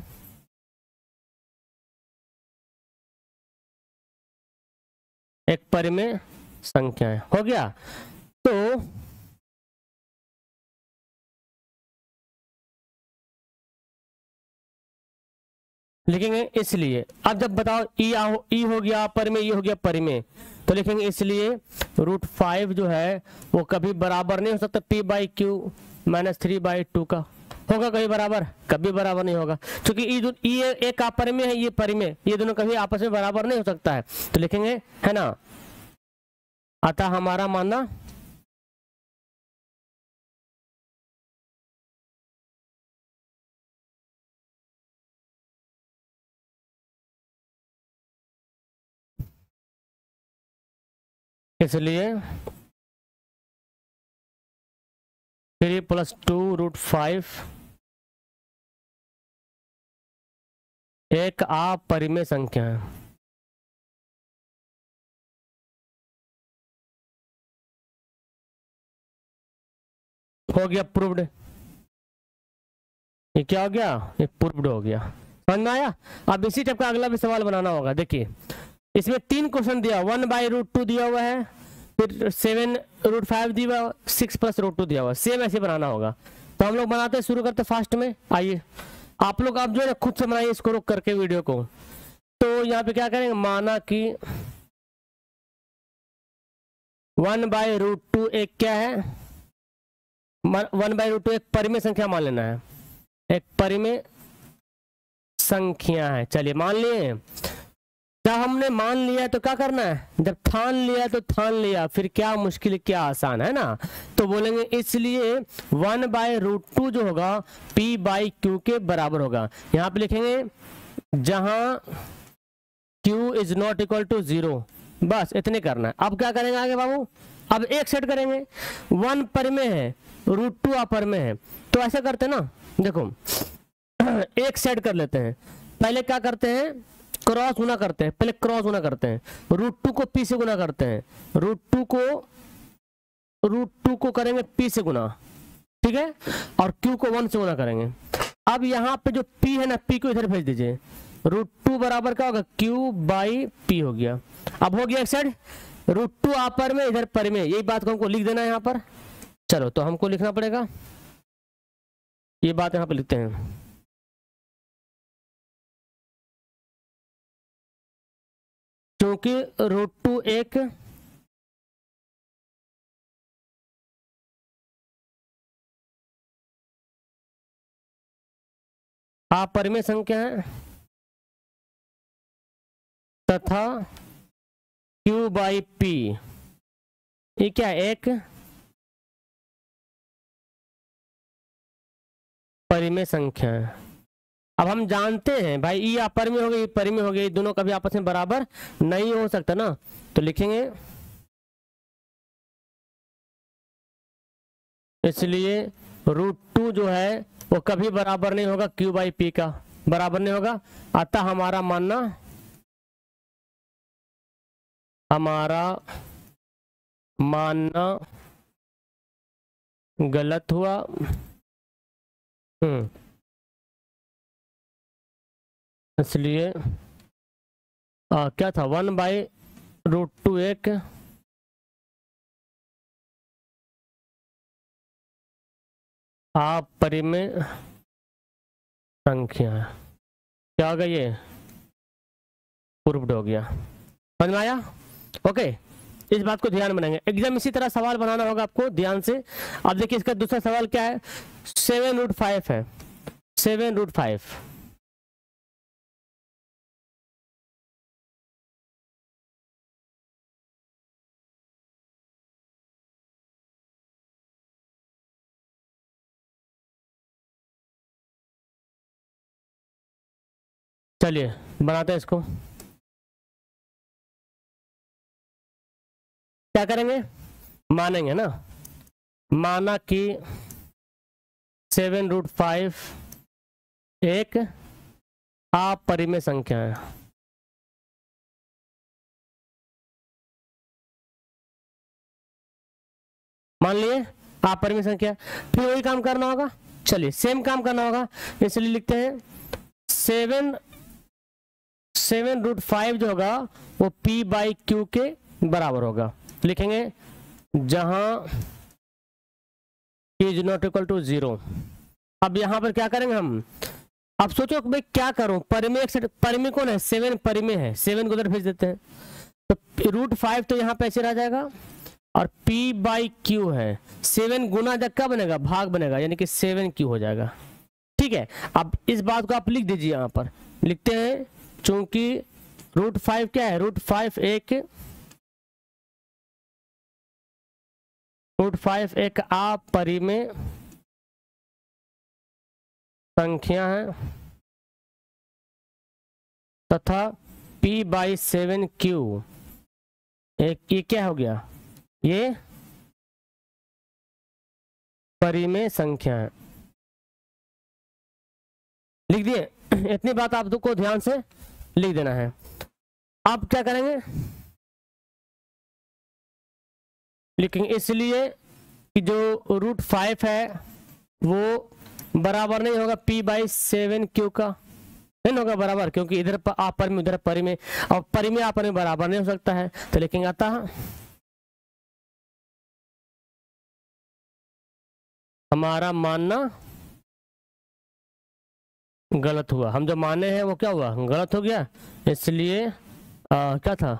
एक परिमेय संख्या है। हो गया। तो लिखेंगे इसलिए, अब जब बताओ ई हो गया परिमेय, ये हो गया परिमेय, तो लिखेंगे इसलिए √5 जो है वो कभी बराबर नहीं हो सकता P/Q -3/2 का। होगा कभी बराबर? कभी बराबर नहीं होगा, क्योंकि ये एक अपरिमेय है, ये परिमेय, ये दोनों कभी आपस में बराबर नहीं हो सकता है। तो लिखेंगे, है ना, अतः हमारा मानना इसलिए 3 + 2√5 एक अपरिमेय संख्या है। हो गया प्रूव्ड। ये क्या हो गया, ये प्रूव्ड हो गया। समझ में आया? अब इसी टाइप का अगला भी सवाल बनाना होगा। देखिए इसमें 3 क्वेश्चन दिया, 1/√2 दिया हुआ है, फिर 7√5 दिया हुआ, 6 + √2 दिया हुआ। सेम ऐसे बनाना होगा। तो हम लोग बनाते हैं, शुरू करते फास्ट में। आइए आप लोग आप जो है ना खुद से बनाइए इसको रोक करके वीडियो को। तो यहाँ पे क्या करेंगे, माना कि 1/√2 एक क्या है, 1/√2 एक परिमेय संख्या मान लेना है, एक परिमेय संख्या है। चलिए मान लिए, जब हमने मान लिया तो क्या करना है, जब ठान लिया तो ठान लिया, फिर क्या मुश्किल क्या आसान है ना। तो बोलेंगे इसलिए 1/√2 जो होगा p/q के बराबर होगा। यहाँ पे लिखेंगे जहां q is not equal to 0, बस इतने करना है। अब क्या करेंगे आगे बाबू, अब एक सेट करेंगे, 1 परिमेय है, √2 अपरिमेय है, तो ऐसा करते हैं ना, देखो एक सेट कर लेते हैं। पहले क्या करते हैं, क्रॉस गुना करते हैं, पहले क्रॉस गुना करते हैं, √2 को p से गुना करते हैं, √2 को करेंगे p से गुना, ठीक है, और q को 1 से गुना करेंगे। अब यहाँ पे जो p है ना, p को इधर भेज दीजिए, √2 बराबर क्या होगा, q/p हो गया। अब हो गया एक साइड, √2 अपर में इधर पर में, यही बात को हमको लिख देना है यहाँ पर। चलो तो हमको लिखना पड़ेगा, ये बात यहाँ पे लिखते हैं, क्योंकि √2 एक अपरिमेय संख्या है तथा q/p ये क्या है, एक परिमेय संख्या है। अब हम जानते हैं भाई ये अपरिमेय हो गई, ये परिमेय हो गई, दोनों कभी आपस में बराबर नहीं हो सकता ना, तो लिखेंगे इसलिए √2 जो है वो कभी बराबर नहीं होगा q/p का, बराबर नहीं होगा। अतः हमारा मानना गलत हुआ। इसलिए क्या था, 1/√2 एक अपरिमेय संख्या है। क्या हो गया, ये प्रूव्ड हो गया, समझ में आया। ओके, इस बात को ध्यान बनाएंगे, एग्जाम इसी तरह सवाल बनाना होगा आपको ध्यान से। अब देखिए इसका दूसरा सवाल क्या है, 7√5 है, 7√5 चलिए बनाते हैं इसको। क्या करेंगे, मानेंगे ना, माना कि 7√5 एक अपरिमेय संख्या है। मान लिए अपरिमेय संख्या, फिर वही काम करना होगा। चलिए सेम काम करना होगा, इसलिए लिखते हैं 7√5 जो होगा वो p/q के बराबर होगा। लिखेंगे जहां इज नॉट इक्वल टू 0। अब यहां पर क्या करेंगे हम, अब सोचो भाई क्या करूं, परिमेय परिमेय कौन है, 7 परिमेय है, 7 को उधर भेज देते हैं, तो √5 तो यहाँ पे ऐसे रह जाएगा, और p/q है, 7 गुना जब क्या बनेगा, भाग बनेगा, यानी कि 7q हो जाएगा। ठीक है, अब इस बात को आप लिख दीजिए, यहाँ पर लिखते हैं चूंकि √5 क्या है, √5 एक अपरिमेय संख्या है तथा p/7q एक, ये क्या हो गया, ये परिमेय संख्या है। लिख दिए, इतनी बात आप को ध्यान से लिख देना है। अब क्या करेंगे, लिखेंगे इसलिए कि जो √5 है वो बराबर नहीं होगा p/7q का, नहीं होगा बराबर, क्योंकि इधर आपर में उधर परिमेय, और परिमेय आपर में बराबर नहीं हो सकता है, तो लिखेंगे अतः हमारा मानना गलत हुआ। हम जो माने हैं वो क्या हुआ, गलत हो गया। इसलिए क्या था,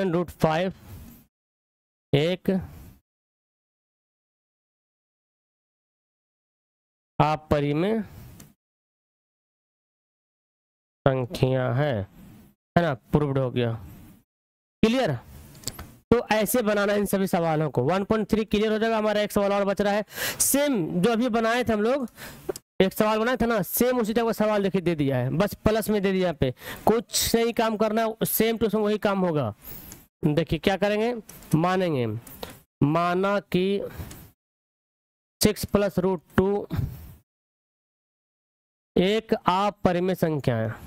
7√5 एक अपरिमेय संख्या है ना, प्रूव्ड हो गया। क्लियर। तो ऐसे बनाना इन सभी सवालों को। 1.3 क्लियर हो जाएगा। हमारा एक सवाल और बच रहा है, सेम जो अभी बनाए थे हम लोग, एक सवाल बनाया था ना, सेम उसी टाइप का सवाल देखिए दे दिया है, बस प्लस में दे दिया पे, कुछ नहीं काम करना, सेम टू सेम वही काम होगा। देखिए क्या करेंगे, मानेंगे, माना कि 6 + √2 एक अपरिमेय संख्या है।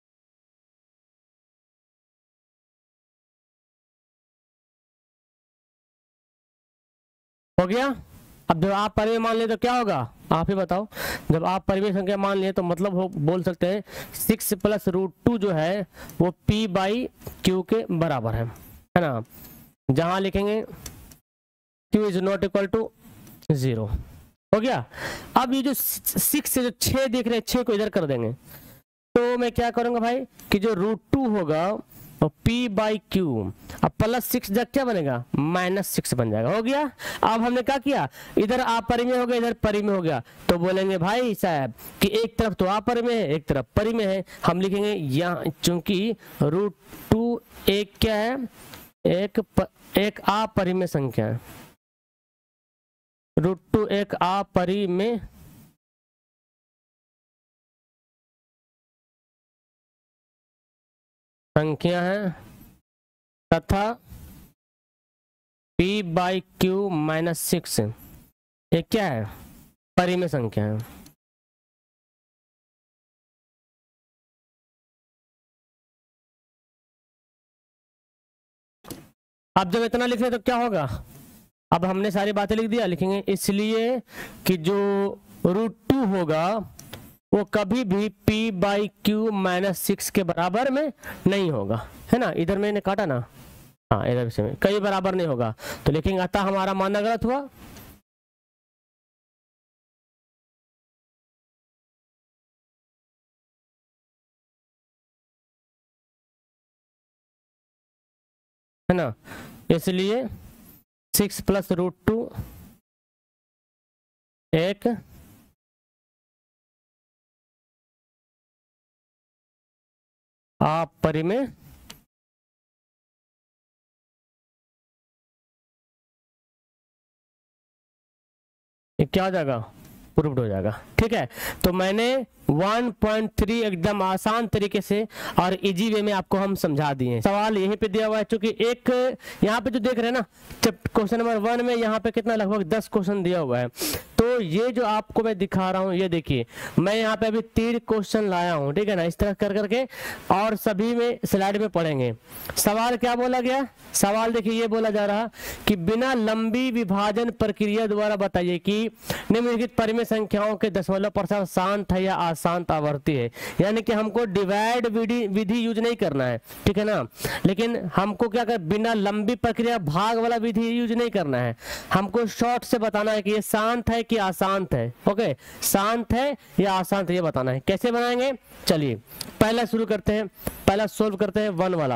हो गया। अब जब आप परिमेय मान लिए तो क्या होगा, आप ही बताओ। जब आप परिमेय संख्या मान लिए तो मतलब बोल सकते हैं 6 + √2 जो है वो p/q के बराबर है ना। जहां लिखेंगे q is not equal to 0। हो गया। अब ये जो 6 से जो 6 देख रहे हैं, 6 को इधर कर देंगे, तो मैं क्या करूंगा भाई कि जो √2 होगा तो p/q, अब +6 जब क्या बनेगा, -6 बन जाएगा। हो गया। अब हमने क्या किया, इधर अपरिमेय हो गया, इधर परिमेय हो गया, तो बोलेंगे भाई साहब कि एक तरफ तो अपरिमेय है, एक तरफ परिमेय है। हम लिखेंगे यहाँ, चूंकि √2 एक क्या है, एक अपरिमेय संख्या है। √2 एक अपरिमेय संख्या है तथा p/q -6 एक क्या है, परिमेय संख्या है। अब जब इतना लिखे तो क्या होगा, अब हमने सारी बातें लिख दिया, लिखेंगे इसलिए कि जो √2 होगा वो कभी भी p/q -6 के बराबर में नहीं होगा, है ना। इधर मैंने काटा ना, हाँ इधर से में कई बराबर नहीं होगा, तो लिखेंगे अतः हमारा मानना गलत हुआ। है ना, इसलिए 6 + √2 एक अपरिमेय क्या हो जाएगा, प्रूव्ड हो जाएगा। ठीक है, तो मैंने 1.3 एकदम आसान तरीके से और इजी वे में आपको हम समझा दिए। सवाल यहीं पे दिया हुआ है, क्योंकि एक यहाँ पे जो देख रहे हैं ना, क्वेश्चन नंबर 1 में यहाँ पे कितना लगभग 10 क्वेश्चन दिया हुआ है। तो ये जो आपको मैं दिखा रहा हूँ, ये देखिए मैं यहाँ पे अभी 3 क्वेश्चन लाया हूँ, ठीक है ना, इस तरह कर करके, और सभी में स्लाइड में पढ़ेंगे। सवाल क्या बोला गया, सवाल देखिए ये बोला जा रहा कि बिना लंबी विभाजन प्रक्रिया द्वारा बताइए कि निम्नलिखित परिमेय संख्याओं के दशमलव प्रसार शांत है या अशांत आवर्ती है। यानी कि हमको डिवाइड विधि यूज नहीं करना है, ठीक है ना, लेकिन हमको क्या कर, बिना लंबी प्रक्रिया भाग वाला विधि यूज नहीं करना है, हमको शॉर्ट से बताना है कि ये शांत है कि अशांत है। ओके, शांत है या अशांत है ये बताना है। कैसे बनाएंगे, चलिए पहला शुरू करते हैं, पहला सोल्व करते हैं 1 वाला।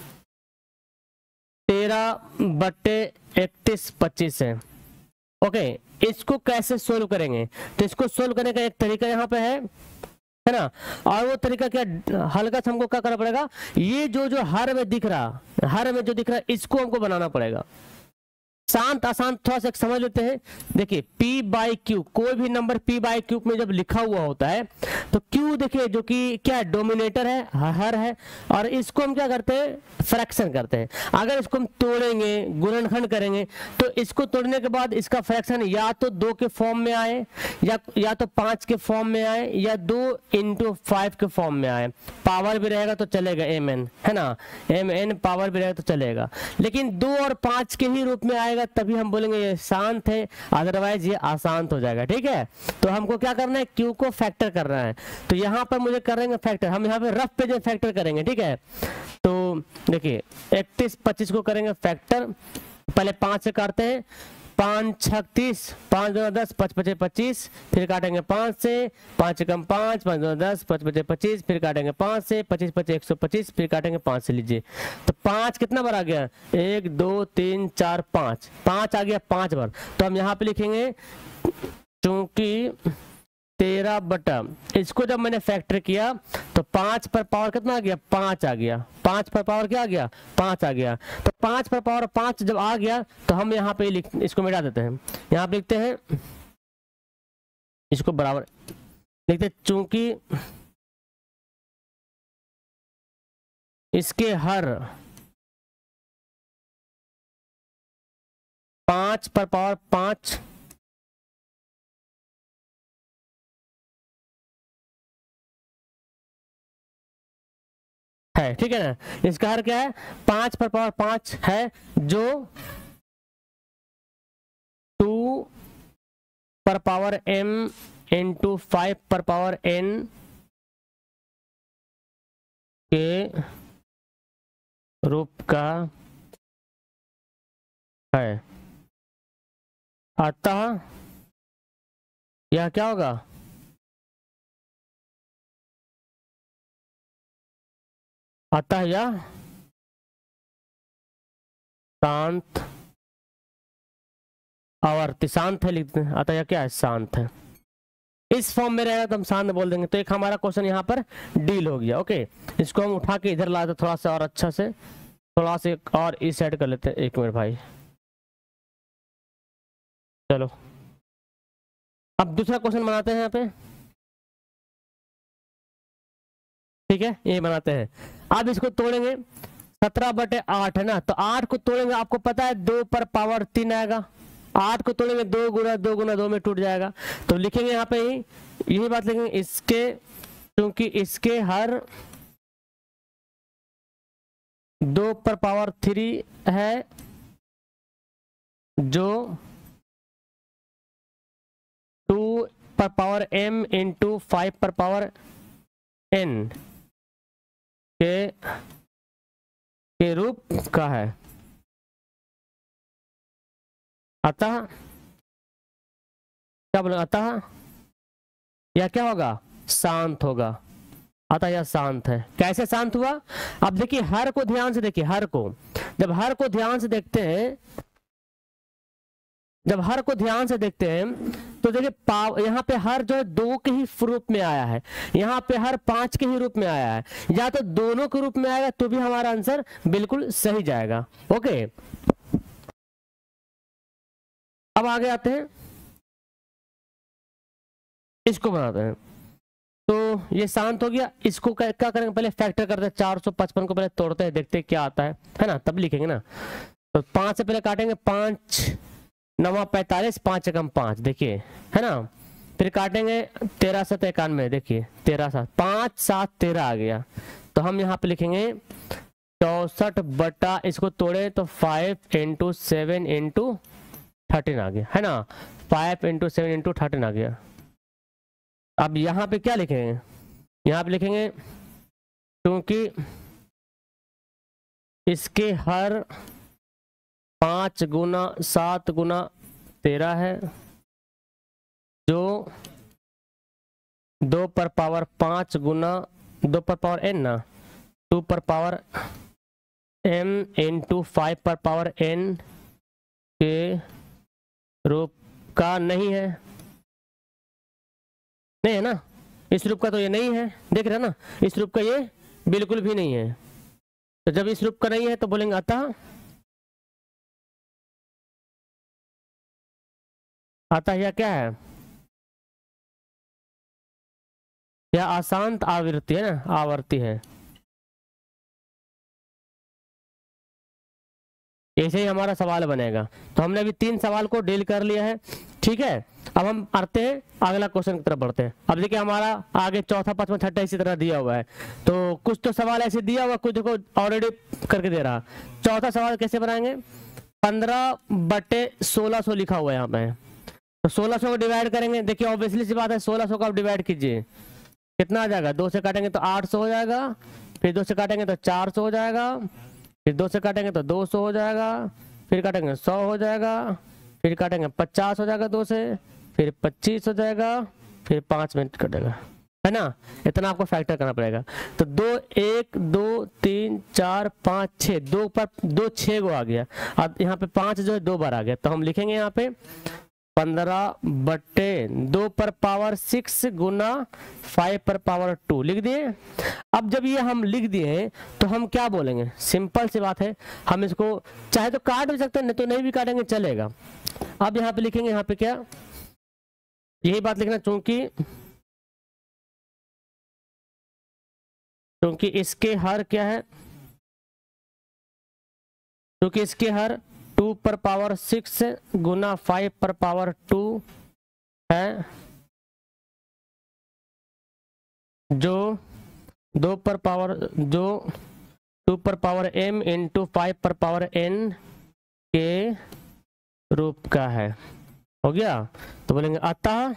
13/31 है। ओके, इसको कैसे सोल्व करेंगे, तो इसको सोल्व करने का एक तरीका यहाँ पे है ना, और वो तरीका क्या, हल्का सा हमको क्या करना पड़ेगा, ये जो हर में दिख रहा, हर में जो दिख रहा है इसको हमको बनाना पड़ेगा। शांत अशांत थोड़ा सा समझ लेते हैं। देखिए p/q, कोई भी नंबर p/q में जब लिखा हुआ होता है तो q देखिए जो कि क्या है, डोमिनेटर है, हर है, और इसको हम क्या करते हैं, फ्रैक्शन करते हैं। अगर इसको हम तोड़ेंगे, गुणनखंड करेंगे, तो इसको तोड़ने के बाद इसका फ्रैक्शन या तो 2 के फॉर्म में आए, या तो 5 के फॉर्म में आए, या 2 × 5 के फॉर्म में आए। पावर भी रहेगा तो चलेगा, mn है ना, mn पावर भी रहेगा तो चलेगा, लेकिन 2 और 5 के ही रूप में आएगा तभी हम बोलेंगे ये शांत है, अदरवाइज ये अशांत हो जाएगा। ठीक है, तो हमको क्या करना है, q को फैक्टर करना है, तो यहाँ पर मुझे करेंगे फैक्टर, हम यहाँ पे रफ पे जो फैक्टर करेंगे। ठीक है, तो देखिए 31/25 को करेंगे फैक्टर, पहले 5 से काटते हैं, 5 × 30, 5 × 10, 5 × 25, फिर काटेंगे 5 से, 5 × 5, 5 × 10, 5 × 25, फिर काटेंगे 5 से, 25 × 25 125, फिर काटेंगे 5 से। लीजिए तो 5 कितना बार आ गया, 1 2 3 4 5 आ गया 5 बार। तो हम यहाँ पे लिखेंगे चूंकि 13 बटा, इसको जब मैंने फैक्टर किया तो 5 पर पावर कितना आ गया, 5 आ गया। 5 पर पावर क्या आ गया, 5 आ गया। तो 5 पर पावर 5 जब आ गया तो हम यहाँ पे इसको मिटा देते हैं। यहाँ पे लिखते हैं, इसको बराबर लिखते, चूंकि इसके हर 5 पर पावर 5 है, ठीक है ना। इसका हर क्या है, 5 पर पावर 5 है, जो 2 पर पावर m इंटू 5 पर पावर n के रूप का है। अतः यह क्या होगा, अतः यह शांत आवर्ती, शांत है लिखते हैं। अतः यह क्या है, शांत है। इस फॉर्म में रहेगा तो हम शांत बोल देंगे। तो एक हमारा क्वेश्चन यहाँ पर डील हो गया। ओके, इसको हम उठा के इधर लाते थोड़ा सा और अच्छा से, थोड़ा सा और इस साइड कर लेते हैं। एक मिनट भाई, चलो अब दूसरा क्वेश्चन बनाते हैं यहाँ पे, ठीक है, ये बनाते हैं। अब इसको तोड़ेंगे, 17/8 है ना, तो 8 को तोड़ेंगे, आपको पता है 2 पर पावर 3 आएगा। 8 को तोड़ेंगे 2 गुना 2 गुना 2 में टूट जाएगा। तो लिखेंगे यहाँ पे यही बात लिखेंगे, इसके, क्योंकि इसके हर 2 पर पावर 3 है, जो 2 पर पावर m इंटू 5 पर पावर n के रूप का है। अतः क्या बोले, अतः यह क्या होगा, शांत होगा। अतः यह शांत है। कैसे शांत हुआ, अब देखिए हर को ध्यान से देखिए, हर को, जब हर को ध्यान से देखते हैं, जब हर को ध्यान से देखते हैं तो देखिए यहाँ पे हर जो है 2 के ही रूप में आया है, यहाँ पे हर 5 के ही रूप में आया है, या तो दोनों के रूप में आएगा तो भी हमारा आंसर बिल्कुल सही जाएगा। ओके, अब आगे आते हैं, इसको बनाते हैं। तो ये शांत हो गया। इसको क्या करेंगे, पहले फैक्टर करते हैं, 455 को पहले तोड़ते हैं, देखते हैं क्या आता है ना, तब लिखेंगे ना। तो 5 से पहले काटेंगे, 5 9 45, 5 एकम 5, देखिए है ना। फिर काटेंगे 13 7 91, देखिए 13 7 5 7 13 आ गया। तो हम यहाँ पे लिखेंगे 64 बटा, इसको तोड़े तो 5 इंटू 7 इंटू 13 आ गया, है ना। 5 इंटू 7 इंटू 13 आ गया। अब यहाँ पे क्या लिखेंगे, यहाँ पे लिखेंगे क्योंकि इसके हर 5 गुना 7 गुना 13 है, जो 2 पर पावर 5 गुना 2 पर पावर n ना, 2 पर पावर m इंटू 5 पर पावर n के रूप का नहीं है। नहीं है ना, इस रूप का तो ये नहीं है, देख रहे हैं ना, इस रूप का ये बिल्कुल भी नहीं है। तो जब इस रूप का नहीं है तो बोलेंगे अतः यह क्या है, यह अशांत आवृत्ति है ना, आवर्ती है। ऐसे ही हमारा सवाल बनेगा। तो हमने अभी 3 सवाल को डील कर लिया है, ठीक है। अब हम आते हैं अगला क्वेश्चन की तरफ बढ़ते हैं। अब देखिए हमारा आगे चौथा पांचवा छठा इसी तरह दिया हुआ है, तो कुछ तो सवाल ऐसे दिया हुआ, कुछ देखो ऑलरेडी करके दे रहा। चौथा सवाल कैसे बनाएंगे, 15/1600 लिखा हुआ है यहाँ पे, तो 1600 को डिवाइड करेंगे। देखिए ऑब्वियसली सी बात है, 1600 को आप डिवाइड कीजिए, कितना आ जाएगा, 2 से काटेंगे तो 800 हो जाएगा, फिर 2 से काटेंगे तो 400 हो जाएगा, फिर 2 से काटेंगे तो 200 हो जाएगा, फिर काटेंगे 100 हो जाएगा, फिर काटेंगे 50 हो जाएगा 2 से, फिर 25 हो जाएगा, फिर 5 मिनट कटेगा, है ना। इतना आपको फैक्टर करना पड़ेगा। तो 2 1 2 3 4 5 6, 2 पर 2 6 गो आ गया। अब यहाँ पे 5 जो है 2 बार आ गया, तो हम लिखेंगे यहाँ पे 15/2 पर पावर 6 गुना 5 पर पावर 2 लिख दिए। अब जब ये हम लिख दिए हैं तो हम क्या बोलेंगे, सिंपल सी बात है, हम इसको चाहे तो काट भी सकते हैं, नहीं तो नहीं भी काटेंगे चलेगा। अब यहाँ पे लिखेंगे, यहाँ पे क्या, यही बात लिखना, क्योंकि इसके हर क्या है, क्योंकि इसके हर 2 पर पावर 6 गुना 5 पर पावर 2 है, जो 2 पर पावर m इंटू 5 पर पावर n के रूप का है। हो गया, तो बोलेंगे अतः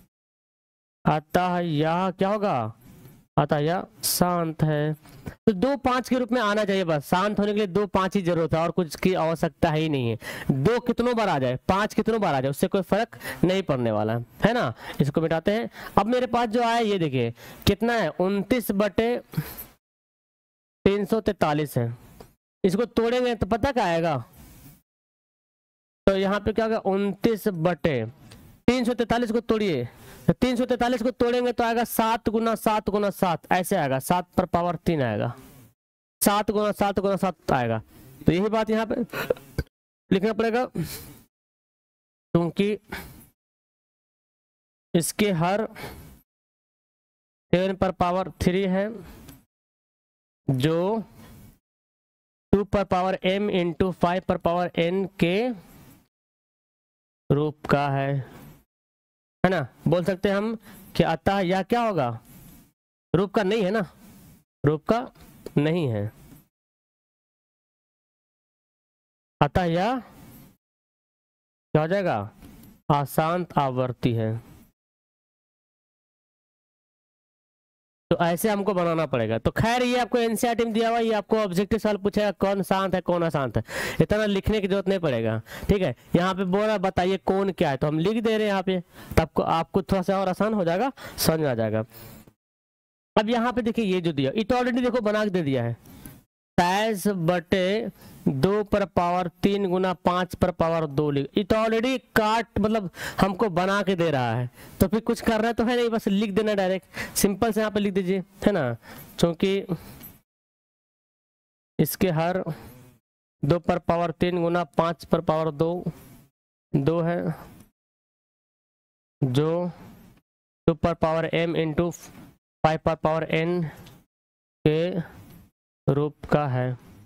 यह क्या होगा, अतः यह शांत है। तो 2 5 के रूप में आना चाहिए, बस शांत होने के लिए 2 5 ही जरूरत है, और कुछ की आवश्यकता ही नहीं है। 2 कितनों बार आ जाए, 5 कितनों बार आ जाए, उससे कोई फर्क नहीं पड़ने वाला है ना। इसको मिटाते हैं। अब मेरे पास जो आया ये देखिए कितना है, 29/343 है। इसको तोड़ेंगे तो पता क्या आएगा, तो यहाँ पे क्या होगा, 29/343 को तोड़िए, तो 343 को तोड़ेंगे तो आएगा 7 गुना 7 गुना 7, ऐसे आएगा, 7 पर पावर 3 आएगा, 7 गुना 7 गुना 7 आएगा। तो यही बात यहाँ पे लिखना पड़ेगा, क्योंकि इसके हर 7 पर पावर 3 है, जो 2 पर पावर m इंटू 5 पर पावर n के रूप का है ना। बोल सकते हैं हम कि अतः यह क्या होगा, रूप का नहीं है ना, रूप का नहीं है, अतः यह क्या हो जाएगा, अशांत आवर्ती है। तो ऐसे हमको बनाना पड़ेगा। तो खैर ये आपको एनसीईआरटी में दिया हुआ, ये आपको ऑब्जेक्टिव सवाल पूछेगा कौन शांत है कौन अशांत है, इतना लिखने की जरूरत नहीं पड़ेगा, ठीक है। यहाँ पे बोल रहा बताइए कौन क्या है, तो हम लिख दे रहे हैं यहाँ पे, तब आपको थोड़ा सा और आसान हो जाएगा, समझ में आ जाएगा। अब यहाँ पे देखिए ये जो दिया, ये तो ऑलरेडी देखो बना के दे दिया है, 23/2 पर पावर 3 गुना 5 पर पावर 2 लिख, ये तो ऑलरेडी काट मतलब हमको बना के दे रहा है, तो फिर कुछ करना तो है नहीं, बस लिख देना डायरेक्ट, सिंपल से यहाँ पे लिख दीजिए, है ना। क्योंकि इसके हर 2 पर पावर 3 गुना 5 पर पावर 2 है, जो 2 पर पावर m इंटू 5 पर पावर n के रूप का है।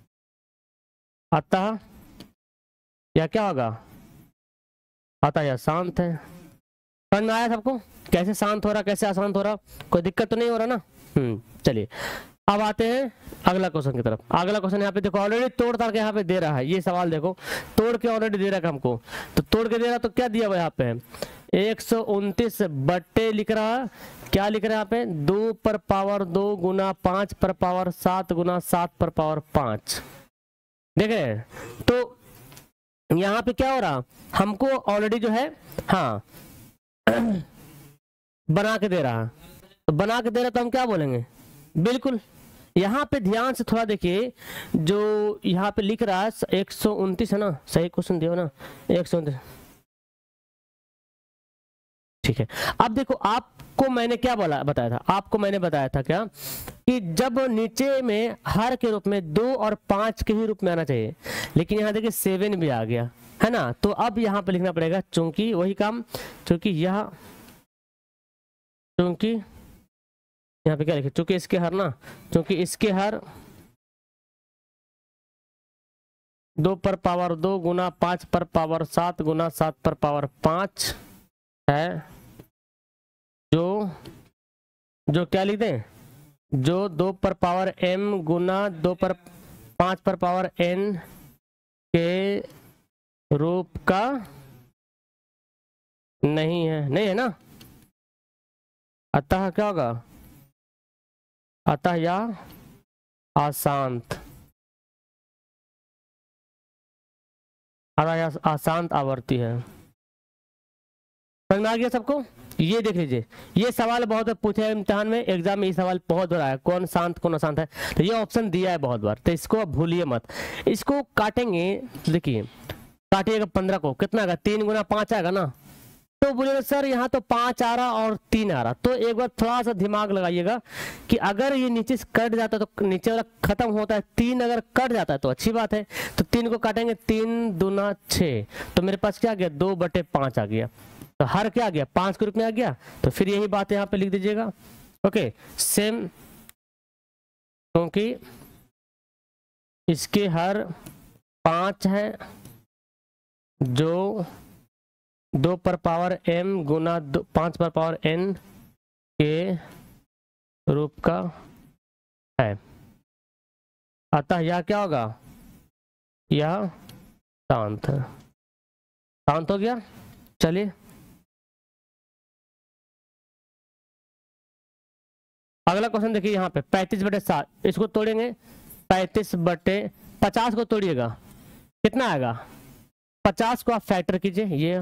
अतः यह क्या होगा, अतः यह शांत है। समझ में आया सबको, कैसे शांत हो रहा, कैसे अशांत हो रहा, कोई दिक्कत तो नहीं हो रहा ना। चलिए अब आते हैं अगला क्वेश्चन की तरफ। अगला क्वेश्चन यहाँ पे देखो ऑलरेडी तोड़ ताड़ के यहाँ पे दे रहा है, ये सवाल देखो तोड़ के ऑलरेडी दे रहा है हमको, तो तोड़ के दे रहा, तो क्या दिया हुआ यहाँ पे 129 बट्टे लिख रहा, क्या लिख रहा है यहाँ पे, 2 पर पावर 2 गुना 5 पर पावर 7 गुना 7 पर पावर 5। देख रहे हैं, तो यहाँ पे क्या हो रहा, हमको ऑलरेडी जो है हाँ बना के दे रहा, तो बना के दे रहा तो हम क्या बोलेंगे, बिल्कुल यहाँ पे ध्यान से थोड़ा देखिए, जो यहाँ पे लिख रहा है 129 है ना, सही क्वेश्चन दिया ना 129, ठीक है। अब देखो आपको मैंने क्या बताया था, आपको मैंने बताया था क्या कि जब नीचे में हर के रूप में 2 और 5 के ही रूप में आना चाहिए, लेकिन यहाँ देखिए 7 भी आ गया है ना, तो अब यहाँ पे लिखना पड़ेगा चूंकि वही काम, चूंकि यहाँ पे क्या लिखे, चूंकि इसके हर ना, चूंकि इसके हर 2 पर पावर 2 गुना 5 पर पावर 7 गुना 7 पर पावर 5 है, जो क्या लिखते हैं, जो 2 पर पावर m गुना 2 पर 5 पर पावर n के रूप का नहीं है ना। अतः क्या होगा, अतः यह अशांत, अशांत आवर्ती है। समझ में आ गया सबको। ये देख लीजिए, ये सवाल बहुत पूछे है इम्तिहान में, एग्जाम में ये सवाल बहुत बार आया, कौन शांत कौन अशांत है, तो ये ऑप्शन दिया है बहुत बार, तो इसको भूलिए मत। इसको काटेंगे, देखिए काटिएगा 15 को, कितना आएगा, 3 गुना 5 आएगा ना, तो बोले सर यहाँ तो 5 आ रहा और 3 आ रहा, तो एक बार थोड़ा सा दिमाग लगाइएगा कि अगर ये नीचे से कट जाता है तो नीचे वाला खत्म होता है, 3 अगर कट जाता है तो अच्छी बात है, तो 3 को काटेंगे, 3 दूना 6, तो मेरे पास क्या आ गया 2/5 आ गया, तो हर क्या आ गया 5 के रूप में आ गया। तो फिर यही बात यहाँ पे लिख दीजिएगा। ओके सेम, क्योंकि इसके हर 5 है जो 2 पर पावर m गुना 5 पर पावर n के रूप का है। अतः यह क्या होगा, यह शांत है। शांत हो गया। चलिए अगला क्वेश्चन देखिए, यहाँ पे 35/7 इसको तोड़ेंगे, 35/50 को तोड़िएगा, कितना आएगा, 50 को आप फैक्टर कीजिए, ये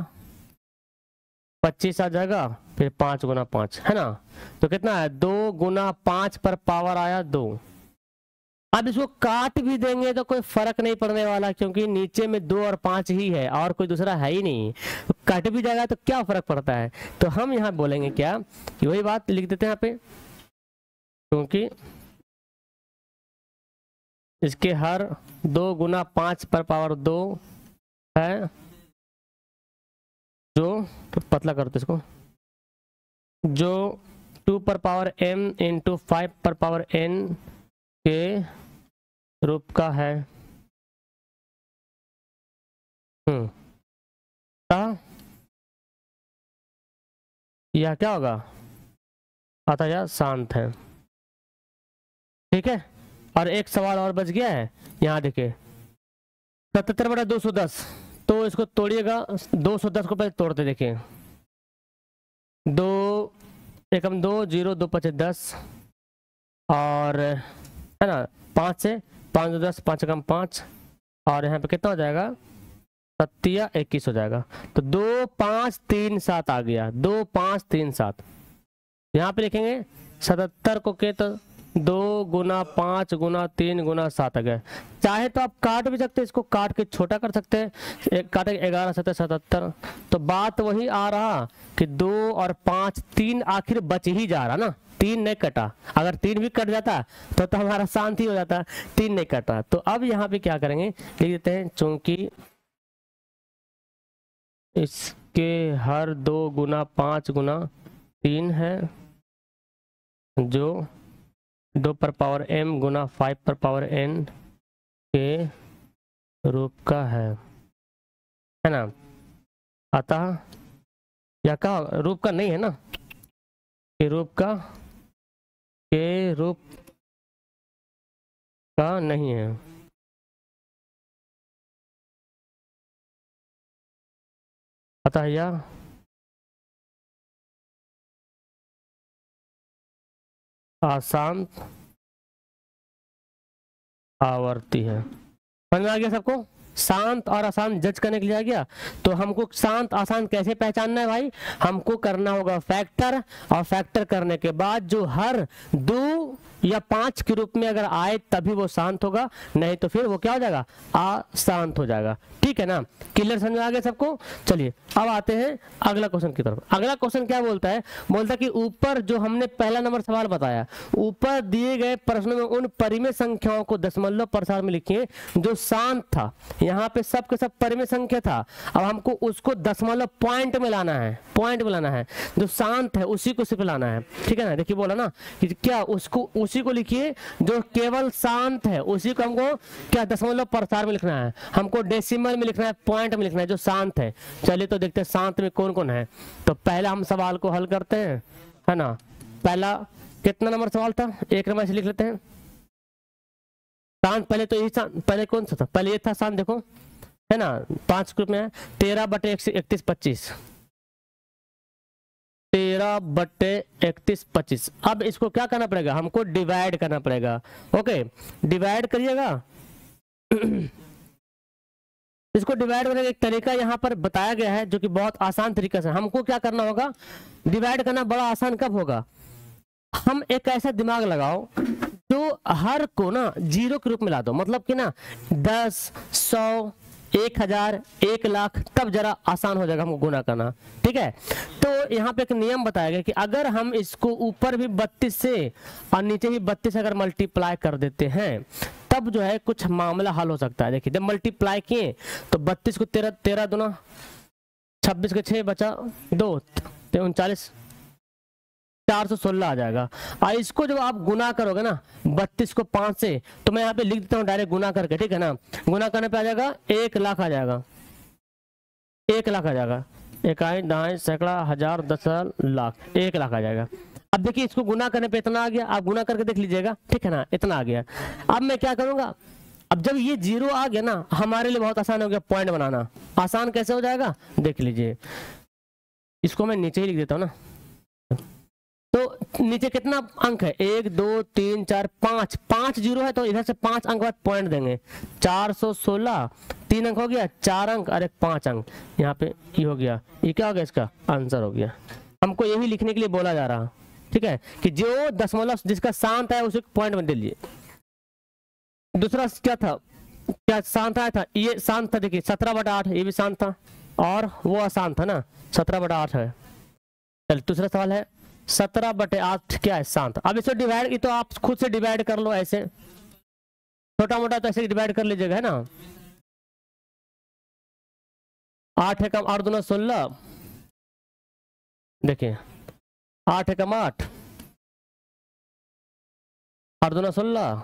25 आ जाएगा, फिर 5 गुना 5 है ना, तो कितना है 2 गुना 5 पर पावर आया 2। अब इसको काट भी देंगे तो कोई फर्क नहीं पड़ने वाला, क्योंकि नीचे में 2 और 5 ही है और कोई दूसरा है ही नहीं, तो काट भी जाएगा तो क्या फर्क पड़ता है। तो हम यहाँ बोलेंगे क्या कि वही बात लिख देते हैं यहाँ पे, क्योंकि इसके हर 2 गुना 5 पर पावर 2 है, जो तो पतला करते इसको, जो 2 पर पावर m इंटू 5 पर पावर n के रूप का है। यह क्या होगा, अतः यह शांत है। ठीक है, और एक सवाल और बच गया है, यहाँ देखिए 77/210, तो इसको तोड़िएगा, 210 को पहले तोड़ते देखिए, 2 एकम 2 0 2 5 10 और है ना 5 से 5 2 10 5 एकम 5 और यहाँ पे कितना हो जाएगा 7 21 हो जाएगा, तो 2 5 3 7 आ गया, 2 5 3 7। यहाँ पे लिखेंगे 77 को के तो 2 गुना 5 गुना 3 गुना 7 आ गया। चाहे तो आप काट भी सकते हैं, इसको काट के छोटा कर सकते हैं, एक काटे 11 7 77, तो बात वही आ रहा कि 2 और 5 3 आखिर बच ही जा रहा ना, 3 नहीं कटा, अगर 3 भी कट जाता तो हमारा शांति हो जाता, 3 नहीं कटा। तो अब यहाँ पे क्या करेंगे, लिख देते हैं चूंकि इसके हर 2 गुना 5 गुना 3 है, जो 2 पर पावर m गुना 5 पर पावर n के रूप का है ना, अतः या का रूप का नहीं है ना, के रूप का नहीं है, अतः यह अशांत आवर्ती है। समझ में आ गया सबको, शांत और अशांत जज करने के लिए आ गया। तो हमको शांत अशांत कैसे पहचानना है भाई, हमको करना होगा फैक्टर, और फैक्टर करने के बाद जो हर 2 या 5 के रूप में अगर आए तभी वो शांत होगा, नहीं तो फिर वो क्या हो जाएगा, अशांत हो जाएगा। ठीक है ना, क्लियर समझ आ गया सबको। चलिए अब आते हैं अगला क्वेश्चन की तरफ। अगला क्वेश्चन क्या बोलता है, बोलता है कि ऊपर जो हमने पहला नंबर सवाल बताया, ऊपर दिए गए प्रश्नों में उन परिमेय संख्याओं को दशमलव प्रसार में लिखिए जो शांत था। यहाँ पे सब के सब परिमेय संख्या था, अब हमको उसको दशमलव पॉइंट में लाना है, पॉइंट में लाना है, जो शांत है उसी को सिर्फ लाना है। ठीक है ना, देखिए बोला ना कि क्या उसको उसी को लिखिए जो केवल शांत है, उसी को हमको क्या दशमलव प्रसार में लिखना है, हमको डेसिमल में लिखना है, पॉइंट में लिखना है जो शांत है। चलिए तो देखते हैं शांत में कौन कौन है। तो पहला हम सवाल को हल करते हैं, है ना। पहला कितना नंबर सवाल था, 1 नंबर से लिख लेते हैं शांत। पहले तो यही शांत, पहले कौन सा था, पहले ये था शांत, देखो है ना 5 ग्रुप में है, 13/31 13/31। अब इसको क्या करना पड़ेगा, हमको डिवाइड करना पड़ेगा। ओके डिवाइड करिएगा। इसको डिवाइड करने का एक तरीका यहाँ पर बताया गया है जो कि बहुत आसान तरीका से। हमको क्या करना होगा, डिवाइड करना बड़ा आसान कब होगा, हम एक ऐसा दिमाग लगाओ जो हर को ना 0 के रूप में ला दो, मतलब कि ना 10 100 1000, 1,00,000, तब जरा आसान हो जाएगा हमको गुना करना। ठीक है, तो यहाँ पे एक नियम बताया गया कि अगर हम इसको ऊपर भी 32 से और नीचे भी 32 से अगर मल्टीप्लाई कर देते हैं तब जो है कुछ मामला हल हो सकता है। देखिए जब मल्टीप्लाई किए तो 32 को 13 दूना 26 के 6 बचा 2, 39, 416 आ जाएगा। और इसको जब आप गुना करोगे ना 32 को 5 से, तो मैं यहाँ पे लिख देता हूँ डायरेक्ट गुना करके, ठीक है ना। गुना करने पे आ जाएगा 1,00,000 आ जाएगा, 1,00,000 आ जाएगा। इकाई, दहाई, सैकड़ा, हजार, 10,000, लाख, 1,00,000 आ जाएगा। अब देखिए इसको गुना करने पे इतना आ गया, आप गुना करके देख लीजिएगा, ठीक है ना, इतना आ गया। अब मैं क्या करूंगा, अब जब ये 0 आ गया ना, हमारे लिए बहुत आसान हो गया पॉइंट बनाना। आसान कैसे हो जाएगा देख लीजिए, इसको मैं नीचे ही लिख देता हूँ ना। तो नीचे कितना अंक है, 1 2 3 4 5, 5 0 है तो इधर से 5 अंक बाद पॉइंट देंगे। 416, 3 अंक हो गया, 4 अंक और 5 अंक, यहाँ पे ये हो गया। ये क्या हो गया, इसका आंसर हो गया। हमको यही लिखने के लिए बोला जा रहा, ठीक है, कि जो दशमलव जिसका शांत है उसे पॉइंट में दे लीजिए। दूसरा क्या था, क्या शांत आया था, ये शांत था। देखिए 17/8, ये भी शांत था और वो अशांत था ना, 17/8 है। चल दूसरा सवाल है 17/8 क्या है, शांत। अब इसे डिवाइड, ये तो आप खुद से डिवाइड कर लो, ऐसे छोटा मोटा तो ऐसे डिवाइड कर लीजिएगा, है ना। 8 है कम 8 दूना 16, देखिए 8 है कम 8, 8 दूना 16,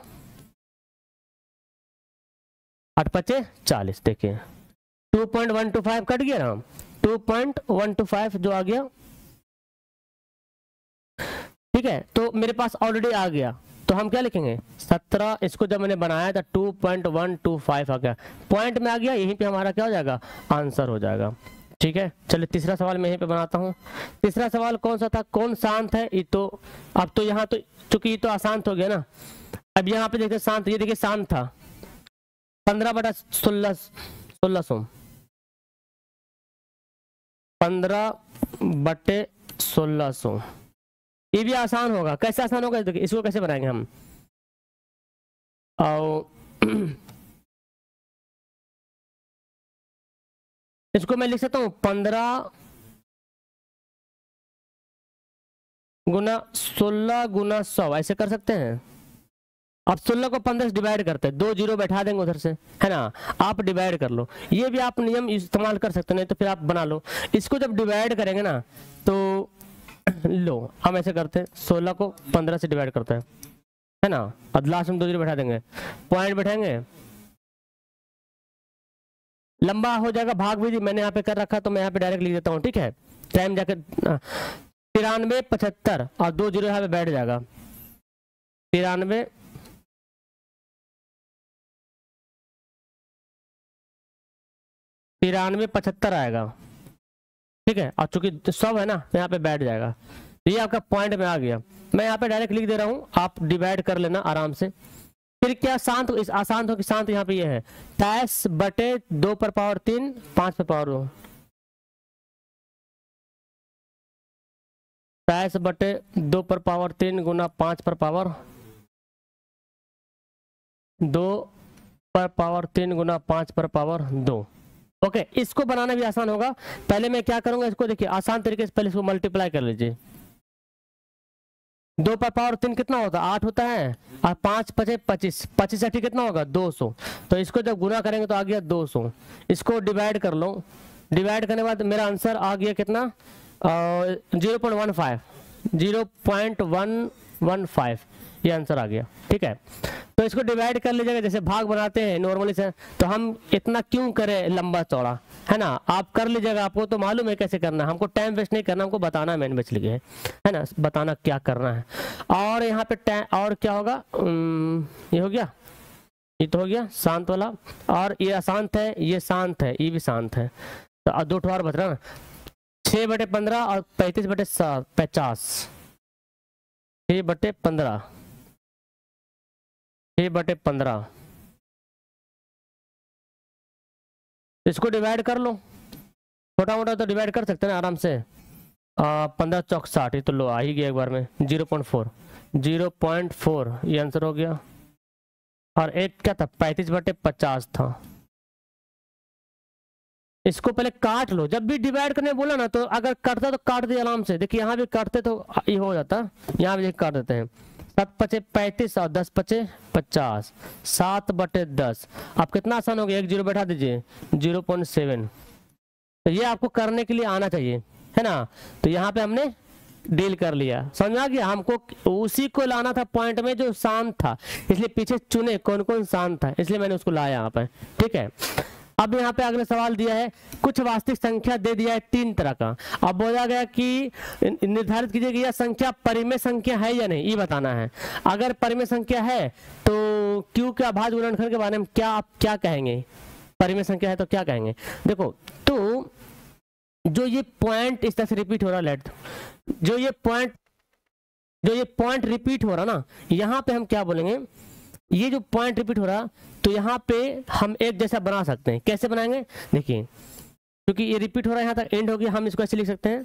8 पचे 40। देखिए 2.125 कट गया ना, 2.125 जो आ गया, ठीक है। तो मेरे पास ऑलरेडी आ गया, तो हम क्या लिखेंगे 17, इसको जब मैंने बनाया था 2.125 आ गया, पॉइंट में आ गया, यहीं पे हमारा क्या हो जाएगा, आंसर हो जाएगा। ठीक है, चलिए तीसरा सवाल मैं यहीं पे बनाता हूँ। तीसरा सवाल कौन सा था, कौन शांत है, ये तो अब तो यहाँ तो चूंकि ये तो अशांत हो गया ना, अब यहाँ पे देखिए शांत, ये देखिए शांत था 15/16, 1600, 15/1600, ये भी आसान होगा। कैसे आसान होगा देखिए, इसको कैसे बनाएंगे हम, और इसको मैं लिख सकता हूँ 15 गुना 16 गुना 100, ऐसे कर सकते हैं। अब 16 को 15 से डिवाइड करते हैं, 2 0 बैठा देंगे उधर से, है ना, आप डिवाइड कर लो। ये भी आप नियम इस्तेमाल कर सकते हो, नहीं तो फिर आप बना लो। इसको जब डिवाइड करेंगे ना तो लो हम ऐसे करते हैं, 16 को 15 से डिवाइड करते हैं, है ना, अब लास्ट में 2 0 बैठा देंगे, पॉइंट बैठाएंगे, लंबा हो जाएगा। भाग भी मैंने यहाँ पे कर रखा, तो मैं यहाँ पे डायरेक्ट लिख देता हूँ, ठीक है। टाइम जाकर 93 75 और 2 0 यहाँ पे बैठ जाएगा, 93 75 आएगा, ठीक है। और चूंकि सब है ना तो यहाँ पे बैठ जाएगा, तो ये आपका पॉइंट में आ गया। मैं यहाँ पे डायरेक्ट लिख दे रहा हूँ, आप डिवाइड कर लेना आराम से। फिर क्या शांत, इस आसान हो कि शांत यहाँ पे ये है 23/2 5 पे पावर 2, 23/2 गुना 5 पर पावर 2 गुना 5 पर पावर 2। ओके, इसको बनाना भी आसान होगा। पहले मैं क्या करूंगा, इसको देखिए आसान तरीके से पहले इसको मल्टीप्लाई कर लीजिए। 2 पर पावर 3 कितना होता है, 8 होता है, और 5 पचे 25, 25 60 कितना होगा 200। तो इसको जब गुना करेंगे तो आ गया 200। इसको डिवाइड कर लो, डिवाइड करने के बाद मेरा आंसर आ गया कितना, 0.15, 0.115 ये आंसर आ गया, ठीक है। तो इसको डिवाइड कर लीजिएगा, जैसे भाग बनाते हैं नॉर्मली से, तो हम इतना क्यों करें लंबा चौड़ा, है ना, आप कर लीजिएगा, आपको तो मालूम है कैसे करना है, हमको टाइम वेस्ट नहीं करना, हमको बताना मैंने बच लिखे है ना, बताना क्या करना है। और यहाँ पे और क्या होगा, ये हो गया, ये तो हो गया शांत वाला, और ये अशांत है, ये शांत है, ये भी शांत है। तो 2 और बच रहा ना, 6/15 और 35/50, 6/15, 6/15, इसको डिवाइड कर लो, छोटा मोटा तो डिवाइड कर सकते हैं आराम से। 15 चौक 60, ये तो लो आ ही गया एक बार में, 0.4 ये आंसर हो गया। और 8 क्या था, 35/50 था, इसको पहले काट लो, जब भी डिवाइड करने बोला ना तो अगर कटता तो काट दिया आराम से, देखिए यहाँ भी काटते तो ये हो जाता, यहाँ भी काट देते हैं। 7 पचे 35 और 10 पचे 50, 7/10। अब कितना आसान हो गया, एक जीरो बैठा दीजिए 0.7। तो ये आपको करने के लिए आना चाहिए, है ना। तो यहाँ पे हमने डील कर लिया, समझ में आ गया। हमको उसी को लाना था पॉइंट में जो शांत था, इसलिए पीछे चुने कौन कौन शांत था, इसलिए मैंने उसको लाया यहाँ पे, ठीक है। अब यहाँ पे अगला सवाल दिया है, कुछ वास्तविक संख्या दे दिया है 3 तरह का। अब बोला गया कि निर्धारित कीजिए कि यह संख्या परिमेय संख्या है या नहीं, ये बताना है। अगर परिमेय संख्या है तो क्यू के अभाज्य गुणनखंड के बारे में क्या आप क्या कहेंगे, परिमेय संख्या है तो क्या कहेंगे। देखो तो जो ये पॉइंट इस तरह से रिपीट हो रहा, लेट जो ये पॉइंट रिपीट हो रहा ना, यहाँ पे हम क्या बोलेंगे, ये जो पॉइंट रिपीट हो रहा तो यहाँ पे हम एक जैसा बना सकते हैं। कैसे बनाएंगे, देखिए क्योंकि ये रिपीट हो रहा है यहाँ तक एंड हो गया, हम इसको ऐसे लिख सकते हैं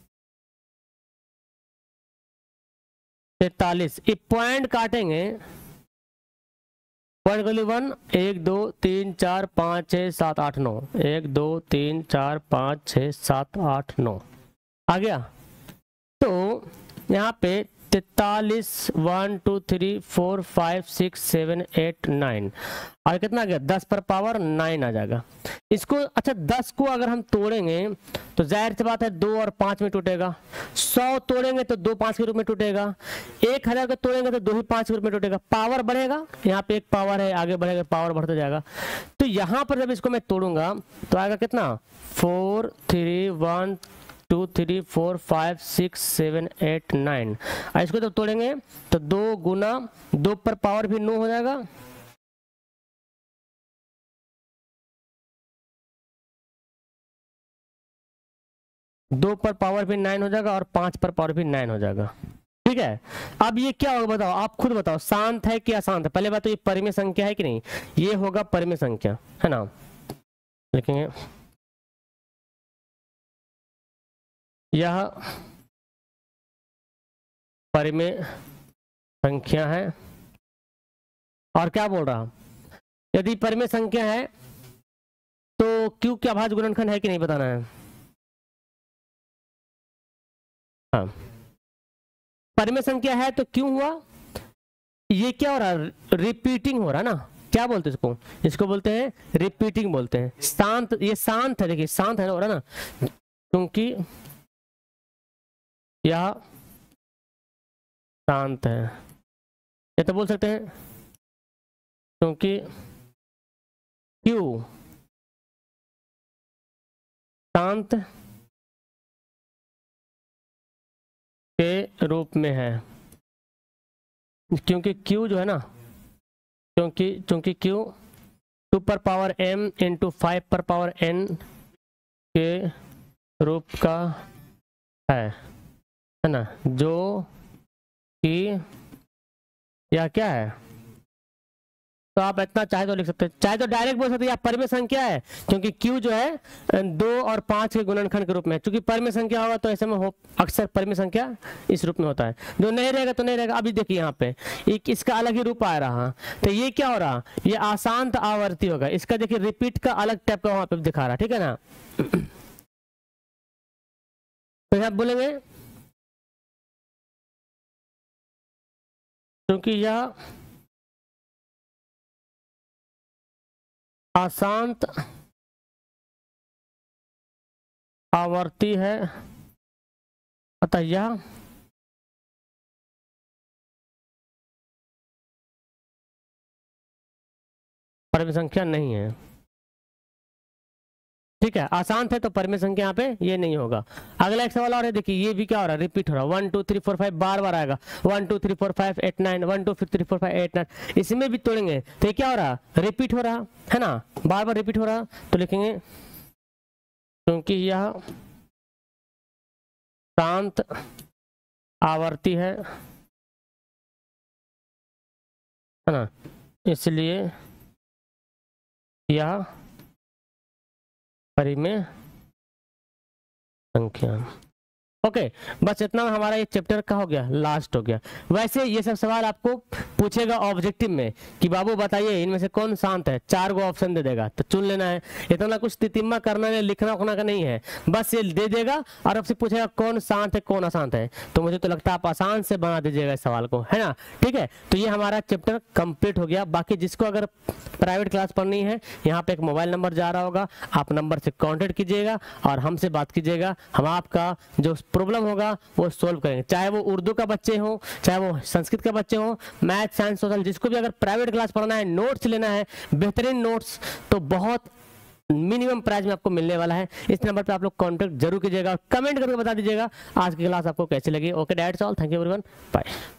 43। ये पॉइंट काटेंगे, पॉइंट वैल्यू 1 1 2 3 4 5 6 7 8 9, 1 2 3 4 5 6 7 8 9 आ गया। तो यहाँ पे 43 1 2 3 4 5 6 7 8 9 और कितना आ गया 10 पर पावर 9 आ जाएगा इसको। अच्छा 10 को अगर हम तोड़ेंगे तो जाहिर सी बात है 2 और 5 में टूटेगा, 100 तोड़ेंगे तो 2 5 के रूप में टूटेगा, 1000 को तोड़ेंगे तो 2 ही 5 के रूप में टूटेगा। पावर बढ़ेगा, यहाँ पे एक पावर है, आगे बढ़ेगा पावर बढ़ते जाएगा। तो यहाँ पर जब इसको मैं तोड़ूंगा तो आएगा कितना 4 3 1 2 3 4 5 6 7 8 9। इसको जब तोड़ेंगे तो 2 गुना 2 पर पावर भी 9 हो जाएगा, दो पर पावर भी 9 हो जाएगा और 5 पर पावर भी 9 हो जाएगा, ठीक है। अब ये क्या होगा बताओ, आप खुद बताओ, शांत है कि अशांत है। पहले बात तो ये परिमेय संख्या है कि नहीं, ये होगा परिमेय संख्या, है ना। लिखेंगे यह परिमेय संख्या है। और क्या बोल रहा, यदि परिमेय संख्या है तो क्यू क्या अभाज्य गुणनखंड है कि नहीं बताना है। हाँ परिमेय संख्या है तो क्यों हुआ, ये क्या हो रहा है, रिपीटिंग हो रहा ना। क्या बोलते हैं इसको, इसको बोलते हैं रिपीटिंग बोलते हैं। शांत, ये शांत है, देखिए शांत है ना, हो रहा ना, क्योंकि यह शांत है। ये तो बोल सकते हैं क्योंकि क्यू शांत के रूप में है, क्योंकि Q जो है ना, क्योंकि Q 2 पर पावर m इंटू 5 पर पावर n के रूप का है ना, जो कि यह क्या है। तो आप इतना चाहे तो लिख सकते हैं, चाहे तो डायरेक्ट बोल सकते हैं, या परिमेय संख्या है क्योंकि Q जो है 2 और 5 के गुणनखंड के रूप में, क्योंकि परिमेय संख्या होगा तो ऐसे में हो अक्सर परिमेय संख्या इस रूप में होता है, जो नहीं रहेगा तो नहीं रहेगा। अभी देखिए यहाँ पे एक इसका अलग ही रूप आ रहा, तो ये क्या हो रहा, ये अशांत आवर्ती होगा। इसका देखिए रिपीट का अलग टाइप का वहां पे दिखा रहा, ठीक है ना। तो यहाँ बोलेंगे क्योंकि यह अशांत आवर्ती है, अतः यह परिमेय संख्या नहीं है, ठीक है। अशांत है तो परिमेय संख्या यहाँ पे ये नहीं होगा। अगला एक सवाल और है, देखिए ये भी क्या हो रहा है, रिपीट हो रहा है, 1 2 3 4 5 बार बार आएगा, 1 2 3 4 5 8 9 1 2 3 4 5 8 9। इसमें भी तोड़ेंगे तो ये क्या हो रहा, रिपीट हो रहा है ना, बार बार रिपीट हो रहा। तो लिखेंगे क्योंकि यह शांत आवर्ती है ना, इसलिए यह परिमेय संख्या। ओके बस इतना हमारा ये चैप्टर का हो गया, लास्ट हो गया। वैसे ये सब सवाल आपको पूछेगा ऑब्जेक्टिव में कि बाबू बताइए इनमें से कौन शांत है, 4 गो ऑप्शन दे देगा तो चुन लेना है। इतना कुछ तितिम्मा करना नहीं, लिखना उखना का नहीं है, बस ये दे देगा और आपसे पूछेगा कौन शांत है कौन अशांत है। तो मुझे तो लगता है आप आसान से बना दीजिएगा इस सवाल को, है ना। ठीक है, तो ये हमारा चैप्टर कंप्लीट हो गया। बाकी जिसको अगर प्राइवेट क्लास पढ़नी है, यहाँ पे एक मोबाइल नंबर जा रहा होगा, आप नंबर से कॉन्टेक्ट कीजिएगा और हमसे बात कीजिएगा। हम आपका जो प्रॉब्लम होगा वो सोल्व करेंगे, चाहे वो उर्दू का बच्चे हो, चाहे वो संस्कृत के बच्चे हो, मैथ साइंस सोशल, जिसको भी अगर प्राइवेट क्लास पढ़ना है, नोट्स लेना है, बेहतरीन नोट्स तो बहुत मिनिमम प्राइस में आपको मिलने वाला है। इस नंबर पे आप लोग कांटेक्ट जरूर कीजिएगा और कमेंट करके बता दीजिएगा आज की क्लास आपको कैसी लगी। Okay that's all, thank you everyone, bye.